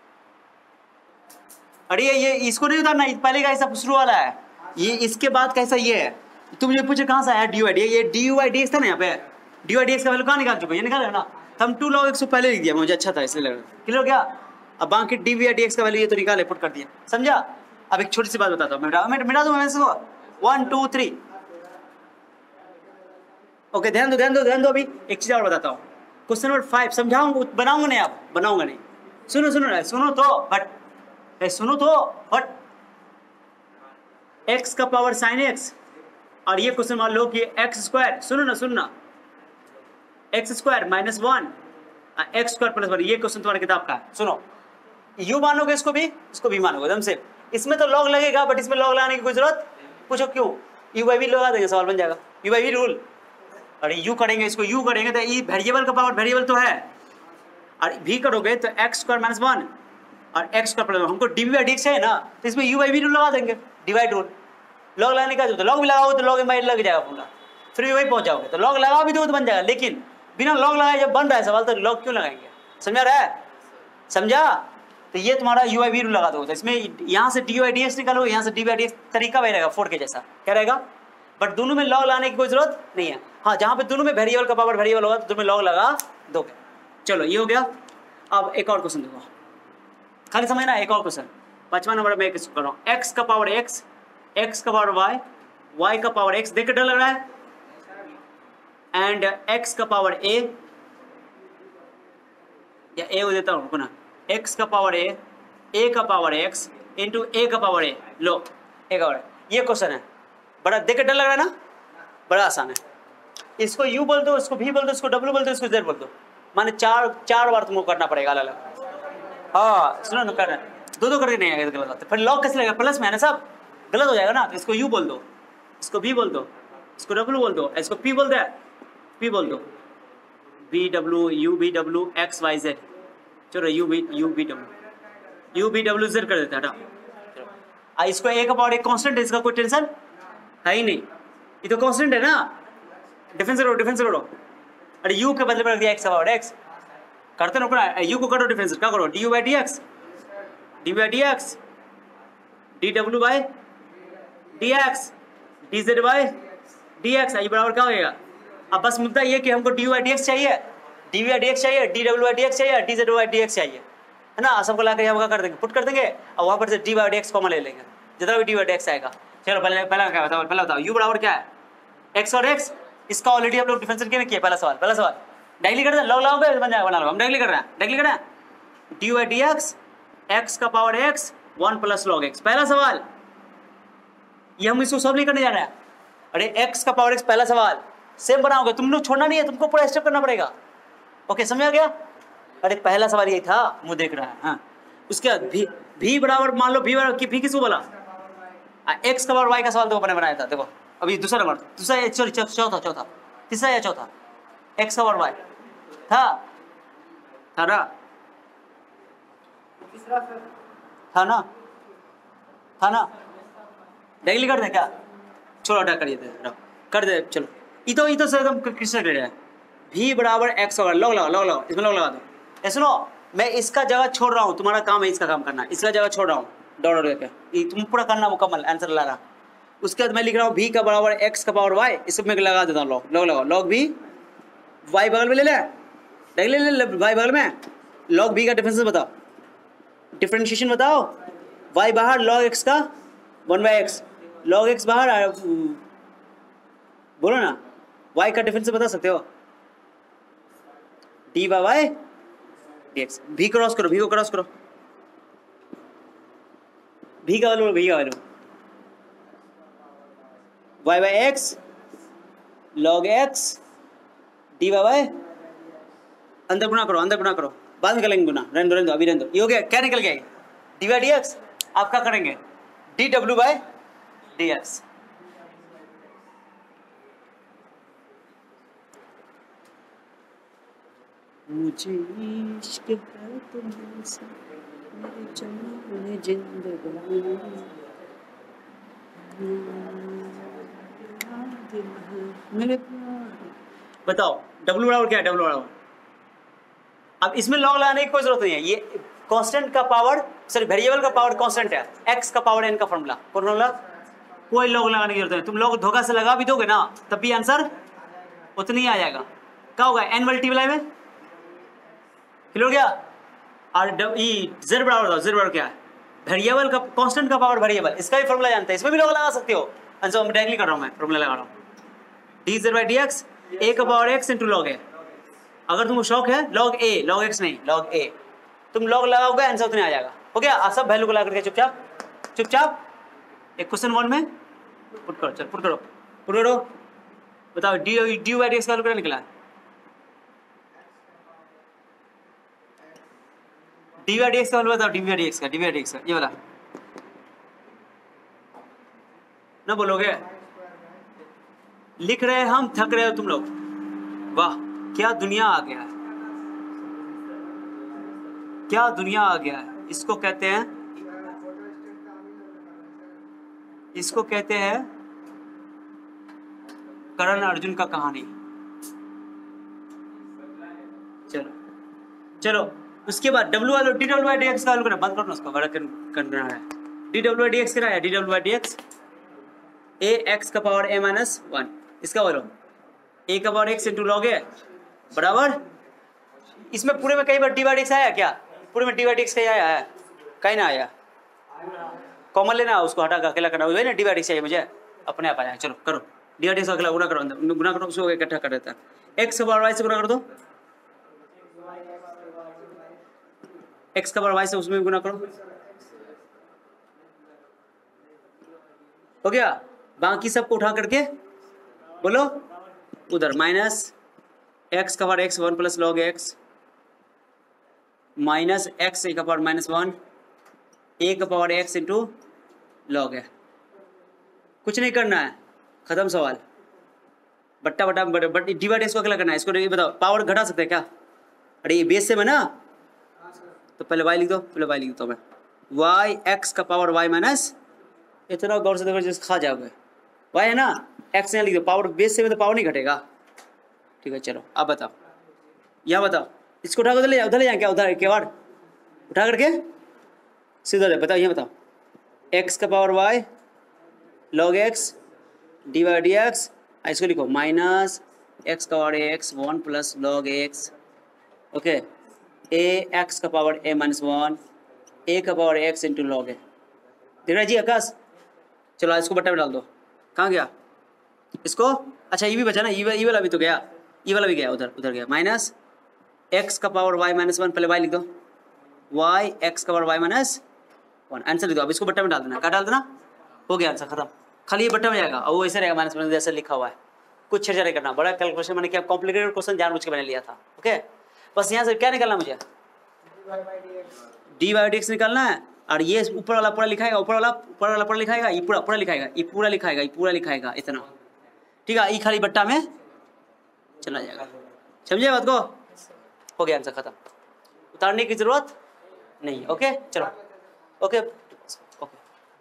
अरे ये इसको नहीं उतारना, पहले का ऐसा शुरू वाला है, ये इसके बाद कैसा ये है। तुम मुझे पूछे कहाँ से आया dy/dx? ये du/dx था ना, यहाँ पे dy/dx का वैल्यू कहाँ निकाल चुके, ये निकाल है ना। हम 2 log x पहले लिख दिया, मुझे अच्छा था इसलिए लगा। क्लियर हो गया? अब बाकी dv/dx का वैल्यू ये तो निकाले, पुट कर दिया, समझा? अब एक छोटी सी बात बताता हूँ, मिटा दूंगा मैं इसको। 1 2 3 ओके, ध्यान दो। अभी एक चीज और बताता हूँ, क्वेश्चन नंबर 5 समझाऊंगा, बनाऊंगा नहीं, आप बनाऊंगा नहीं। सुनो तो बट x का पावर sin x, और ये क्वेश्चन मान लो कि x², सुनो ना x² - 1 x² + 1, ये क्वेश्चन तुम्हारी किताब का है। सुनो, यू मानोगे इसको भी मानोगे एकदम से। इसमें तो लॉग लगेगा, बट इसमें लॉग लगाने की कोई जरूरत, पूछो क्यों? u/v लगा देंगे, सवाल बन जाएगा, u/v रूल। अरे यू करेंगे, इसको यू करेंगे तो ये वेरिएबल का पावर वेरिएबल तो है, और v करोगे तो x² - 1 और x² + 1। हमको dv/dx है ना, तो इसमें u/v रूल लगा देंगे, डिवाइड रूल। लॉग लगाने का जो तो लॉग भी लगाओगे तो लॉग में लग जाएगा पूरा, फिर भी वही पहुंच जाओगे। तो लॉग लगा भी दो तो बन जाएगा, लेकिन बिना लॉग लगाए जब बन रहा है सवाल तो लॉग क्यों लगाएंगे? समझा रहा है? समझा? तो ये तुम्हारा यू आई वी रूल लगा दो, तो इसमें यहाँ से डी वाई डी एक्स निकालो, यहाँ से डी वाई डी एक्स, तरीका वही रहेगा 4 के जैसा, क्या रहेगा? बट दोनों में लॉग लाने की कोई जरूरत नहीं है। हाँ, जहाँ पे दोनों में वेरिएबल का पावर वेरिएबल होगा तो दोनों में लॉग लगा दोगे। चलो ये हो गया। अब एक और क्वेश्चन देखो, खाली समझना। एक और क्वेश्चन 5वां नंबर में कर रहा हूँ। एक्स का पावर एक्स, एक्स का पावर वाई, वाई का पावर एक्स, देख के डर लग रहा है, एंड एक्स का पावर ए, या ए हो देता हूँ, रुको ना, एक्स का पावर ए का पावर एक्स इंटू ए का पावर ए, लो ए का पावर। ये क्वेश्चन है, बड़ा देख के डर लग रहा है ना, बड़ा आसान है। इसको यू बोल दो, इसको भी बोल दो, इसको डब्ल्यू बोल दो, इसको जेड बोल दो, माने चार बार तुमको करना पड़ेगा अलग अलग। हाँ सुनो ना, कर दो करके नहीं आएगा, गलत बात है। फिर लॉग कैसे लगेगा? प्लस में है ना, सब गलत हो जाएगा ना। तो इसको यू बोल दो, इसको भी बोल दो, इसको डब्ल्यू बोल दो, इसको पी बोल दे, पी बोल दो, B W U B W X Y Z. चलो यू बी डब्ल्यू जेड कर देते हैं, हटा। इसको ए का पावर एक कांस्टेंट है, इसका कोई टेंशन है ही नहीं, ये तो कांस्टेंट है ना। डिफरेंस करो। अरे यू के बदले में रख दिया एक्स का पावर एक्स, करते ना, यू को करो डिफरेंस, क्या करो, d u by d x, d by d x, d डब्ल्यू by d x, d z by d x, ये बराबर क्या होगा? अब बस मुद्दा ये कि हमको d u by d x चाहिए, d v by d x चाहिए, डी डब्ल्यू बाई डी एक्स चाहिए, d z by d x चाहिए, है ना। सबको लाकर यहाँ कर देंगे, पुट कर देंगे, और वहाँ पर से d by d x common ले लेंगे, जितना भी डी बाई डी एक्स आएगा। चलो पहला क्या बताओ, पहला बताओ यू बराबर क्या है? एक्स और एक्स, इसका ऑलरेडी हम लोग डिफरेंशिएट किया। पहला सवाल डायरेक्टली कर दे, लॉग लगाओगे बन जाएगा, बना लो। हम डायरेक्टली कर रहे हैं, d by d x, x का power x 1 plus log x, पहला सवाल। ये हम इसको सॉल्व नहीं करने जा रहे हैं। अरे एक्स का पावर एक्स, पहला सवाल सेम बनाओगे, तुम लोग छोड़ना नहीं है, तुमको पूरा स्टेप करना पड़ेगा। ओके, समझ गया? अरे पहला सवाल यही था, मुंह देख रहा है। हाँ, उसके बाद भी बराबर, मान लो भी किसको बोला? एक्स का पावर वाई का सवाल तो अपने बनाया था। देखो अभी दूसरा नंबर, चौथा, तीसरा या चौथा, एक्स का पावर वाई था ना, था ना। डायरेक्टली कर दे क्या? छोड़ो, हटा करिए, कर दे। चलो ये तो एकदम क्रिस्टल क्लियर है। भी बराबर एक्स होगा, लॉग लगाओ, इसमें लॉग लगा दो। सुनो, मैं इसका जगह छोड़ रहा हूँ, तुम्हारा काम है इसका काम करना, इसका जगह छोड़ रहा हूँ, डॉट करके तुम पूरा करना मुकम्मल, आंसर ला रहा। उसके बाद मैं लिख रहा हूँ भी का बराबर एक्स का पावर वाई, इसमें लगा देता हूँ लॉग लगाओ, लॉग भी वाई बगल में ले वाई बगल में, लॉग भी का डिफरेंशिएशन बताओ, वाई बाहर, लॉग एक्स का 1/x, लॉग एक्स बाहर, बोलो ना, वाई का डिफरेंस बता सकते हो? D by y d x. V cross करो, भी को क्रॉस करो, भी का value y by x log x d by y, अंदर गुना करो, बाद में करेंगे गुना, रहने दो, अभी रहने दो। ये हो गया, क्या निकल गया? D by d x. आप क्या करेंगे? डी डब्ल्यू बाई डी एक्स। मुझे इश्क है तुमसे, मेरे जान जिंदगानी, बताओ डब्ल्यू बराबर क्या है? डब्ल्यू बराबर, अब इसमें लॉग लगाने की कोई जरूरत नहीं है, ये कांस्टेंट का पावर, सॉरी वेरिएबल का पावर कांस्टेंट है, एक्स का पावर एन का फॉर्मूला, कोई लॉग लगाने की जरूरत नहीं। तुम लोग धोखा से लगा भी दोगे ना, तब भी आंसर उतनी ही आ जाएगा। क्या होगा? एन मल्टीप्लाई में क्लियर हो गया। और जेड बराबर था, जेड बराबर क्या है? वेरिएबल का कांस्टेंट का पावर वेरिएबल, इसका भी फॉर्मूला जानते हैं, इसमें भी लॉग लगा सकते हो। आंसर मैं डायरेक्टली कर रहा हूँ, मैं फॉर्मूला लगा रहा हूँ, d z by d x, a का power x into log a. अगर तुमको शौक है लॉग ए, लॉग एक्स नहीं, लॉग ए, तुम लॉग लगाओगे आंसर उतने आ जाएगा। हो गया? सब वैल्यू को ला करके चुपचाप एक क्वेश्चन 1 में पुट करो। चल पुट करो, बताओ डी बाई डी एक्स का वैल्यू क्या निकला? डी बाई डी एक्स का वैल्यू बताओ, डी बाई डी एक्स का ये वाला ना बोलोगे? लिख रहे हम, थक रहे हो तुम लोग। वाह क्या दुनिया आ गया है, क्या दुनिया आ गया है। इसको कहते हैं कर्ण अर्जुन का कहानी। चलो चलो उसके बाद डब्ल्यू वाले डी डब्ल्यू बाई डी एक्स का वैल्यू करना बंद करो ना उसको, बड़ा करना है। डी डब्ल्यू बाई डी एक्स कितना है, डी डब्ल्यू by d x a x का पावर ए माइनस 1, इसका बोलो ए का power x into log a बराबर, इसमें पूरे में कई बार डी बाई डी एक्स आया क्या, पूरे में डी बाई डी एक्स कहीं आया है, कहीं ना आया, कॉमन लेना उसको हटा कर अकेला करना, वही ना डी बाई डी एक्स चाहिए मुझे, अपने आप आया। चलो करो डी बाई डी एक्स अकेला गुना करो, अंदर गुना करो, उसको इकट्ठा कर देता है। एक्स का पावर वाई से गुना कर दो, एक्स का पावर वाई से उसमें भी गुना करो, हो गया। बाकी सबको उठा करके बोलो उधर माइनस एक्स का power x 1 plus log x minus x का पावर माइनस 1 ए का पावर एक्स इंटू लॉग है। कुछ नहीं करना है, खत्म सवाल। बट्टा बट्टा बट डिवाइड इसको अकेला करना है। इसको ये बताओ पावर घटा सकते हैं क्या? अरे ये बेस से में ना, तो पहले y लिख दो, पहले y लिख दो मैं y x का पावर y माइनस, इतना गौर से देखो जैसे खा जाओगे, y है ना x यहाँ लिख दो, पावर बेस से में तो पावर नहीं घटेगा। ठीक है चलो अब बताओ, यहाँ बताओ इसको उठा कर उधर ले जाए क्या, उधर के बाद उठा करके सीधा बताओ, यहाँ बताओ x का power y log x d y d x, इसको लिखो माइनस एक्स का power x 1 plus log x, okay a x का पावर ए माइनस 1 ए का पावर एक्स इंटू लॉग है। देख रहा है जी आकाश? चलो इसको बट्टा में डाल दो, कहाँ गया इसको, अच्छा ये भी बचा ना, ये वाला भी तो गया, ये वाला भी गया, उधर गया, माइनस एक्स का पावर वाई माइनस 1, पहले वाई लिख दो, वाई एक्स का पावर वाई माइनस 1, आंसर लिख दो। अब इसको बट्टा में डाल देना, क्या डाल देना, हो गया आंसर खत्म। खाली ये बट्टा में जाएगा और वो ऐसे रहेगा माइनस वन जैसे लिखा हुआ है, कुछ छेड़छाड़ नहीं करना। बड़ा कैलकुलेशन मैंने क्या कॉम्प्लिकेटेड क्वेश्चन जानबूझ के मैंने लिया था, ओके। बस यहाँ से क्या निकालना मुझे, डी वाई डी एक्स निकालना है, और ये ऊपर वाला पूरा लिखाएगा, ऊपर वाला पूरा लिखाएगा, ये पूरा लिखाएगा, ये पूरा लिखाएगा, ये पूरा लिखाएगा इतना, ठीक है। ये खाली बट्टा में चला जाएगा, समझे बात को? हो गया आंसर खत्म, उतारने की जरूरत नहीं, ओके चलो ओके ओके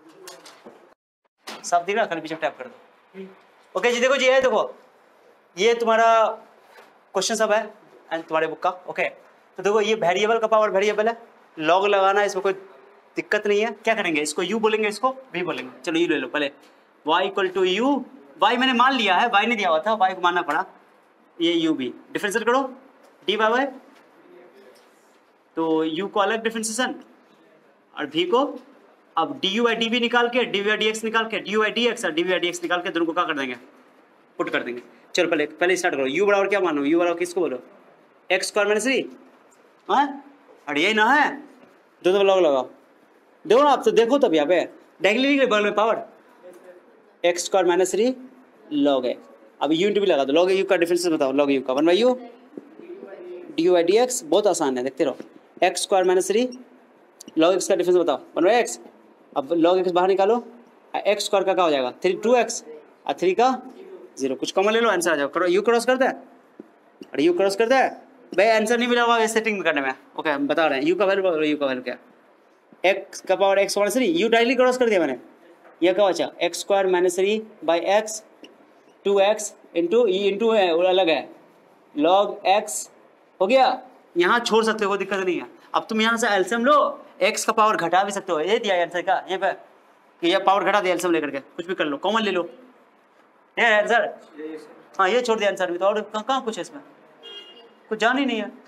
सब दिख रहा, खाली पीछे टैप कर दो, ओके जी। देखो जी है, देखो ये तुम्हारा क्वेश्चन सब है एंड तुम्हारे बुक का, ओके। तो देखो ये वेरिएबल का पावर वेरिएबल है, लॉग लगाना है, इसमें कोई दिक्कत नहीं है। क्या करेंगे, इसको u बोलेंगे, इसको v बोलेंगे। चलो u ले लो पहले, y equal to u, y मैंने मान लिया है, y नहीं दिया हुआ था, y को मानना पड़ा, ये u v डिफरेंशिएट करो d बाय y, तो u को अलग डिफरेंशिएशन और v को, अब du बाई dv निकाल के, dv बाई dx निकाल के, du बाई dx और dv बाई dx निकाल के दोनों को क्या कर देंगे, पुट कर देंगे। चलो पहले स्टार्ट करो, u बराबर क्या मानो, u बराबर किसको बोलो, एक्स स्क्वायर माइनस 3, हाँ और यही ना है, दो लॉग लगाओ, देखो ना आप तो देखो तब यहाँ पे डायरेक्टली बगल में power x square minus 3 log है। अब यू इंटू भी लगा दो, लॉग यू का डिफरेंस बताओ, लॉग यू का 1 by u d by d x, बहुत आसान है, देखते रहो, x square minus 3 log x का डिफरेंस बताओ 1 बाई एक्स। अब लॉग एक्स बाहर निकालो, एक्स स्क्वायर का क्या हो जाएगा 2x और 3 का 0, कुछ कॉमन ले लो, आंसर आ जाओ। करो यू क्रॉस करता है, अरे यू क्रॉस करता है भाई, आंसर नहीं मिला हुआ इस सेटिंग में करने में, ओके हम बता रहे हैं। यू का वैल्यू क्या, एक्स का power x minus 3, u directly cross कर दिया मैंने, यह क्या बचा x square minus 3 by x 2x into e into है वो अलग है लॉग एक्स, हो गया। यहाँ छोड़ सकते हो, दिक्कत नहीं है। अब तुम यहाँ से एलसीएम लो, एक्स का पावर घटा भी सकते हो, ये दिया आंसर का यहाँ पे कि यह पावर घटा दिया, एलसीएम लेकर के कुछ भी कर लो, कॉमन ले लो, ये आंसर, हाँ ये छोड़ दिया आंसर भी, तो और कहाँ कुछ है इसमें, कुछ जान ही नहीं है।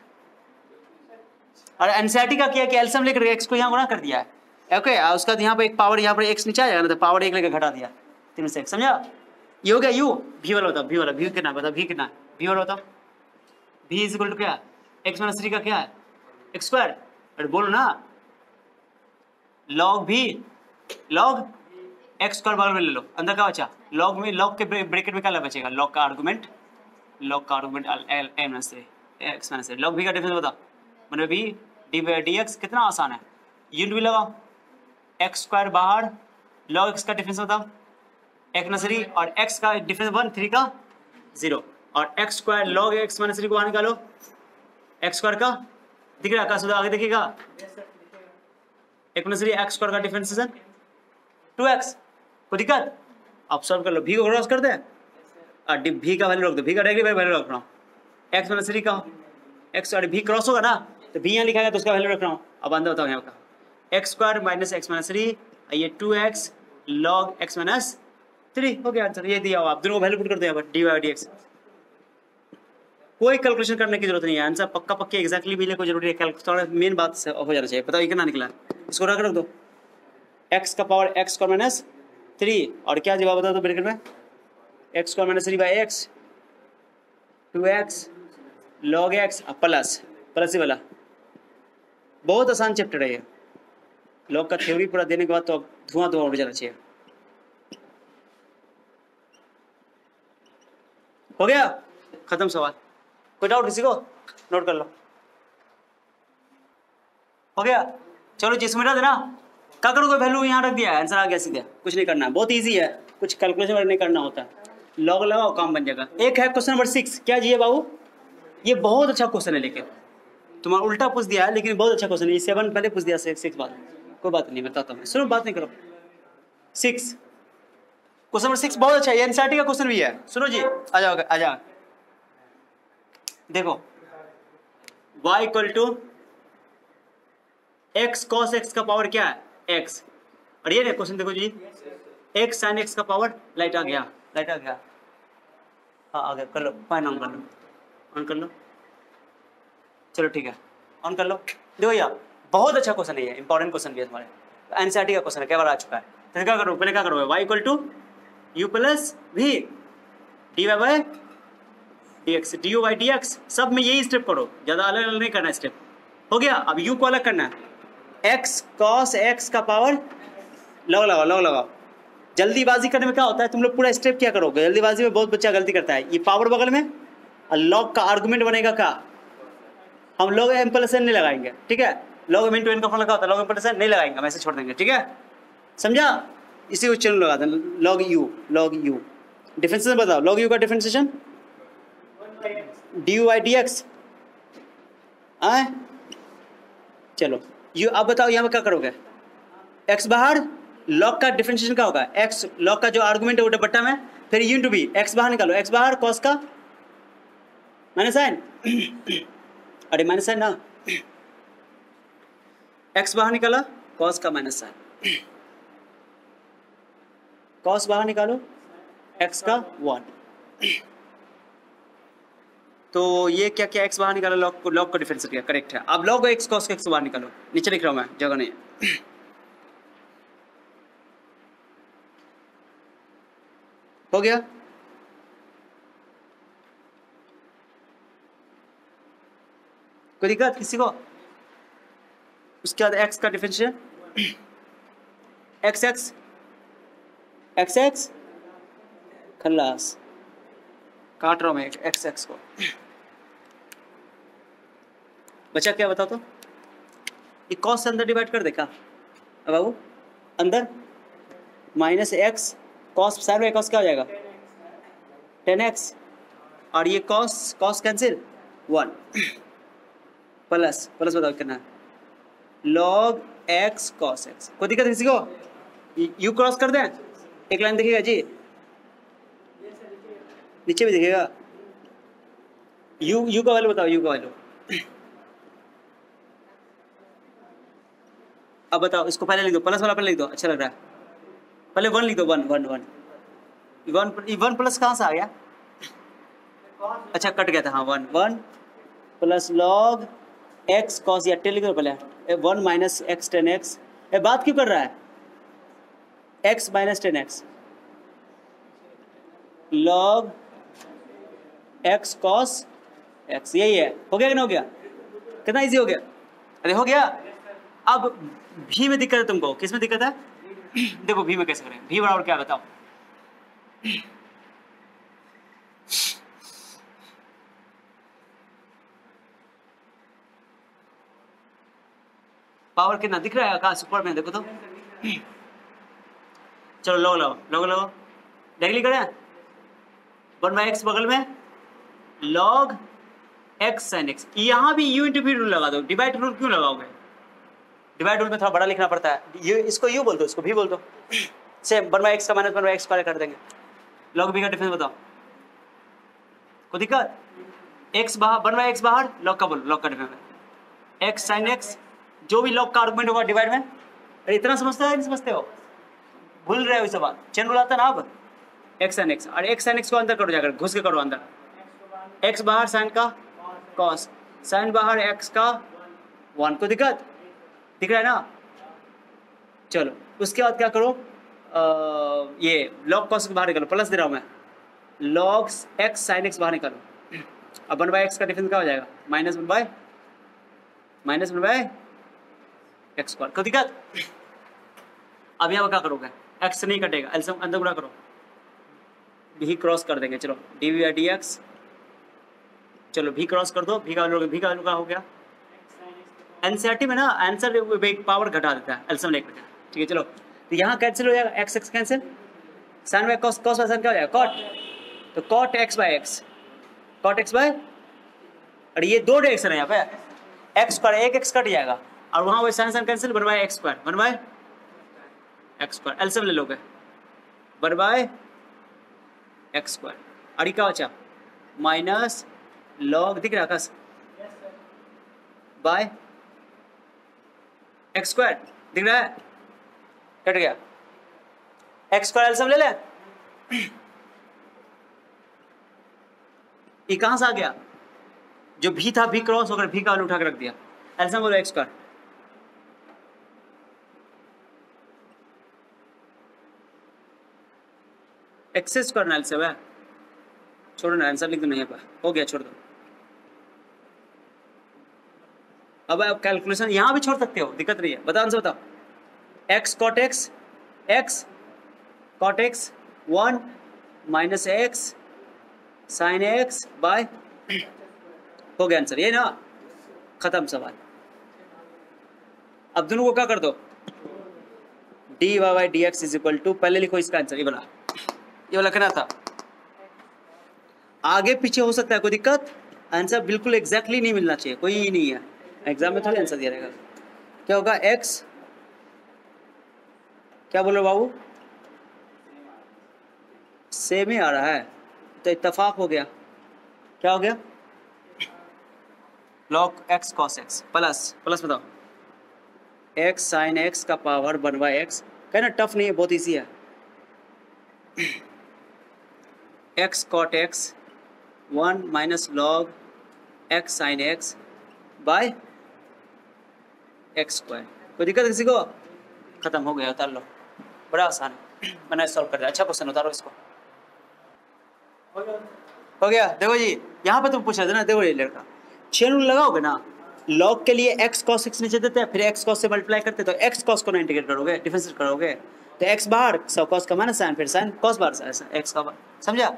और एनसीईआरटी का किया कि एलसीएम लेकर एक्स को यहाँ गुणा कर दिया है, ओके। उसका यहाँ पे एक पावर, यहाँ पर एक्स नीचे आ जाएगा ना, तो पावर 1 लेकर घटा दिया 3 से 1, समझा? ये हो गया यू। भी वाला बताओ, भी वाला भी कितना बताओ, भी कितना है, भी वाला बताओ, भी इज इक्वल टू क्या, एक्स माइनस 3 का क्या है एक्स स्क्वायर, अरे बोलो ना, लॉग भी लॉग एक्स स्क्वायर बाहर में ले लो, अंदर का बचा लॉग में, लॉग के ब्रैकेट में क्या बचेगा, लॉग का argument m minus 3 x minus 3, log v का डिफरेंस बताओ, मतलब भी डी बाई डी एक्स, कितना आसान है, यूनिट भी लगाओ, एक्स स्क्वायर बाहर, लॉग एक्स का डिफरेंस बताओ एक्स माइनस 3, और एक्स का डिफरेंस 1 3 का 0, और x square log x minus 3 को बाहर निकालो, एक्स स्क्वायर का दिख रहा है, आगे देखिएगा, एक्स माइनस 3 एक्स स्क्वायर का डिफरेंशिएशन 2x, कोई दिक्कत, आप सॉल्व कर लो, भी को क्रॉस करते हैं और भी का वैल्यू रख दो, भी का डायरेक्टली वैल्यू रख रहा हूँ, एक्स माइनस 3 का एक्स और भी क्रॉस होगा ना, तो भी यहाँ लिखा गया तो उसका वैल्यू रख रहा हूँ। अब आंसर बताओ यहाँ का, x square minus x minus 3, ये 2x लॉग एक्स माइनस 3 हो गया आंसर। ये दिया हो आप दोनों को वैल्यू पुट कर दो यहाँ पर, डी वाई डी एक्स। कोई कैलकुलेशन करने की जरूरत नहीं है, आंसर पक्का पक्के एक्जैक्टली मिले, कोई जरूरी है थोड़ा मेन बात से हो जाना चाहिए। बताओ ये कितना निकला, इसको रख दो, एक्स का पावर एक्स स्क्वायर माइनस 3 और क्या जवाब बताओ तो ब्रैकेट में, x square minus 3 by x, 2x log x plus plus ही वाला। बहुत आसान चैप्टर है ये, लॉग का थ्योरी पूरा देने के बाद तो अब धुआं उड़ जाना चाहिए। हो गया खत्म सवाल, कोई डाउट किसी को, नोट कर लो। हो गया, चलो जिसमें मिटा देना, क्या करोगे, वैल्यू यहाँ रख दिया, आंसर आ गया सीधा, कुछ नहीं करना, बहुत इजी है, कुछ कैलकुलेशन नहीं करना होता, लॉग लगाओ काम बन जाएगा। एक है क्वेश्चन नंबर 6, क्या जी है बाबू, ये बहुत अच्छा क्वेश्चन है, लेकिन तुम्हारा उल्टा पूछ दिया है, लेकिन बहुत अच्छा क्वेश्चन है। ये 7 पहले पूछ दिया, 6 बाद, कोई बात नहीं, बताता हूँ, सुनो बात नहीं करो। 6 क्वेश्चन नंबर 6 बहुत अच्छा है, एनसीईआरटी का क्वेश्चन भी है, सुनो जी, आ जाओ आ जाओ। देखो y equal to x cos x का पावर क्या है, x, और ये क्वेश्चन देखो जी, x साइन एक्स का पावर, लाइट आ गया, लाइट आ गया, हाँ आ गया, कर लो, फाइन ऑन कर लो, ऑन कर लो, चलो ठीक है, ऑन कर लो। देखो यार बहुत अच्छा क्वेश्चन है ये, इंपॉर्टेंट क्वेश्चन भी है तुम्हारे, एनसीईआरटी का क्वेश्चन है, क्या बार आ चुका है। तो क्या करो, पहले क्या करोगे, y equal to u plus v d y by d x, d u by d x, सब में यही स्टेप करो, ज़्यादा अलग अलग नहीं करना स्टेप। हो गया, अब u को अलग करना है, x cos x का पावर, लॉग लगाओ, लॉग लगाओ। जल्दीबाजी करने में क्या होता है, तुम लोग पूरा स्टेप क्या करोगे, जल्दीबाजी में बहुत बच्चा गलती करता है, ये पावर बगल में और लॉग का आर्गुमेंट बनेगा क्या, हम लॉग एम प्लस एन नहीं लगाएंगे, ठीक है, लॉग एम इंटू एन का फॉर्मूला क्या होता है, लॉग एम प्लस एन नहीं लगाएंगे, वैसे छोड़ देंगे, ठीक है, समझा, इसी को चैनल लगा दें, log u, log u differentiation बताओ, लॉग यू का differentiation d u by d x, आए चलो यू, अब बताओ यहाँ पे क्या करोगे, एक्स बाहर, लॉग का डिफरेंशिएशन क्या होगा, एक्स लॉग का जो आर्गुमेंट है वो बट्टा में, फिर यू इंटू बी, एक्स बाहर निकालो, एक्स बाहर कॉस का माइनस साइन, अरे माइनस साइन ना, एक्स बाहर निकाला, कॉस का माइनस साइन, कॉस बाहर निकालो, एक्स का 1, तो ये क्या क्या एक्स बाहर निकालो, लॉग का डिफरेंस क्या करेक्ट है। अब लॉग एक्स कॉस का एक्स बाहर निकालो, नीचे लिख रहा हूँ मैं, जगह नहीं है, हो गया, कोई दिक्कत किसी को। उसके बाद एक्स का differentiation, x x x x खल्लास, काट रहा हूँ मैं एक्स एक्स को, बचा क्या बताओ तो, ये कॉस से अंदर डिवाइड कर देखा, अब बाबू अंदर माइनस एक्स कॉस साइड में कॉस क्या हो जाएगा 10x, और ये cos cos cancel 1 plus plus बताओ कितना है, लॉग एक्स कॉस एक्स, कोई दिक्कत किसी को, यू क्रॉस कर दें, एक लाइन दिखेगा जी, नीचे भी दिखेगा, यू का वैल्यू बताओ, यू का वैल्यू, अब बताओ, इसको पहले लिख दो, प्लस वाला पहले लिख दो, अच्छा लग रहा है, पहले 1 लिख दो, 1 प्लस कहाँ से आ गया, अच्छा कट गया था, हाँ 1 प्लस लॉग एक्स कॉस, या 10 लिख दो पहले, 1 माइनस एक्स 10x, बात क्यों कर रहा है, x minus 10x log x cos x, यही है, हो गया कि नहीं हो गया, कितना इजी हो गया, अरे हो गया। अब भी में दिक्कत है तुमको, किस में दिक्कत है, देखो भी में कैसे करें, भी बराबर क्या बताओ, पावर कितना दिख रहा है कहाँ सुपर में, देखो तो, चलो लॉग लगाओ, लॉग लगाओ, डायरेक्टली करें, 1/x बगल में लॉग x sin x, यहाँ भी u इंटू v रूल लगा दो, डिवाइड रूल क्यों लगाओगे, डिवाइड रूल में थोड़ा बड़ा लिखना पड़ता है, ये इसको u बोल दो, इसको v बोल दो, सेम 1/x का माइनस 1/x स्क्वायर कर देंगे, लॉग v का डिफरेंस बताओ, कोई दिक्कत, एक्स बाहर, वन बाई एक्स बाहर, लॉग का बोलो, लॉग का डिफरेंस एक्स साइन एक्स, जो भी लॉग का आर्गुमेंट होगा डिवाइड में। अरे इतना समझते हो नहीं समझते हो, भूल रहे हो इस बात, चेन रूल आता है ना अब, एक्स साइन एक्स, और एक्स साइन एक्स को अंदर करो, जाकर घुस के करो अंदर, एक्स बाहर साइन का कॉस, साइन बाहर एक्स का 1, को दिक्कत दिख रहा है ना। चलो उसके बाद क्या करो, ये लॉग कॉस बाहर निकालो, प्लस दे रहा हूँ मैं, लॉग एक्स साइन एक्स बाहर निकालो, अब 1 बाई एक्स का डिफरेंस क्या हो जाएगा, -1 बाई एक्स स्क्वायर, को दिक्कत। अब यहाँ क्या करोगे, एक्स नहीं कटेगा, एल्सियम अंदर गुणा करो, भी क्रॉस कर देंगे, चलो डी वी डी एक्स, चलो भी क्रॉस कर दो, भी का हो गया, एनसीईआरटी में ना आंसर एक पावर घटा देता है, एल्सियम लेकर के, ठीक है। चलो तो यहाँ कैंसिल हो जाएगा, x x cancel, sine by cos, cos by sine क्या हो जाएगा, कॉट, तो cot x by x, cot x by, और ये 2 डायरेक्शन है यहाँ पे, एक्स स्क्वायर, एक एक्स कट जाएगा, और वहाँ वही sine sine cancel, 1 by x square, 1 by x square, LCM ले लोगे, 1 बाई एक्स स्क्वायर, और ये क्या बचा, माइनस लॉग, दिख रहा है कस, बाय एक्स स्क्वायर, दिख रहा है, कट गया, एक्स स्क्वायर एल्सियम ले ले, ये कहां से आ गया, जो भी था भी क्रॉस होकर भी का उठा के रख दिया, एल्सियम बोलो x square, x square LCM है, छोड़ो ना, आंसर लिख दो, नहीं हो गया, छोड़ दो। अब आप कैलकुलेशन यहाँ भी छोड़ सकते हो, दिक्कत नहीं है, बताओ आंसर बताओ, x cot x, x cot x 1 minus x sine x by, हो गया आंसर, ये ना, खत्म सवाल। अब दोनों को क्या कर दो, d y by d x is equal to, पहले लिखो इसका आंसर, ये वाला लिखना था, आगे पीछे हो सकता है, कोई दिक्कत, आंसर बिल्कुल एग्जैक्टली नहीं मिलना चाहिए, कोई ही नहीं है, एग्जाम में थोड़ी आंसर दिया रहेगा। क्या होगा, एक्स, क्या बोलो बाबू, सेम ही आ रहा है, तो इत्तेफाक हो गया, क्या हो गया, log x cos x plus बताओ, एक्स साइन एक्स का पावर 1 बाई एक्स, कहना टफ नहीं है, बहुत इजी है, x cot x 1 minus log x sine x by x square, कोई दिक्कत किसी को, खत्म हो गया, उतार लो, बड़ा आसान है, मैंने सॉल्व कर दिया, अच्छा क्वेश्चन, उतारो इसको, हो गया। देखो जी यहाँ पे तुम पूछ रहे थे ना, देखो ये लड़का, चेन रूल लगाओगे ना, लॉग के लिए एक्स कॉस एक्स नीचे देते हैं, फिर एक्स कॉस से मल्टीप्लाई करते, तो एक्स कॉस को ना इंटीग्रेट करोगे, डिफरेंशिएट करोगे, तो एक्स बाहर, सो कॉस का माइनस साइन, फिर साइन कॉस बाहर, एक्स का बाहर, समझा।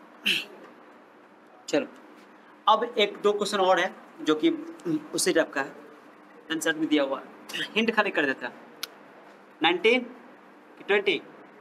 चलो अब एक 2 क्वेश्चन और है जो कि उसी टाइप का है, आंसर में दिया हुआ है, हिंट खाली कर देता है, 19 कि 20,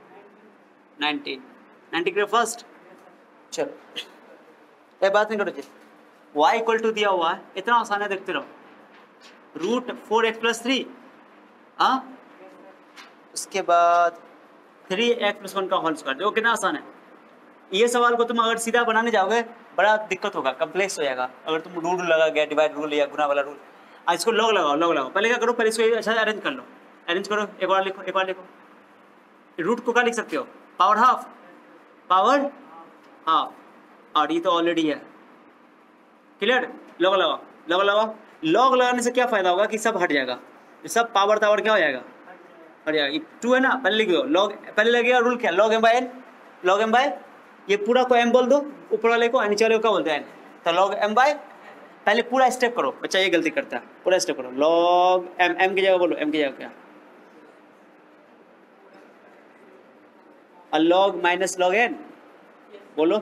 19 के फर्स्ट, चलो ये बात नहीं करो जी, y इक्वल टू दिया हुआ है, इतना आसान है, देखते रहो, √4x + 3, हाँ, उसके बाद 3x + 1 का होल स्क्वायर, देखो कितना आसान है। ये सवाल को तुम अगर सीधा बनाने जाओगे बड़ा दिक्कत होगा, कम्प्लेक्स हो जाएगा, अगर तुम रूल लगा गया, डिवाइड रूल या गुना वाला रूल, इसको लॉग लगाओ, पहले क्या करो, पहले इसको अच्छा अरेंज कर लो, अरेंज करो, एक बार लिखो, रूट को क्या लिख सकते हो, पावर हाफ, और ये तो ऑलरेडी है, क्लियर, लॉग लगाओ, लॉग लगाने से क्या फायदा होगा कि सब हट जाएगा, सब पावर क्या हो जाएगा, हट जाएगा, 2 है ना, पहले लिख दो, लॉग पहले लगेगा, रूल क्या, लॉग एम बाय, ये पूरा को एम बोल दो, ऊपर वाले को, नीचे वाले को क्या बोलते हैं, तो लॉग एम बाय, पहले पूरा स्टेप करो, बच्चा ये गलती करता है, पूरा स्टेप करो, लॉग एम की जगह बोलो, एम की जगह क्या, लॉग माइनस लॉग एन बोलो,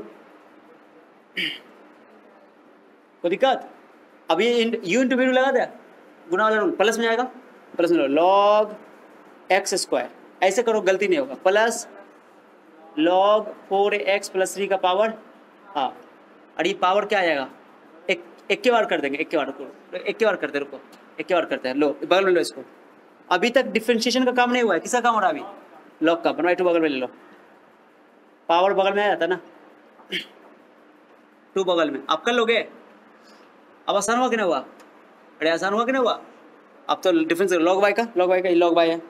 कोई दिक्कत। अब ये यू इंटू वी लगा दिया, गुना वाला रूल, प्लस में जाएगा, प्लस में लॉग एक्स स्क्वायर, ऐसे करो गलती नहीं होगा, प्लस लॉग 4x + 3 का पावर हाफ, और ये पावर क्या आ जाएगा, एक के बार कर देंगे, एक के बार करते हैं, लो बगल में लो इसको, अभी तक डिफरेंशिएशन का काम नहीं हुआ है, किसका काम हो रहा है अभी, लॉग का, बनवाई 2 बगल में ले लो, पावर बगल में आ जाता ना, 2 बगल में आप कर लोगे, अब आसान हुआ कि नहीं हुआ? अरे आसान हुआ कि नहीं हुआ? अब तो डिफरेंस लॉग वाई का लॉग वाई है,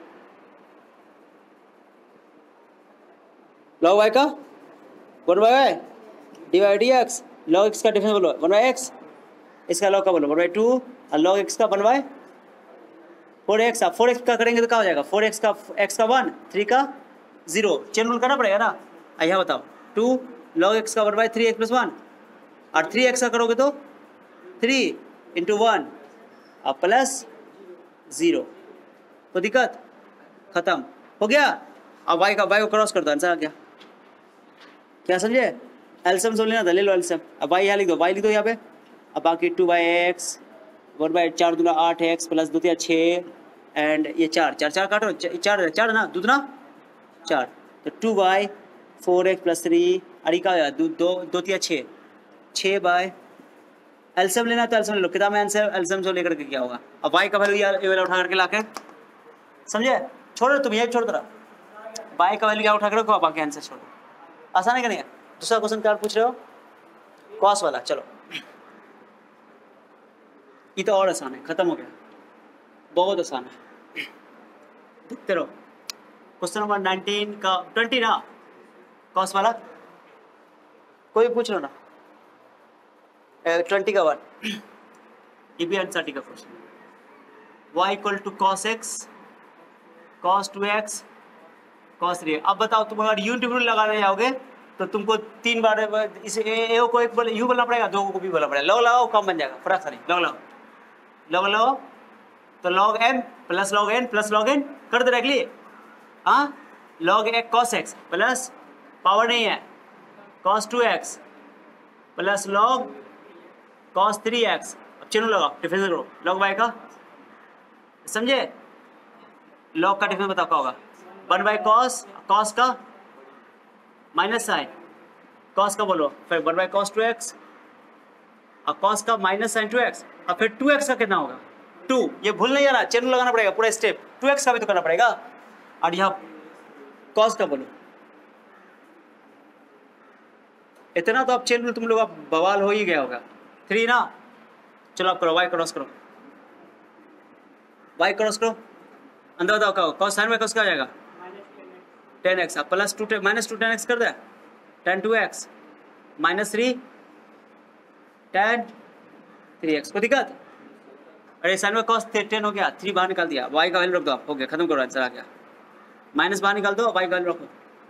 लॉग वाई का 1/y divide d x, log x का डिफरेंस बोलो 1/x, इसका लॉग का बोलो 1/2 और लॉग एक्स का 1/4x। आप 4x का करेंगे तो क्या हो जाएगा? 4x का x का 1, 3 का 0, चेन रूल करना पड़ेगा ना। यहाँ बताओ 2 log x का 1/3x + 1 और 3x का करोगे तो 3 × 1 और +0, तो दिक्कत खत्म हो गया। अब y को क्रॉस कर दो, आंसर आ गया। क्या समझे? एलसीएम सोल्व लेना था, ले लो एलसीएम। अब y यहाँ लिख दो, y लिख दो यहाँ पे। अब बाकी 2/x 1/4 दूना 8x + 2 × 6 एंड ये 4 काटो, 4 ना, दूना 4, तो 2y 4x + 3 और ये क्या 2 × 6 6 एलसीएम लेना तो एलसीएम ले लो। किताब में आंसर एलसीएम से लेकर के क्या होगा? अब y का वैल्यू ये वाला उठा करके लाके, समझे? छोड़ो तुम ये छोड़ दो, y का वैल्यू क्या उठा कर रखो, बाकी आंसर छोड़ो। आसान है कि नहीं है? दूसरा क्वेश्चन क्या पूछ रहे हो? कॉस वाला। चलो ये तो और आसान है, खत्म हो गया, बहुत आसान है, देखते रहो। क्वेश्चन नंबर 19 का 20 ना, कॉस वाला कोई पूछ लो ना, 20 का 1, ये भी एनसीईआरटी का question. y = cos x cos 2x cos 3। अब बताओ तुम अगर यू टेबल लगाने जाओगे तो तुमको 3 बार इस ए को एक यू बोलना पड़ेगा, 2 को भी बोलना पड़ेगा। लॉग लगाओ कम बन जाएगा, फर्क नहीं। लॉग लगाओ तो log m + log n + log n कर दो डायरेक्टली। हाँ, log x cos x plus power नहीं है cos 2x plus log cos 3x। अब चिन्ह लगाओ, डिफरेंस करो log y का, समझे? log का डिफरेंस बताओ क्या होगा? 1/cos, cos का माइनस साइन, cos का बोलो, फिर 1/cos 2x और cos का माइनस साइन 2x और फिर 2x का कितना होगा? 2। ये भूल नहीं जाना, चेन लगाना पड़ेगा पूरा स्टेप। 2x का भी तो करना पड़ेगा। और यहाँ cos का बोलो, इतना तो आप चेन में तुम लोग बवाल हो ही गया होगा। 3 ना, चलो आप करो, y क्रॉस करो, y क्रॉस करो, अंदर बताओ क्या cos sin y cos क्या आ जाएगा? 10x अब +2 -2 10x कर दे, 10 2x -3 10 3x। को दिक्कत? अरे sin y cos 10 हो गया, 3 बाहर निकाल दिया, y का वैल्यू रख दो, हो गया, खत्म करो, आंसर आ गया। माइनस बाहर निकाल दो, y का वैल्यू रखो,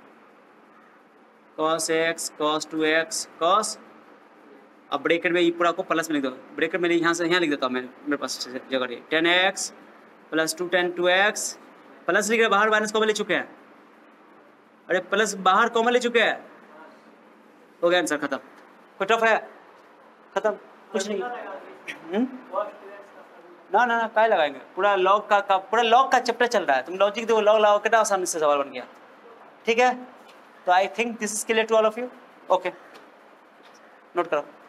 cos x cos 2x cos, अब ब्रैकेट में ये पूरा को प्लस में लिख दो, ब्रैकेट में यहाँ से यहाँ लिख देता हूँ मैं, मेरे पास जगह नहीं। 10x + 2 10 2x प्लस लिख रहे, बाहर माइनस कॉमन ले चुके हैं, अरे प्लस बाहर कॉमन ले चुके हैं, हो गया आंसर, खत्म। कोई टफ है? खत्म, कुछ नहीं। ना ना ना क्या लगाएंगे, पूरा लॉग का चैप्टर चल रहा है, तुम लॉजिक देखो, लॉग लगाओ, कितना आसानी से सवाल बन गया। ठीक है, तो I think this is clear to all of you. Okay, note करो।